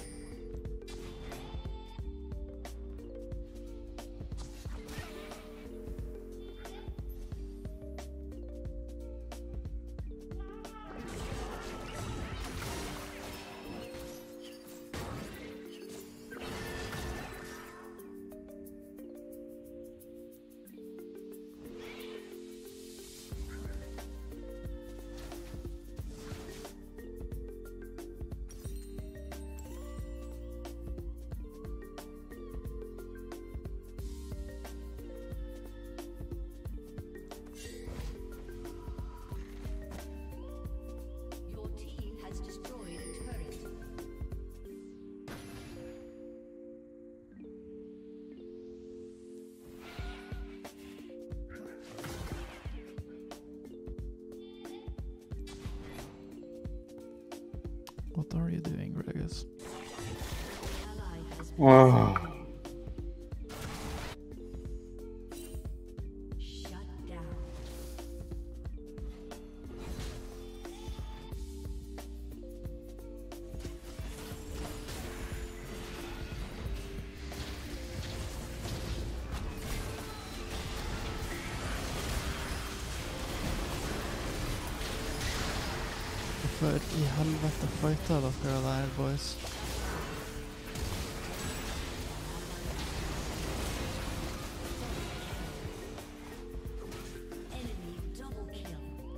Your team has destroyed a turret. What are you doing, Gragas? Ally has been Oh. shut down. Hvorfor i helvete fighter dere der, boys? Enemy double kill.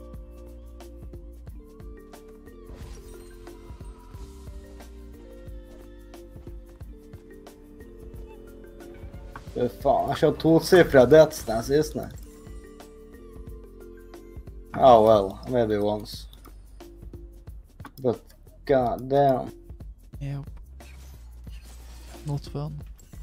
Fy faen, jeg kjøpte tosifra deaths den siste. Oh well, maybe once. But god damn. Yep. Not fun.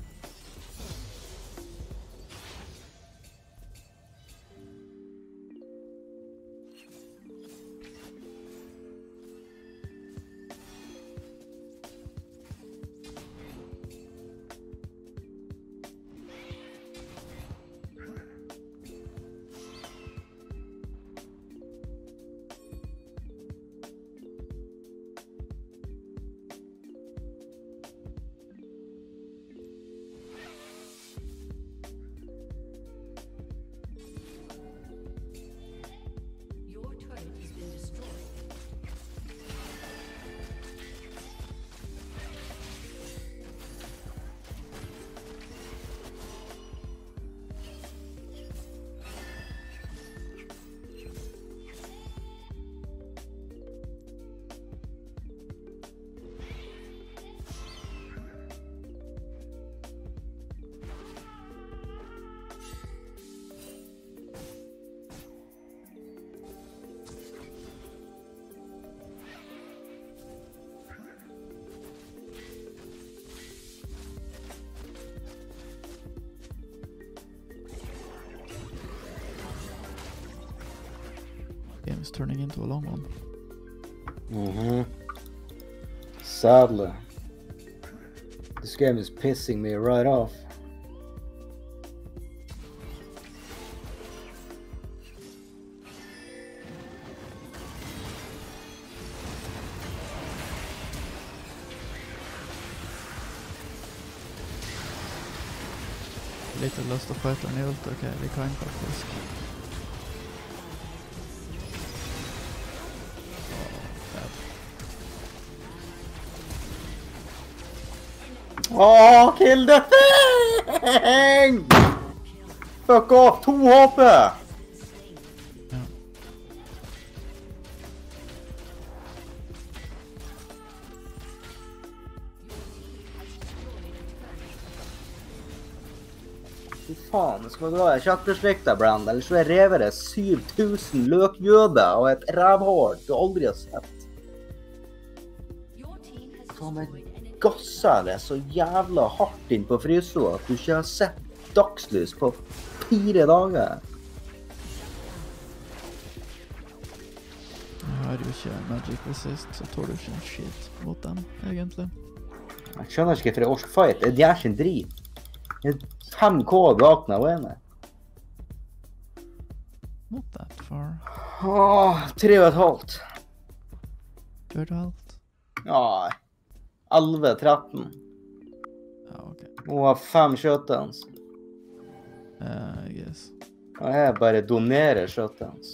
Your turret has been destroyed. Game is turning into a long one. Mm-hmm. Sadly. This game is pissing me right off. Lite lust att sköta en ult, okej, vi kan faktiskt. Åh, kill the thing! Fuck off, to H P! Ja. Fy faen, jeg skal gå i sjakkeslekta, Brand, ellers så er revet det syv tusen løkjøder og et rævhår du aldri har sett. Your team has Faen, destroyed jeg an gasser det så jævla hardt inn på frysa at du ikke har sett dagslys på fire dager. Jeg har jo ikke magic resist, så tåler du ikke en shit mot dem, egentlig. Jeg skjønner ikke for det orsk fight, det er ikke en drit. Det er fem K bak meg, hva er det? Not that far. Åh, tre og et halvt. Gjør det alt? Ja, elleve tretten. Ja, ok. Og har fem shutdowns. Uh, I guess. Og jeg bare donerer shutdowns.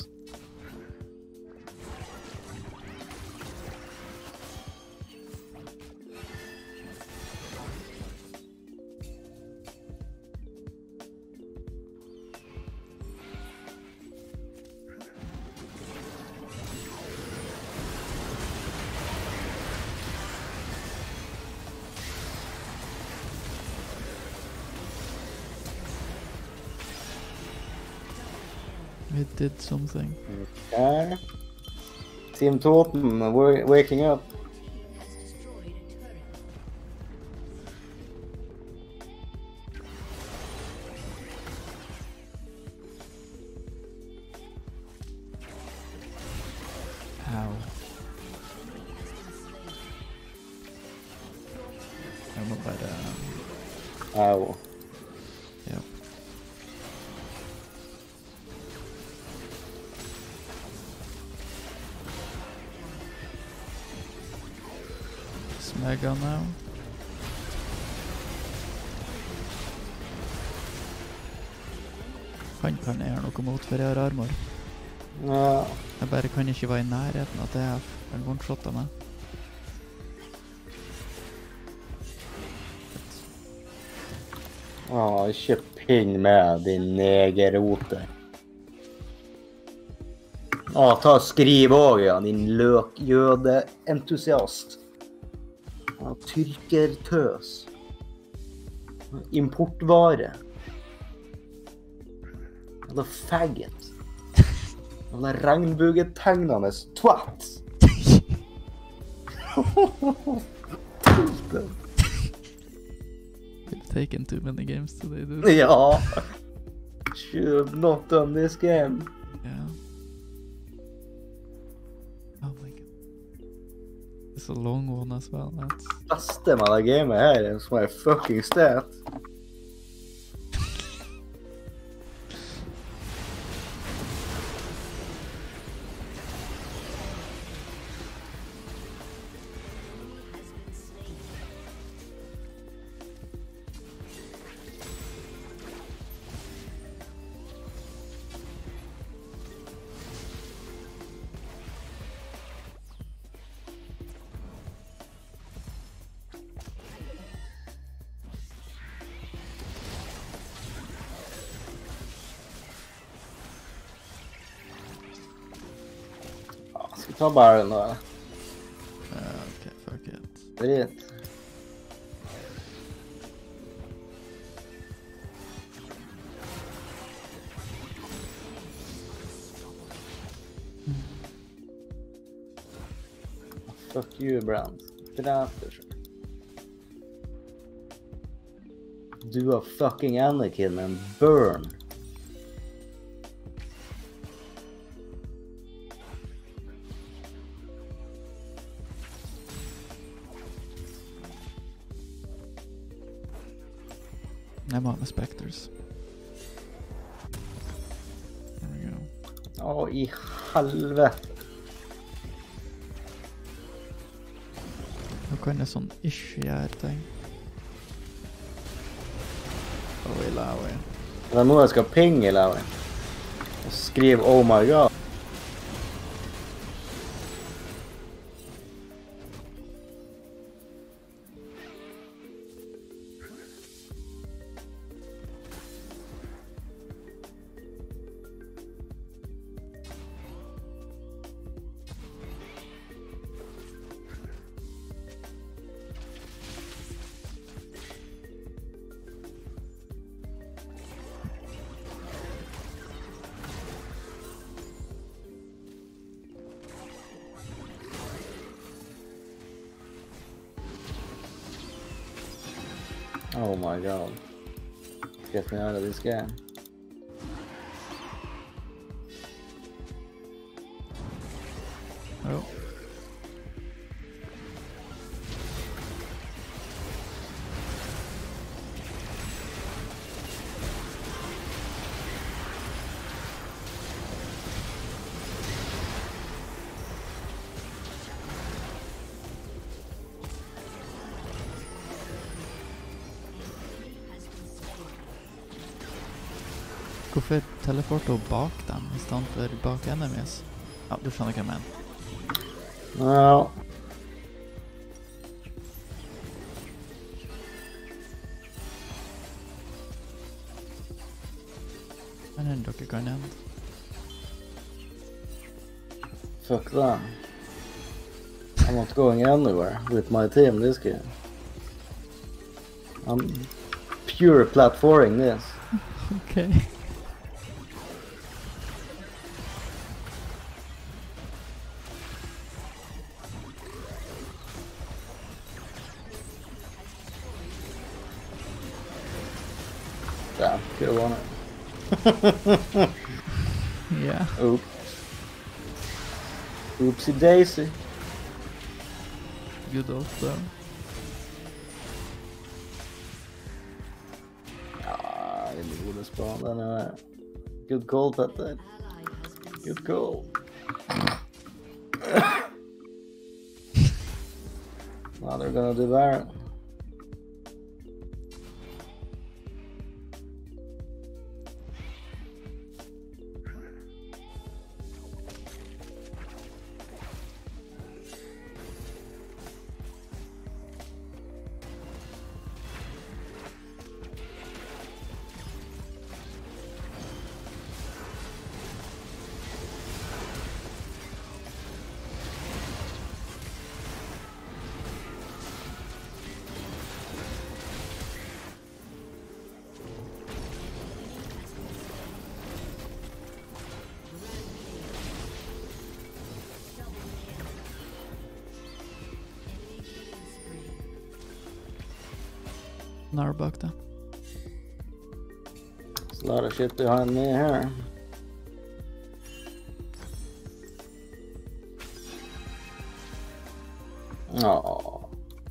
We did something. Okay. Team Toten, we're waking up. has destroyed a turret. Ow. Jeg må bare... Au. Ja. Smega now. Kan kan jeg gjøre noe mot, for jeg har armor. Ja. Jeg bare kan ikke være i nærheten at jeg har one-shotta meg. Åh, ikke pinn med din negerote. Åh, ta og skriv også, ja, din løk-jøde-entusiast. Ja, tyrkertøs. Importvare. Eller faggot. Eller regnbuetegnende twat. You've taken too many games today, dude. Ja. Should have not done this game. Yeah. Oh my god. It's a long one as well, that's... Beste med det gamet her er som er fucking stat. Skal vi ta Baron nå? Uh, okay, fuck it. Drit. Fuck you, Brand. Græter seg. Du har fucking Anakin med en burn. Jeg må ha med Spectres. There we go. Å, i helvete. Nå kan jeg sånn ish gjøre ting. Oi, Laui. Det er noe jeg skal pinge, Laui. Og skrive oh my god. Oh my god. Get me out of this game. Oh. Hvorfor teleporter hun bak dem i stedet for bak enemies? Ja, du skjønner hva jeg mener. Ja. Men enn dere kan ende. Fuck them. I'm not going anywhere with my team this game. I'm pure platforming this. Okay. Damn, could have won it. Yeah. Oop. Oopsie daisy. Good also. Ah, in the good spot anyway. Good call, Petter. Good call. Now they're gonna do Baron. Narbak da. There's a lot of shit behind me here. Oh.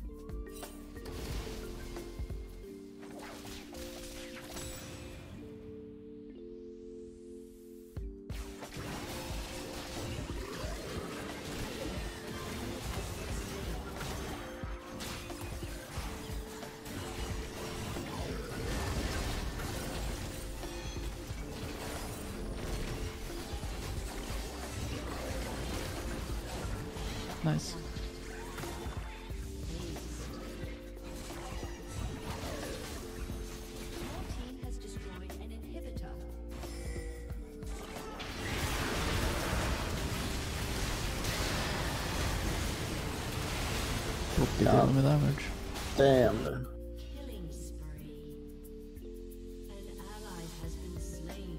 Nice. Team has destroyed an inhibitor. Hope you Ja. deal med damage. Damn. Killing spree. An ally has been slain.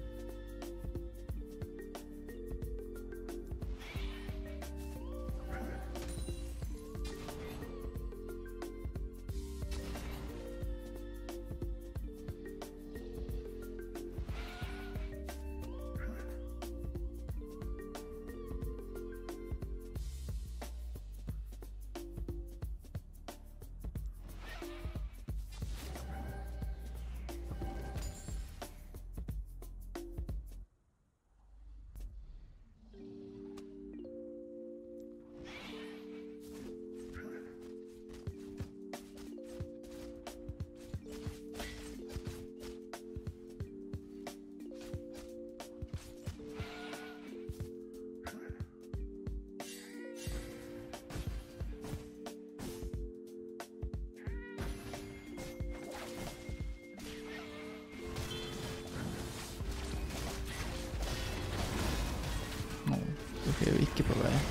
Nå, dere er jo ikke på vei.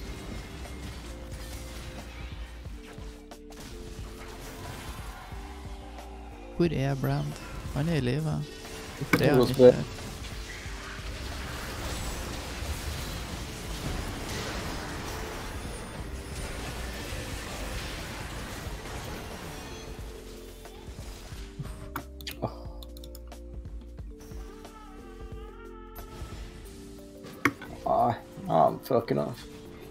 Hvor er Brand? Han er i live. Hvorfor er han Hos ikke meg. her? fucking off.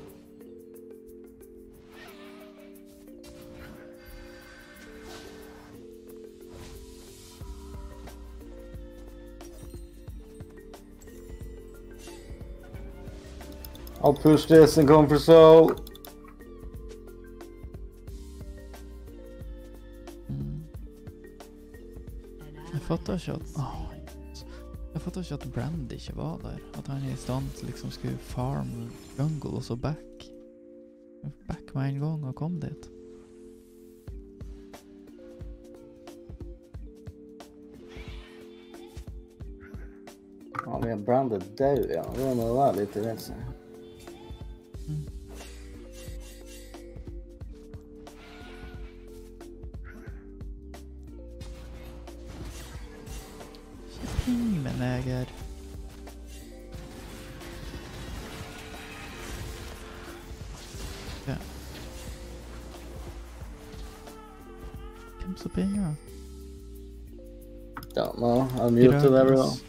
I'll push this and go for soul. Jeg fatter ikke at... Åh, jeg fatter ikke at Brand ikke var der. At han er i stand til liksom skulle farm jungle og så back. Back med en gang og kom dit. Ja, men Brand er død, ja. Det må være litt i velse. Mm. Ikke ping med neger. Ja. Hvem som pinger? Don't know. I muted everyone.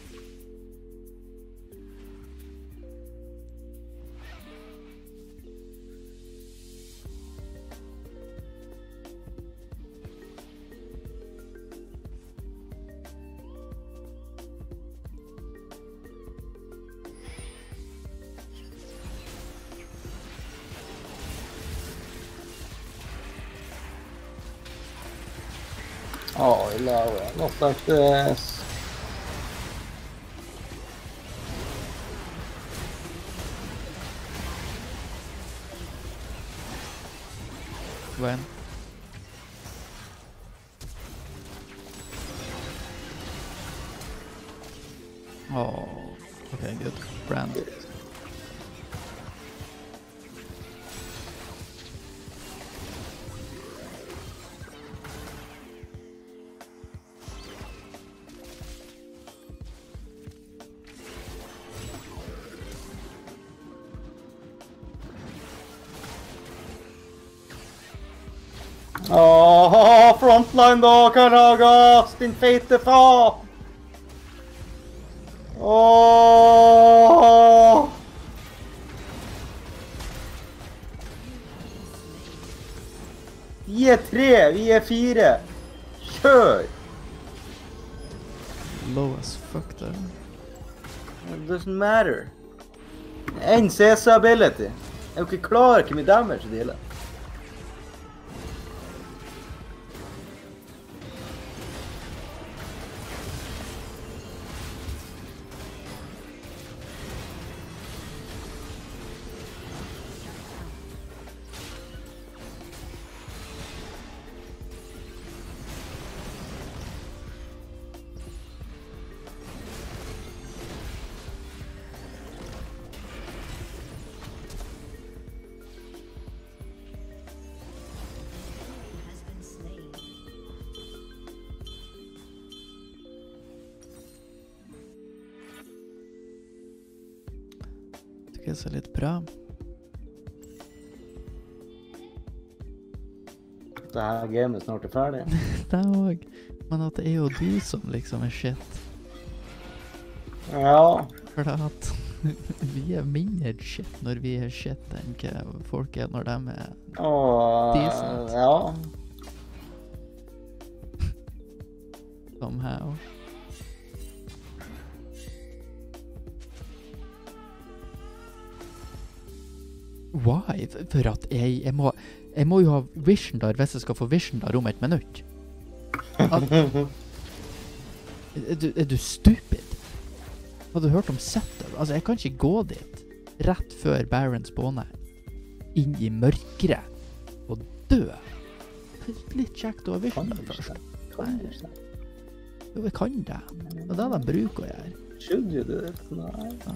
Oh, Laura, not like this. When? Oh, okay, good. Brand. Åh, frontline da, Karagas, din feite fa! Åh! Vi er tre, vi er fire. Kjør! Low as fuck there. It doesn't matter. En C C ability. Jeg er jo ikke klar hvor mye damage det gjelder. Has been slain. Tycker det ser litt bra. Det her gamet snart er ferdig. Det òg. Men at det er jo du som liksom er shit. Ja. For at vi er mindre shit når vi er shit enn hva folk er når de er Åh, Decent. ja. somehow. Why? For at jeg, jeg må jeg må jo ha vision der hvis jeg skal få vision der om et minutt. At, er, du, er du stupid? Har du hørt om setup? Altså, jeg kan ikke gå dit rett før Baron spawner inn i mørkere og dø. Litt kjekt å ha vision der først. Nei. Jo, jeg kan det. Og det er det de bruker å gjøre. Should you do it? Nei. Ja.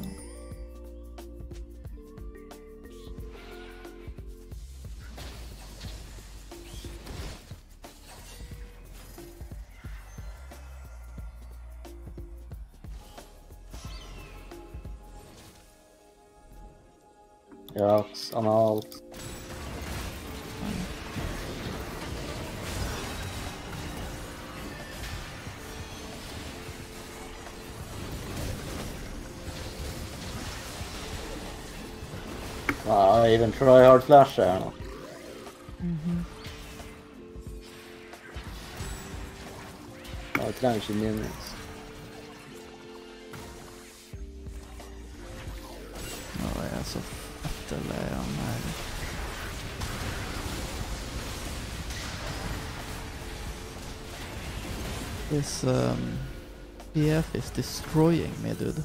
Jaks, analt. Ja, even try hard flash her nå. Ja, jeg trenger ikke minions. Nå er jeg så fettelei av meg. This um, P F is destroying me, dude.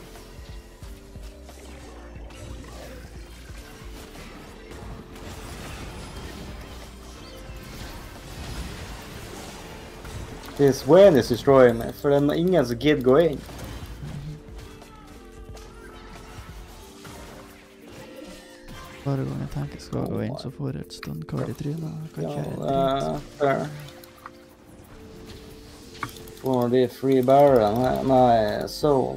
This Wayne is destroying me, for det er ingen som gidder gå inn. Bare gang jeg tenker jeg skal gå inn, så får jeg et stund kard i trynet. Jeg kan Ja, ikke gjøre det en er fair. Får de free barren? Nei, nei, soul.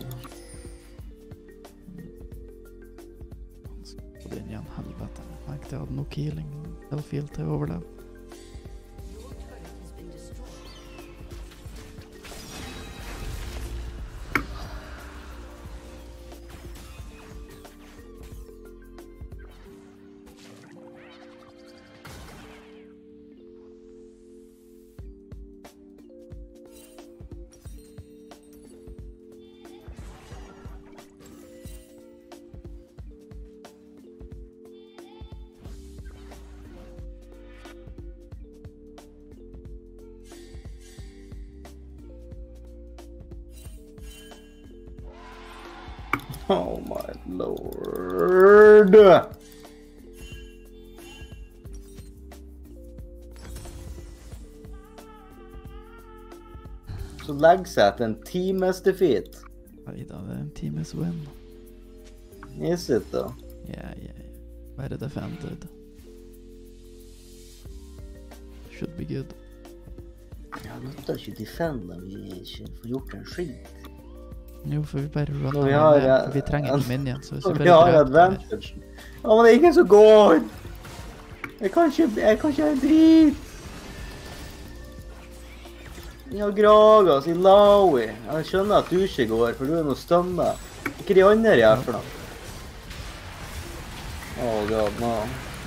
dritt. Og det er igjen helvete. Jeg tenkte jeg hadde nok healing. Hellfield til å overleve. Oh my lord. Så legger seg etter en times defeat. Oi da, det er en times win. Is it da? Ja, ja, ja. Bare defended. Should be good. Jeg måtte ikke defende om vi ikke får gjort en skit. Jo, for vi bare runner Når vi med, har, for vi eh, trenger ikke minions, så hvis Og vi vi har bare dreper det her. advantage. Ja, men det er ingen som går. Jeg kan ikke, jeg kan ikke ha en drit. Vi har Gragas i Laui. Jeg skjønner at du ikke går, for du er noe stømme. Ikke de andre jeg er for noe. Oh god, no.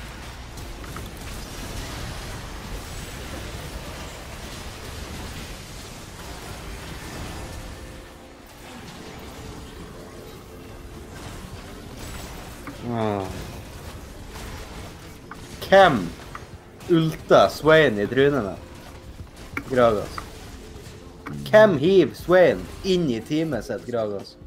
Ah. Hvem ulta Swain i trynene? Gragas. Hvem hiver Swain inn i teamet sitt, Gragas?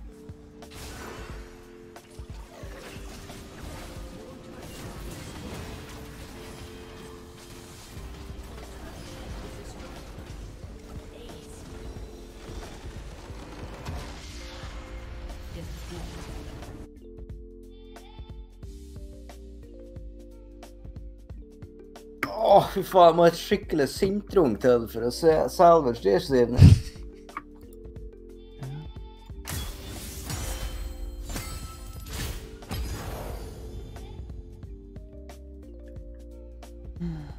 Åh, fy faen, jeg må ha et skikkelig sintrung til for å se salvage de sidene. Mm.